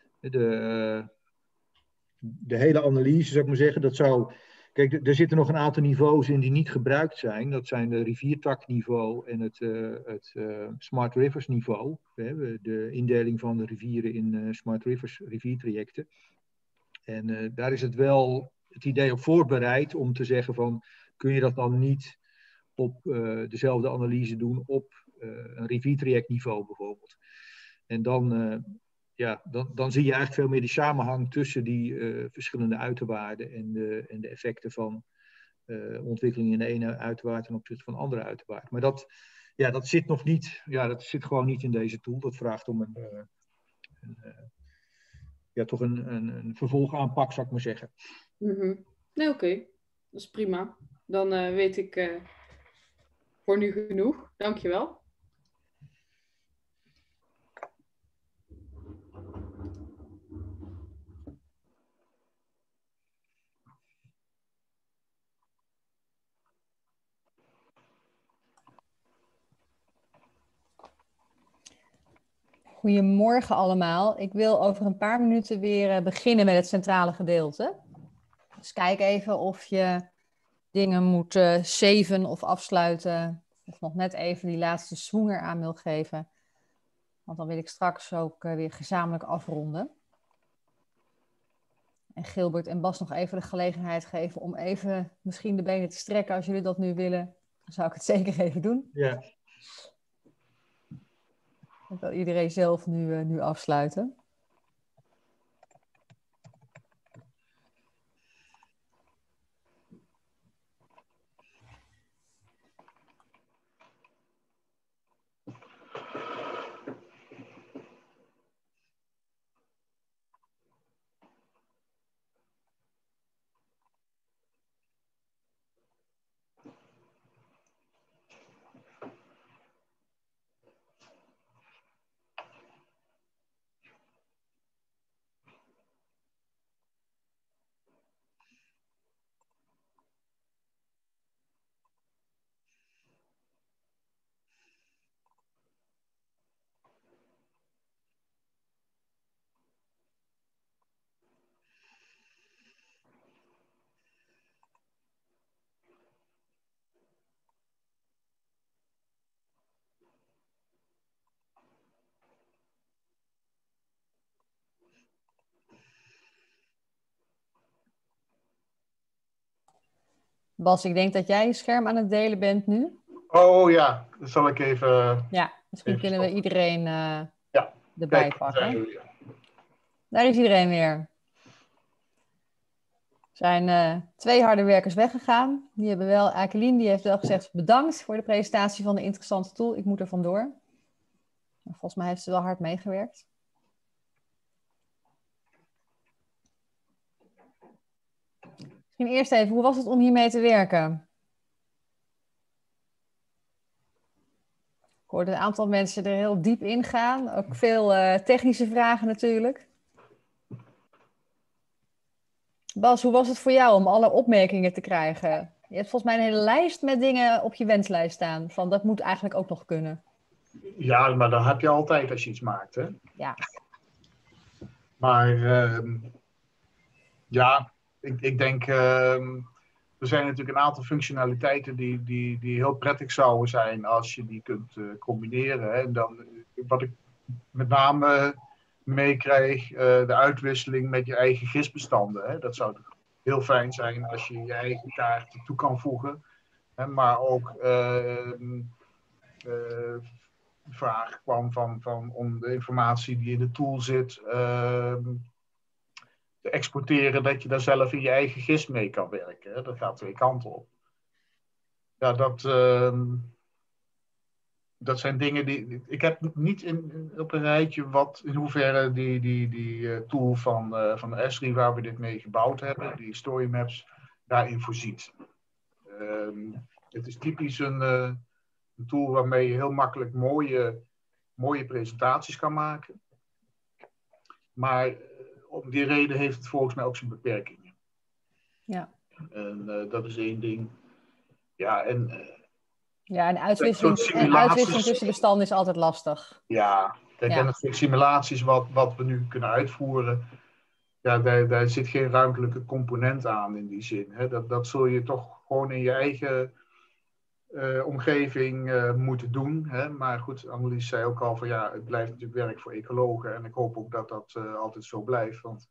De hele analyse, zou ik maar zeggen, dat zou... Kijk, er zitten nog een aantal niveaus in die niet gebruikt zijn. Dat zijn de riviertakniveau en het Smart Rivers niveau. De indeling van de rivieren in Smart Rivers riviertrajecten. En daar is het wel het idee op voorbereid om te zeggen van... kun je dat dan niet op dezelfde analyse doen op een riviertrajectniveau bijvoorbeeld. En dan zie je eigenlijk veel meer die samenhang tussen die verschillende uiterwaarden en de effecten van ontwikkeling in de ene uiterwaard ten opzichte van de andere uiterwaard. Maar dat zit nog niet, dat zit gewoon niet in deze tool. Dat vraagt om toch een vervolgaanpak, zou ik maar zeggen. Mm-hmm. Nee, oké. Dat is prima. Dan weet ik voor nu genoeg. Dankjewel. Goedemorgen allemaal. Ik wil over een paar minuten weer beginnen met het centrale gedeelte. Dus kijk even of je dingen moet saven of afsluiten. Of nog net even die laatste swoon aan wil geven. Want dan wil ik straks ook weer gezamenlijk afronden. En Gilbert en Bas nog even de gelegenheid geven om even misschien de benen te strekken. Als jullie dat nu willen, dan zou ik het zeker even doen. Ja. Ik wil iedereen zelf nu afsluiten. Bas, ik denk dat jij je scherm aan het delen bent nu. Oh ja, dat zal ik even... Ja, misschien even kunnen we iedereen erbij Kijk, pakken. Daar is iedereen weer. Er zijn 2 harde werkers weggegaan. Die hebben wel, Akeline, die heeft wel gezegd bedankt voor de presentatie van de interessante tool. Ik moet er vandoor. Volgens mij heeft ze wel hard meegewerkt. Misschien eerst even, hoe was het om hiermee te werken? Ik hoorde een aantal mensen er heel diep in gaan. Ook veel technische vragen natuurlijk. Bas, hoe was het voor jou om alle opmerkingen te krijgen? Je hebt volgens mij een hele lijst met dingen op je wenslijst staan. Van dat moet eigenlijk ook nog kunnen. Ja, maar dat heb je altijd als je iets maakt, hè? Ja. Maar ik denk, er zijn natuurlijk een aantal functionaliteiten die heel prettig zouden zijn als je die kunt combineren. Hè? En dan, wat ik met name meekrijg, de uitwisseling met je eigen GIS-bestanden. Hè? Dat zou heel fijn zijn als je je eigen kaart toe kan voegen. Hè? Maar ook de vraag kwam om de informatie die in de tool zit te exporteren, dat je daar zelf in je eigen GIS mee kan werken. Hè? Dat gaat 2 kanten op. Ja, dat zijn dingen die... Ik heb niet op een rijtje in hoeverre die tool van Esri, waar we dit mee gebouwd hebben, die story maps, daarin voorziet. Het is typisch een tool waarmee je heel makkelijk mooie presentaties kan maken. Maar om die reden heeft het volgens mij ook zijn beperkingen. Ja. En dat is één ding. Ja, en uitwisseling tussen bestanden is altijd lastig. Ja, kijk, en het soort simulaties wat we nu kunnen uitvoeren, ja, daar zit geen ruimtelijke component aan in die zin. Hè. Dat zul je toch gewoon in je eigen omgeving moeten doen. Hè. Maar goed, Annelies zei ook al van ja, het blijft natuurlijk werk voor ecologen. En ik hoop ook dat dat altijd zo blijft. Want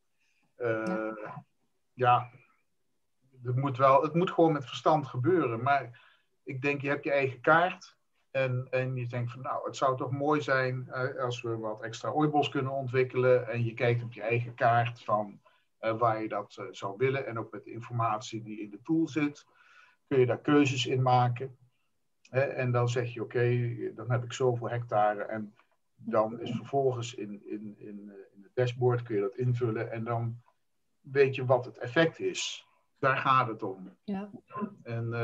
het moet gewoon met verstand gebeuren. Maar ik denk, je hebt je eigen kaart. En je denkt van nou, het zou toch mooi zijn als we wat extra ooibos kunnen ontwikkelen. En je kijkt op je eigen kaart van waar je dat zou willen. En ook met de informatie die in de tool zit, kun je daar keuzes in maken. En dan zeg je oké, dan heb ik zoveel hectare. En dan is vervolgens in het dashboard kun je dat invullen. En dan weet je wat het effect is. Daar gaat het om. Ja. En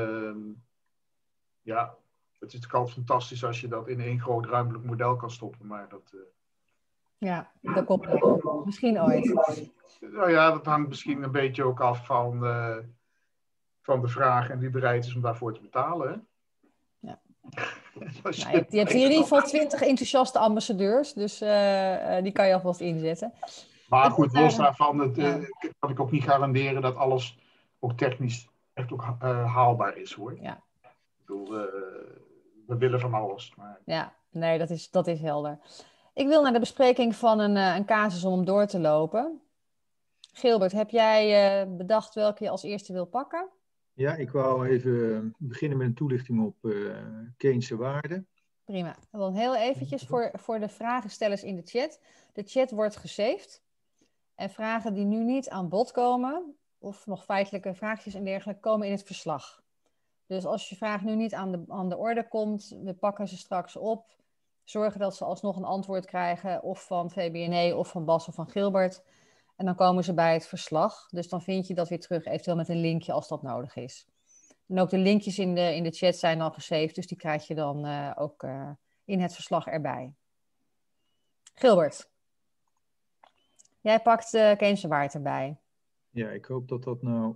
het is natuurlijk altijd fantastisch als je dat in één groot ruimtelijk model kan stoppen, maar dat... Ja, dat komt nog. Misschien ooit. Nou ja, dat hangt misschien een beetje ook af van de vraag en wie bereid is om daarvoor te betalen. Hè? Ja. Je hebt hier in ieder geval 20 enthousiaste ambassadeurs, dus die kan je alvast inzetten. Maar goed, los daarvan kan ik ook niet garanderen dat alles ook technisch echt ook haalbaar is, hoor. Ja. Ik bedoel, we willen van alles. Maar... Ja, nee, dat is helder. Ik wil naar de bespreking van een casus om door te lopen. Gilbert, heb jij bedacht welke je als eerste wil pakken? Ja, ik wou even beginnen met een toelichting op Keynese waarden. Prima. Dan heel eventjes voor de vragenstellers in de chat. De chat wordt gesaved. En vragen die nu niet aan bod komen, of nog feitelijke vraagjes en dergelijke, komen in het verslag. Dus als je vraag nu niet aan de orde komt, we pakken ze straks op. Zorgen dat ze alsnog een antwoord krijgen, of van VBNE, of van Bas of van Gilbert. En dan komen ze bij het verslag. Dus dan vind je dat weer terug, eventueel met een linkje als dat nodig is. En ook de linkjes in de chat zijn dan gesaved, dus die krijg je dan ook in het verslag erbij. Gilbert, jij pakt Keynese waard erbij. Ja, ik hoop dat dat nou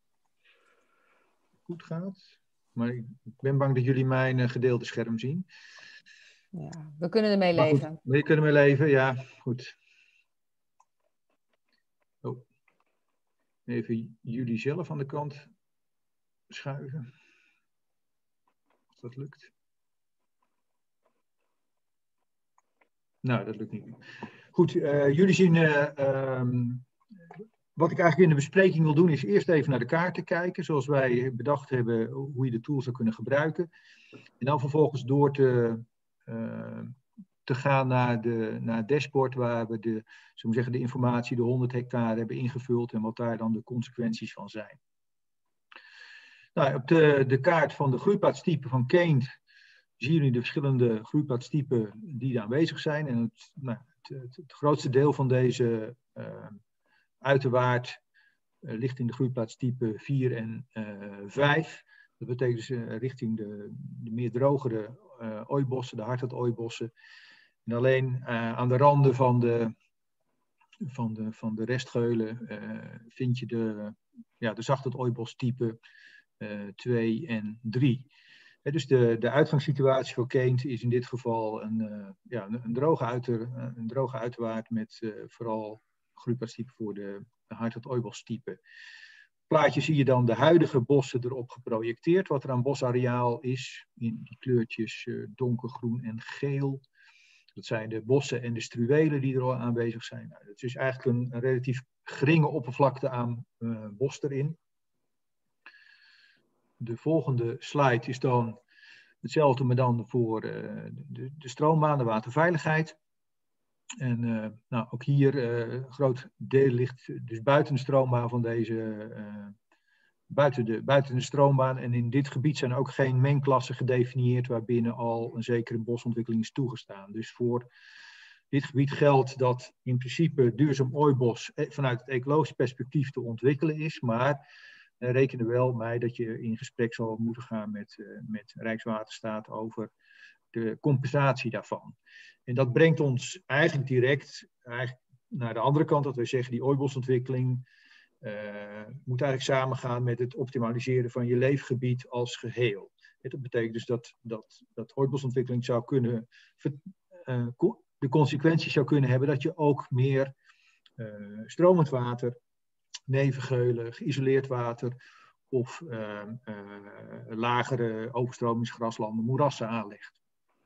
goed gaat. Maar ik ben bang dat jullie mijn gedeelde scherm zien. Ja, we kunnen ermee leven. Goed, we kunnen ermee leven, ja, goed. Oh. Even jullie zelf aan de kant schuiven. Als dat lukt. Nou, dat lukt niet. Goed, jullie zien... wat ik eigenlijk in de bespreking wil doen, is eerst even naar de kaarten kijken, zoals wij bedacht hebben hoe je de tool zou kunnen gebruiken. En dan vervolgens door te gaan naar het dashboard, waar we de informatie, de 100 hectare hebben ingevuld en wat daar dan de consequenties van zijn. Nou, op de kaart van de groeipaadstypen van Keyn zien jullie de verschillende groeipaadstypen die daar aanwezig zijn. En het grootste deel van deze uiterwaard ligt in de groeipaadstype 4 en 5. Dat betekent dus richting de meer drogere ooibossen, de hardhout-ooibossen. En alleen aan de randen van de restgeulen vind je de zachthout-ooibostype 2 en 3. Dus de uitgangssituatie voor Keyn is in dit geval een droge uiterwaard met vooral groeipaadstype voor de hardhout-ooibostype. Plaatje zie je dan de huidige bossen erop geprojecteerd, wat er aan bosareaal is, in die kleurtjes donkergroen en geel. Dat zijn de bossen en de struwelen die er al aanwezig zijn. Nou, dat is eigenlijk een relatief geringe oppervlakte aan bos erin. De volgende slide is dan hetzelfde, maar dan voor de stroombaan, de waterveiligheid. En ook hier een groot deel ligt dus buiten de stroombaan van deze buiten de stroombaan. En in dit gebied zijn ook geen mengklassen gedefinieerd waarbinnen al een zekere bosontwikkeling is toegestaan. Dus voor dit gebied geldt dat in principe duurzaam ooibos vanuit het ecologisch perspectief te ontwikkelen is, maar reken er wel bij dat je in gesprek zal moeten gaan met Rijkswaterstaat over de compensatie daarvan. En dat brengt ons eigenlijk direct naar de andere kant, dat wij zeggen die ooibosontwikkeling moet eigenlijk samengaan met het optimaliseren van je leefgebied als geheel. Dat betekent dus dat ooibosontwikkeling zou kunnen, de consequentie zou kunnen hebben dat je ook meer stromend water, nevengeulen, geïsoleerd water of lagere overstromingsgraslanden, moerassen aanlegt.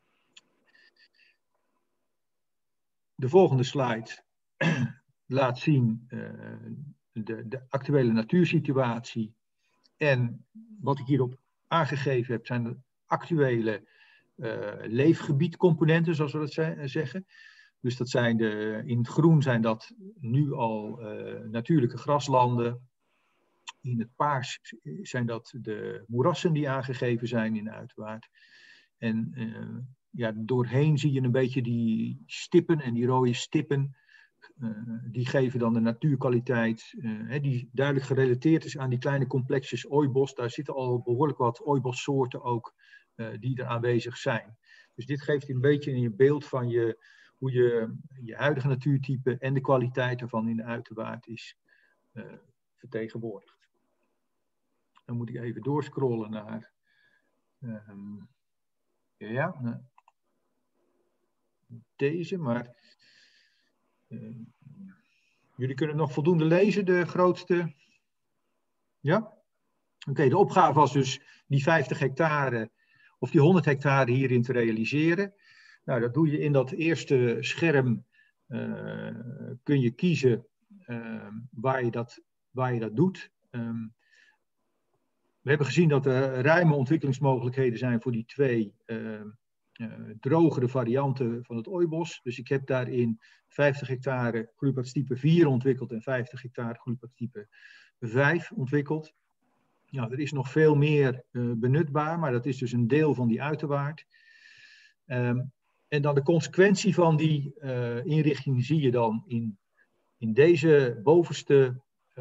De volgende slide laat zien de actuele natuursituatie. En wat ik hierop aangegeven heb, zijn de actuele leefgebiedcomponenten, zoals we dat zeggen. Dus dat zijn in het groen zijn dat nu al natuurlijke graslanden. In het paars zijn dat de moerassen die aangegeven zijn in de uiterwaard. En doorheen zie je een beetje die stippen en die rode stippen. Die geven dan de natuurkwaliteit die duidelijk gerelateerd is aan die kleine complexes ooibos. Daar zitten al behoorlijk wat ooibossoorten ook die er aanwezig zijn. Dus dit geeft een beetje een beeld van hoe je huidige natuurtype en de kwaliteit ervan in de uiterwaard is vertegenwoordigd. Dan moet ik even doorscrollen naar deze, maar jullie kunnen nog voldoende lezen, de grootste. Ja? Oké, de opgave was dus die 50 hectare of die 100 hectare hierin te realiseren. Nou, dat doe je in dat eerste scherm. Kun je kiezen waar je dat doet. We hebben gezien dat er ruime ontwikkelingsmogelijkheden zijn voor die twee drogere varianten van het ooibos. Dus ik heb daarin 50 hectare groeipaadstype 4 ontwikkeld en 50 hectare groeipaadstype 5 ontwikkeld. Ja, er is nog veel meer benutbaar, maar dat is dus een deel van die uiterwaard. En dan de consequentie van die inrichting zie je dan in deze bovenste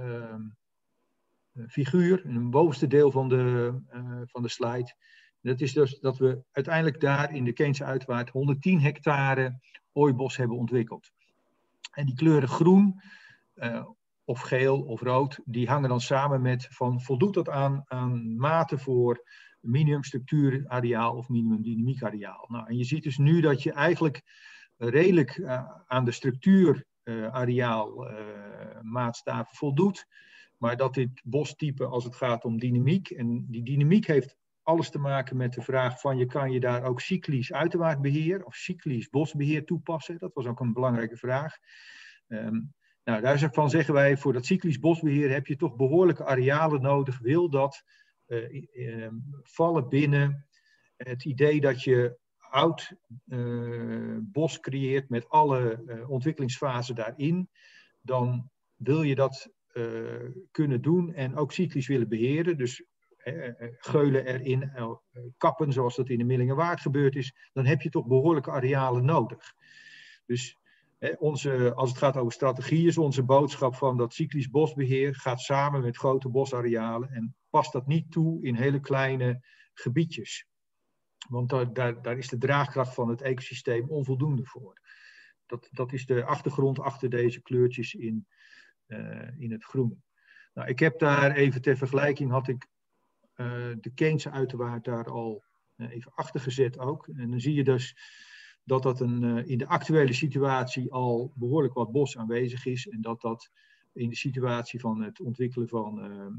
figuur, in het bovenste deel van de slide. Dat is dus dat we uiteindelijk daar in de Keense Uitwaard 110 hectare ooibos hebben ontwikkeld. En die kleuren groen of geel of rood, die hangen dan samen met van voldoet dat aan maten voor minimum structuurareaal of minimum dynamiekareaal. Nou, en je ziet dus nu dat je eigenlijk redelijk aan de structuurareaal maatstaven voldoet, maar dat dit bostype als het gaat om dynamiek, en die dynamiek heeft alles te maken met de vraag van kan je daar ook cyclisch uiterwaardbeheer of cyclisch bosbeheer toepassen? Dat was ook een belangrijke vraag. Nou, daarvan zeggen wij, voor dat cyclisch bosbeheer heb je toch behoorlijke arealen nodig. Wil dat vallen binnen het idee dat je oud bos creëert met alle ontwikkelingsfasen daarin, dan wil je dat kunnen doen en ook cyclisch willen beheren. Dus geulen erin, kappen zoals dat in de Millingerwaard gebeurd is, dan heb je toch behoorlijke arealen nodig. Dus als het gaat over strategie is onze boodschap van dat cyclisch bosbeheer gaat samen met grote bosarealen en past dat niet toe in hele kleine gebiedjes. Want daar is de draagkracht van het ecosysteem onvoldoende voor. Dat is de achtergrond achter deze kleurtjes in het groen. Nou, ik heb daar even ter vergelijking had ik de Keense Uiterwaard daar al even achter gezet ook. En dan zie je dus dat in de actuele situatie al behoorlijk wat bos aanwezig is. En dat in de situatie van het ontwikkelen van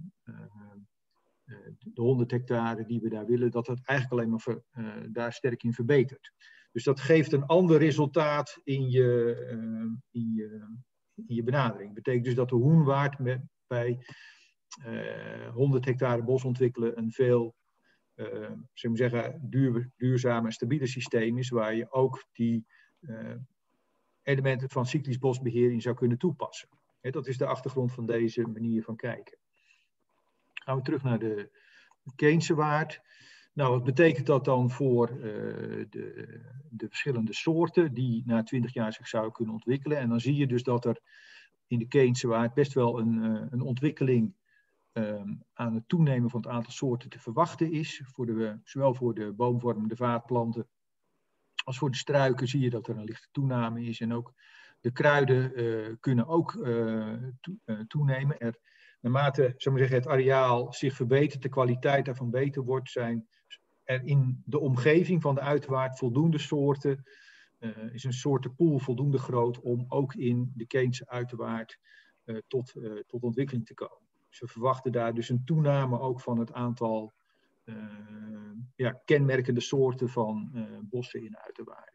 de 100 hectare die we daar willen, dat eigenlijk alleen maar daar sterk in verbetert. Dus dat geeft een ander resultaat in je benadering. Dat betekent dus dat de Hoenwaard bij 100 hectare bos ontwikkelen een veel duurzaam en stabiele systeem is, waar je ook die elementen van cyclisch bosbeheer in zou kunnen toepassen. Dat is de achtergrond van deze manier van kijken. Gaan we terug naar de Keynese waard. Nou, wat betekent dat dan voor de verschillende soorten die na 20 jaar zich zouden kunnen ontwikkelen? En dan zie je dus dat er in de Keynese waard best wel een ontwikkeling aan het toenemen van het aantal soorten te verwachten is. Zowel voor de boomvormende vaatplanten als voor de struiken zie je dat er een lichte toename is. En ook de kruiden kunnen ook toenemen. Naarmate het areaal zich verbetert, de kwaliteit daarvan beter wordt, zijn er in de omgeving van de uiterwaard voldoende soorten, is een soortenpool voldoende groot om ook in de Keynese uiterwaard tot ontwikkeling te komen. Dus we verwachten daar dus een toename ook van het aantal kenmerkende soorten van bossen in uiterwaarden.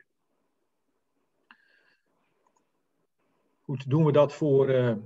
Goed, doen we dat voor...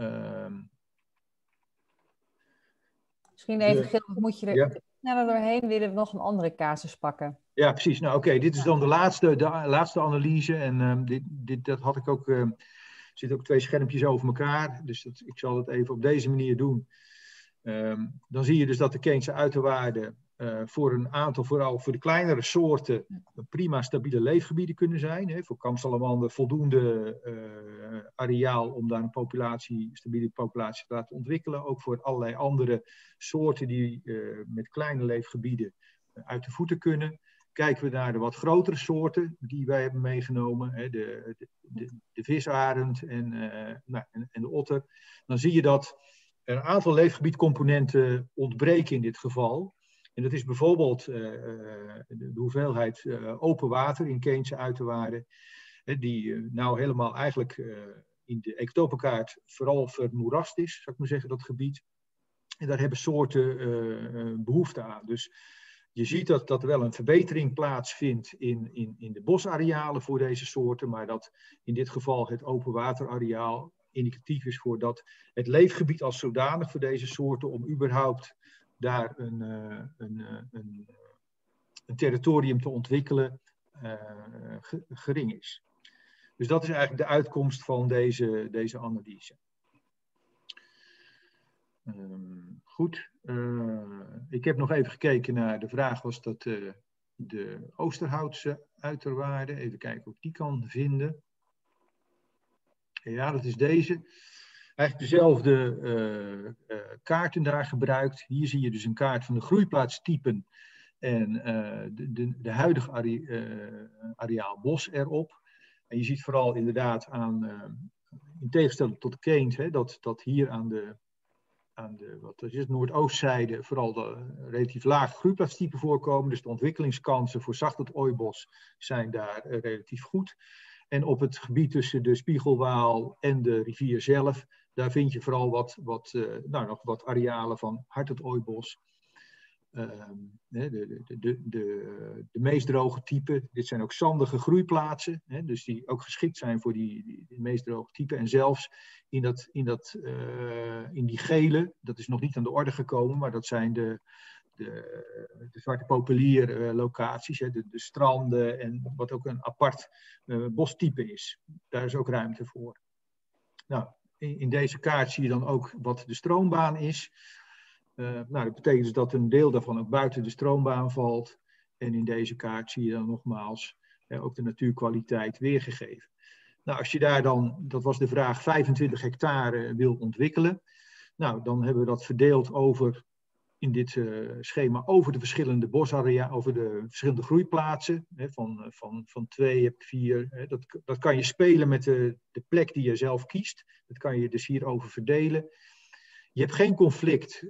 Misschien even, Gilbert, moet je er sneller doorheen? Willen we nog een andere casus pakken? Ja, precies. Nou, oké, dit is dan de laatste analyse. En dat had ik ook... Er zitten ook 2 schermpjes over elkaar. Dus ik zal het even op deze manier doen. Dan zie je dus dat de Keynese uiterwaarden voor een aantal, vooral voor de kleinere soorten, prima stabiele leefgebieden kunnen zijn. Hè. Voor kamsalamander voldoende areaal om daar een stabiele populatie te laten ontwikkelen. Ook voor allerlei andere soorten die met kleine leefgebieden uit de voeten kunnen. Kijken we naar de wat grotere soorten die wij hebben meegenomen, hè, de visarend en de otter, dan zie je dat er een aantal leefgebiedcomponenten ontbreken in dit geval. En dat is bijvoorbeeld de hoeveelheid open water in Keynese uiterwaarden, die nou helemaal eigenlijk in de ecotopenkaart vooral vermoerast is, zou ik maar zeggen, dat gebied. En daar hebben soorten behoefte aan. Dus je ziet dat er wel een verbetering plaatsvindt in de bosarealen voor deze soorten, maar dat in dit geval het open waterareaal indicatief is voor dat het leefgebied als zodanig voor deze soorten om überhaupt daar een territorium te ontwikkelen gering is. Dus dat is eigenlijk de uitkomst van deze analyse. Goed, ik heb nog even gekeken naar de vraag, was dat de Oosterhoutse uiterwaarden. Even kijken of ik die kan vinden. Ja, dat is deze. Eigenlijk dezelfde kaarten daar gebruikt. Hier zie je dus een kaart van de groeiplaatstypen en de huidige areaal bos erop. En je ziet vooral inderdaad in tegenstelling tot Keynes, dat hier aan de noordoostzijde vooral de relatief lage groeiplaatstypen voorkomen. Dus de ontwikkelingskansen voor zacht ooibos zijn daar relatief goed. En op het gebied tussen de Spiegelwaal en de rivier zelf, daar vind je vooral nog wat arealen van hard ooibos. De meest droge typen, dit zijn ook zandige groeiplaatsen, dus die ook geschikt zijn voor die meest droge typen. En zelfs in die gele, dat is nog niet aan de orde gekomen, maar dat zijn de zwarte populier locaties, de stranden en wat ook een apart bostype is. Daar is ook ruimte voor. Nou, in deze kaart zie je dan ook wat de stroombaan is. Dat betekent dus dat een deel daarvan ook buiten de stroombaan valt. En in deze kaart zie je dan nogmaals ook de natuurkwaliteit weergegeven. Nou, als je daar dan, dat was de vraag, 25 hectare wil ontwikkelen. Nou, dan hebben we dat verdeeld in dit schema over de verschillende bosarea, over de verschillende groeiplaatsen. Van 2 heb ik 4. Dat kan je spelen met de plek die je zelf kiest. Dat kan je dus hierover verdelen. Je hebt geen conflict,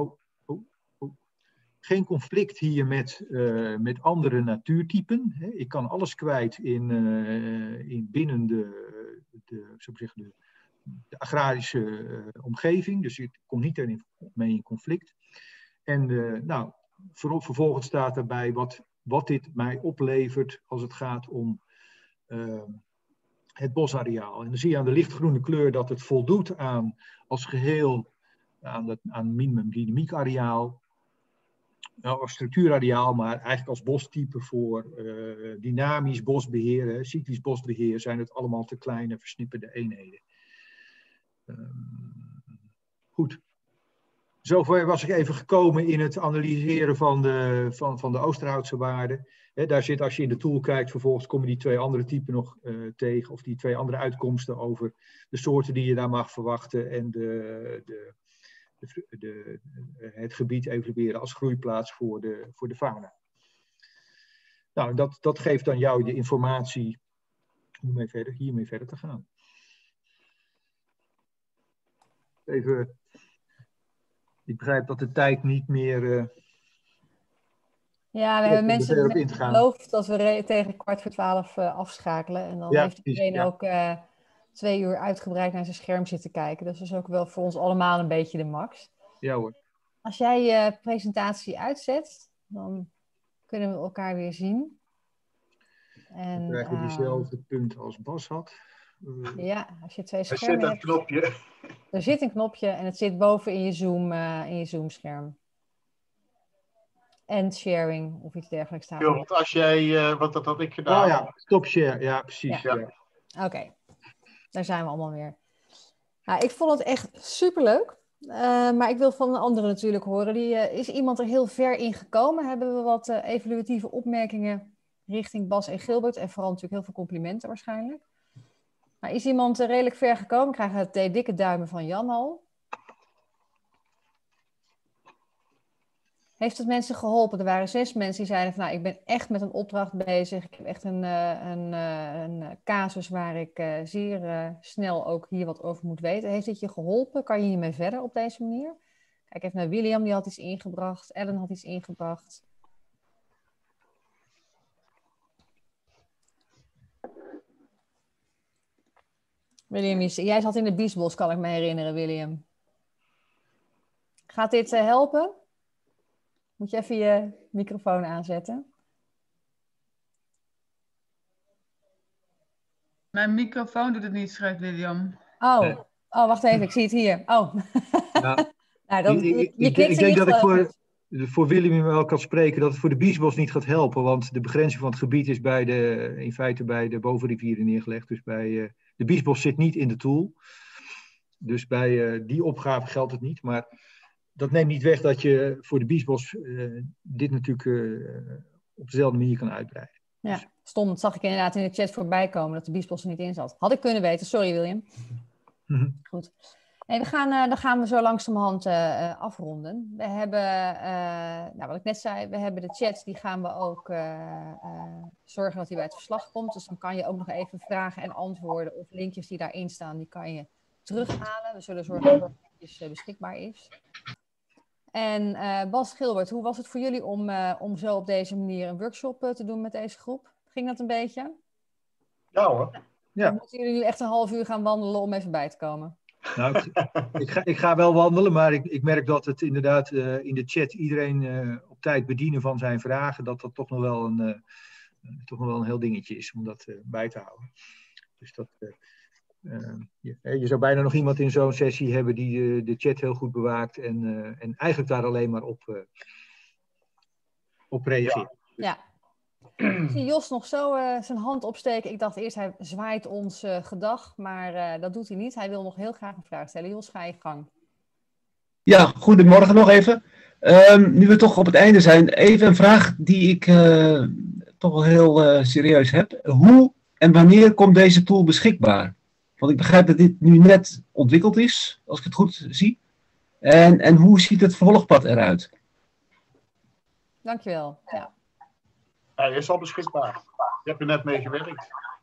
geen conflict hier met andere natuurtypen. Ik kan alles kwijt binnen de agrarische omgeving. Dus ik kom niet erin mee in conflict. En vervolgens staat daarbij wat dit mij oplevert als het gaat om het bosareaal. En dan zie je aan de lichtgroene kleur dat het voldoet aan als geheel aan minimum dynamiekareaal. Als structuurareaal, maar eigenlijk als bostype voor dynamisch bosbeheer, cyclisch bosbeheer, zijn het allemaal te kleine versnipperde eenheden. Goed. Zover was ik even gekomen in het analyseren van de Oosterhoutse waarden. Daar zit, als je in de tool kijkt, vervolgens komen die 2 andere typen nog tegen. Of die 2 andere uitkomsten over de soorten die je daar mag verwachten. En het gebied evalueren als groeiplaats voor de fauna. Nou, dat geeft dan jou de informatie om hiermee verder te gaan. Even, ik begrijp dat de tijd niet meer... Ja, we hebben mensen beloofd dat we tegen 11:15 afschakelen. En dan heeft iedereen ook 2 uur uitgebreid naar zijn scherm zitten kijken. Dus dat is ook wel voor ons allemaal een beetje de max. Ja hoor. Als jij je presentatie uitzet, dan kunnen we elkaar weer zien. En, dan krijgen we diezelfde punten als Bas had. Ja, als je 2 schermen hebt. Er zit een knopje. Er zit een knopje en het zit boven in je Zoom-scherm. End sharing of iets dergelijks staat. Ja, want als jij, wat dat had ik gedaan. Oh ja, stop share, ja precies. Ja. Ja. Oké, daar zijn we allemaal weer. Nou, ik vond het echt superleuk. Maar ik wil van de anderen natuurlijk horen. Is iemand er heel ver in gekomen? Hebben we wat evaluatieve opmerkingen richting Bas en Gilbert? En vooral natuurlijk heel veel complimenten waarschijnlijk. Maar is iemand redelijk ver gekomen? Ik krijg 2 dikke duimen van Jan al. Heeft het mensen geholpen? Er waren 6 mensen die zeiden van, nou, ik ben echt met een opdracht bezig. Ik heb echt een casus waar ik zeer snel ook hier wat over moet weten. Heeft dit je geholpen? Kan je hiermee verder op deze manier? Kijk even naar William, die had iets ingebracht. Ellen had iets ingebracht. William, jij zat in de Biesbos, kan ik me herinneren, William. Gaat dit helpen? Moet je even je microfoon aanzetten? Mijn microfoon doet het niet, schrijft William. Oh, wacht even, ik zie het hier. Oh. Nou, ik denk dat ik voor William wel kan spreken dat het voor de Biesbos niet gaat helpen. Want de begrenzing van het gebied is in feite bij de bovenrivieren neergelegd. Dus de Biesbos zit niet in de tool. Dus bij die opgave geldt het niet. Maar dat neemt niet weg dat je voor de Biesbos dit natuurlijk op dezelfde manier kan uitbreiden. Ja, stom. Dat zag ik inderdaad in de chat voorbij komen dat de Biesbos er niet in zat. Had ik kunnen weten. Sorry, William. Goed. Nee, dan gaan we zo langzamerhand afronden. We hebben, wat ik net zei, we hebben de chat. Die gaan we ook zorgen dat die bij het verslag komt. Dus dan kan je ook nog even vragen en antwoorden of linkjes die daarin staan, die kan je terughalen. We zullen zorgen dat het beschikbaar is. En Bas, Gilbert, hoe was het voor jullie om zo op deze manier een workshop te doen met deze groep? Ging dat een beetje? Ja hoor. Ja. Dan moeten jullie nu echt een half uur gaan wandelen om even bij te komen? Nou, ik ga wel wandelen, maar ik merk dat het inderdaad in de chat iedereen op tijd bedienen van zijn vragen, dat toch nog wel een heel dingetje is om dat bij te houden. Dus dat... je zou bijna nog iemand in zo'n sessie hebben die de chat heel goed bewaakt en eigenlijk daar alleen maar op reageert. Ja. Ik zie Jos nog zo zijn hand opsteken. Ik dacht eerst hij zwaait ons gedag, maar dat doet hij niet. Hij wil nog heel graag een vraag stellen. Jos, ga je gang. Ja, goedemorgen nog even. Nu we toch op het einde zijn, even een vraag die ik toch wel heel serieus heb. Hoe en wanneer komt deze tool beschikbaar? Want ik begrijp dat dit nu net ontwikkeld is, als ik het goed zie. En hoe ziet het vervolgpad eruit? Dankjewel. Ja. Hij is al beschikbaar. Je hebt er net mee gewerkt.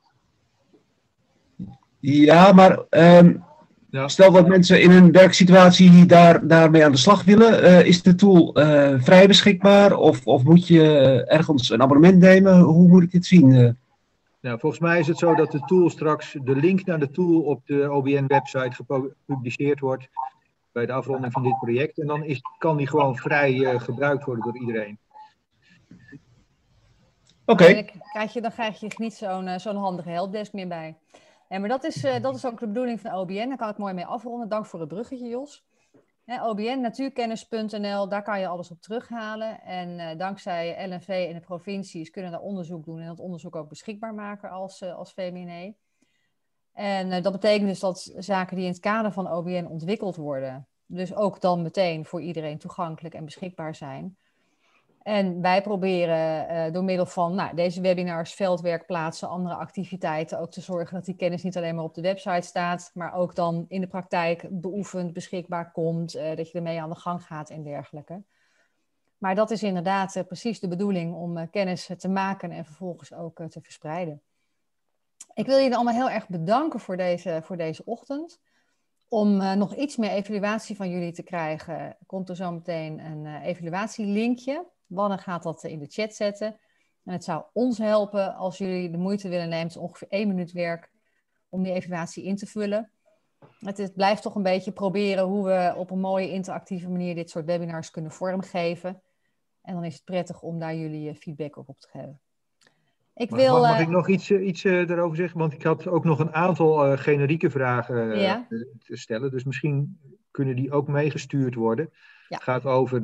Ja, maar stel dat mensen in een werksituatie daarmee aan de slag willen. Is de tool vrij beschikbaar? Of moet je ergens een abonnement nemen? Hoe moet ik dit zien? Nou, volgens mij is het zo dat de tool straks, de link naar de tool op de OBN-website gepubliceerd wordt bij de afronding van dit project. En dan kan die gewoon vrij gebruikt worden door iedereen. Oké. Dan krijg je niet zo'n handige helpdesk meer bij. Nee, maar dat is ook de bedoeling van OBN. Daar kan ik mooi mee afronden. Dank voor het bruggetje, Jos. OBN, natuurkennis.nl, daar kan je alles op terughalen. En dankzij LNV en de provincies kunnen daar onderzoek doen en dat onderzoek ook beschikbaar maken als VMNE. En dat betekent dus dat zaken die in het kader van OBN ontwikkeld worden, dus ook dan meteen voor iedereen toegankelijk en beschikbaar zijn. En wij proberen door middel van deze webinars, veldwerkplaatsen, andere activiteiten ook te zorgen dat die kennis niet alleen maar op de website staat, maar ook dan in de praktijk beoefend, beschikbaar komt, dat je ermee aan de gang gaat en dergelijke. Maar dat is inderdaad precies de bedoeling om kennis te maken en vervolgens ook te verspreiden. Ik wil jullie allemaal heel erg bedanken voor deze ochtend. Om nog iets meer evaluatie van jullie te krijgen, komt er zo meteen een evaluatielinkje. Wanne gaat dat in de chat zetten. En het zou ons helpen als jullie de moeite willen nemen, het is ongeveer 1 minuut werk, om die evaluatie in te vullen. Het blijft toch een beetje proberen hoe we op een mooie interactieve manier dit soort webinars kunnen vormgeven. En dan is het prettig om daar jullie feedback op te geven. Mag ik nog iets daarover zeggen? Want ik had ook nog een aantal generieke vragen te stellen. Dus misschien kunnen die ook meegestuurd worden. Ja. Het gaat over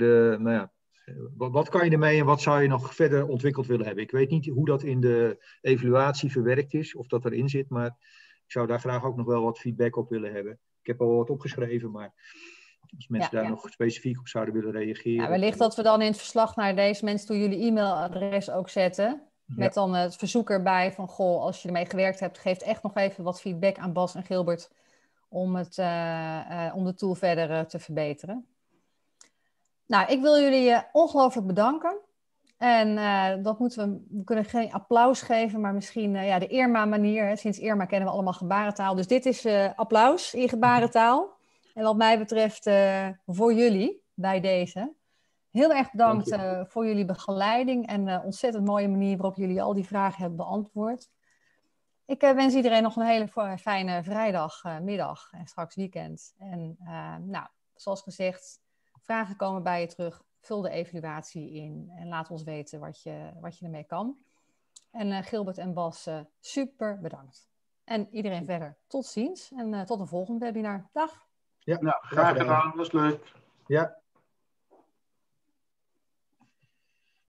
wat kan je ermee en wat zou je nog verder ontwikkeld willen hebben? Ik weet niet hoe dat in de evaluatie verwerkt is, of dat erin zit, maar ik zou daar graag ook nog wel wat feedback op willen hebben. Ik heb al wat opgeschreven, maar als mensen daar nog specifiek op zouden willen reageren. Ja, wellicht dat we dan in het verslag naar deze mensen toe jullie e-mailadres ook zetten. Met dan het verzoek erbij van, goh, als je ermee gewerkt hebt, geef echt nog even wat feedback aan Bas en Gilbert om de tool verder te verbeteren. Nou, ik wil jullie ongelooflijk bedanken. En we kunnen geen applaus geven, maar misschien de Irma-manier. Hè. Sinds Irma kennen we allemaal gebarentaal. Dus dit is applaus in gebarentaal. En wat mij betreft voor jullie bij deze. Heel erg bedankt voor jullie begeleiding en ontzettend mooie manier waarop jullie al die vragen hebben beantwoord. Ik wens iedereen nog een hele fijne vrijdagmiddag en straks weekend. En zoals gezegd, vragen komen bij je terug. Vul de evaluatie in en laat ons weten wat je ermee kan. En Gilbert en Bas, super bedankt. En iedereen verder, tot ziens en tot een volgend webinar. Dag! Ja, graag gedaan, was leuk. Ja.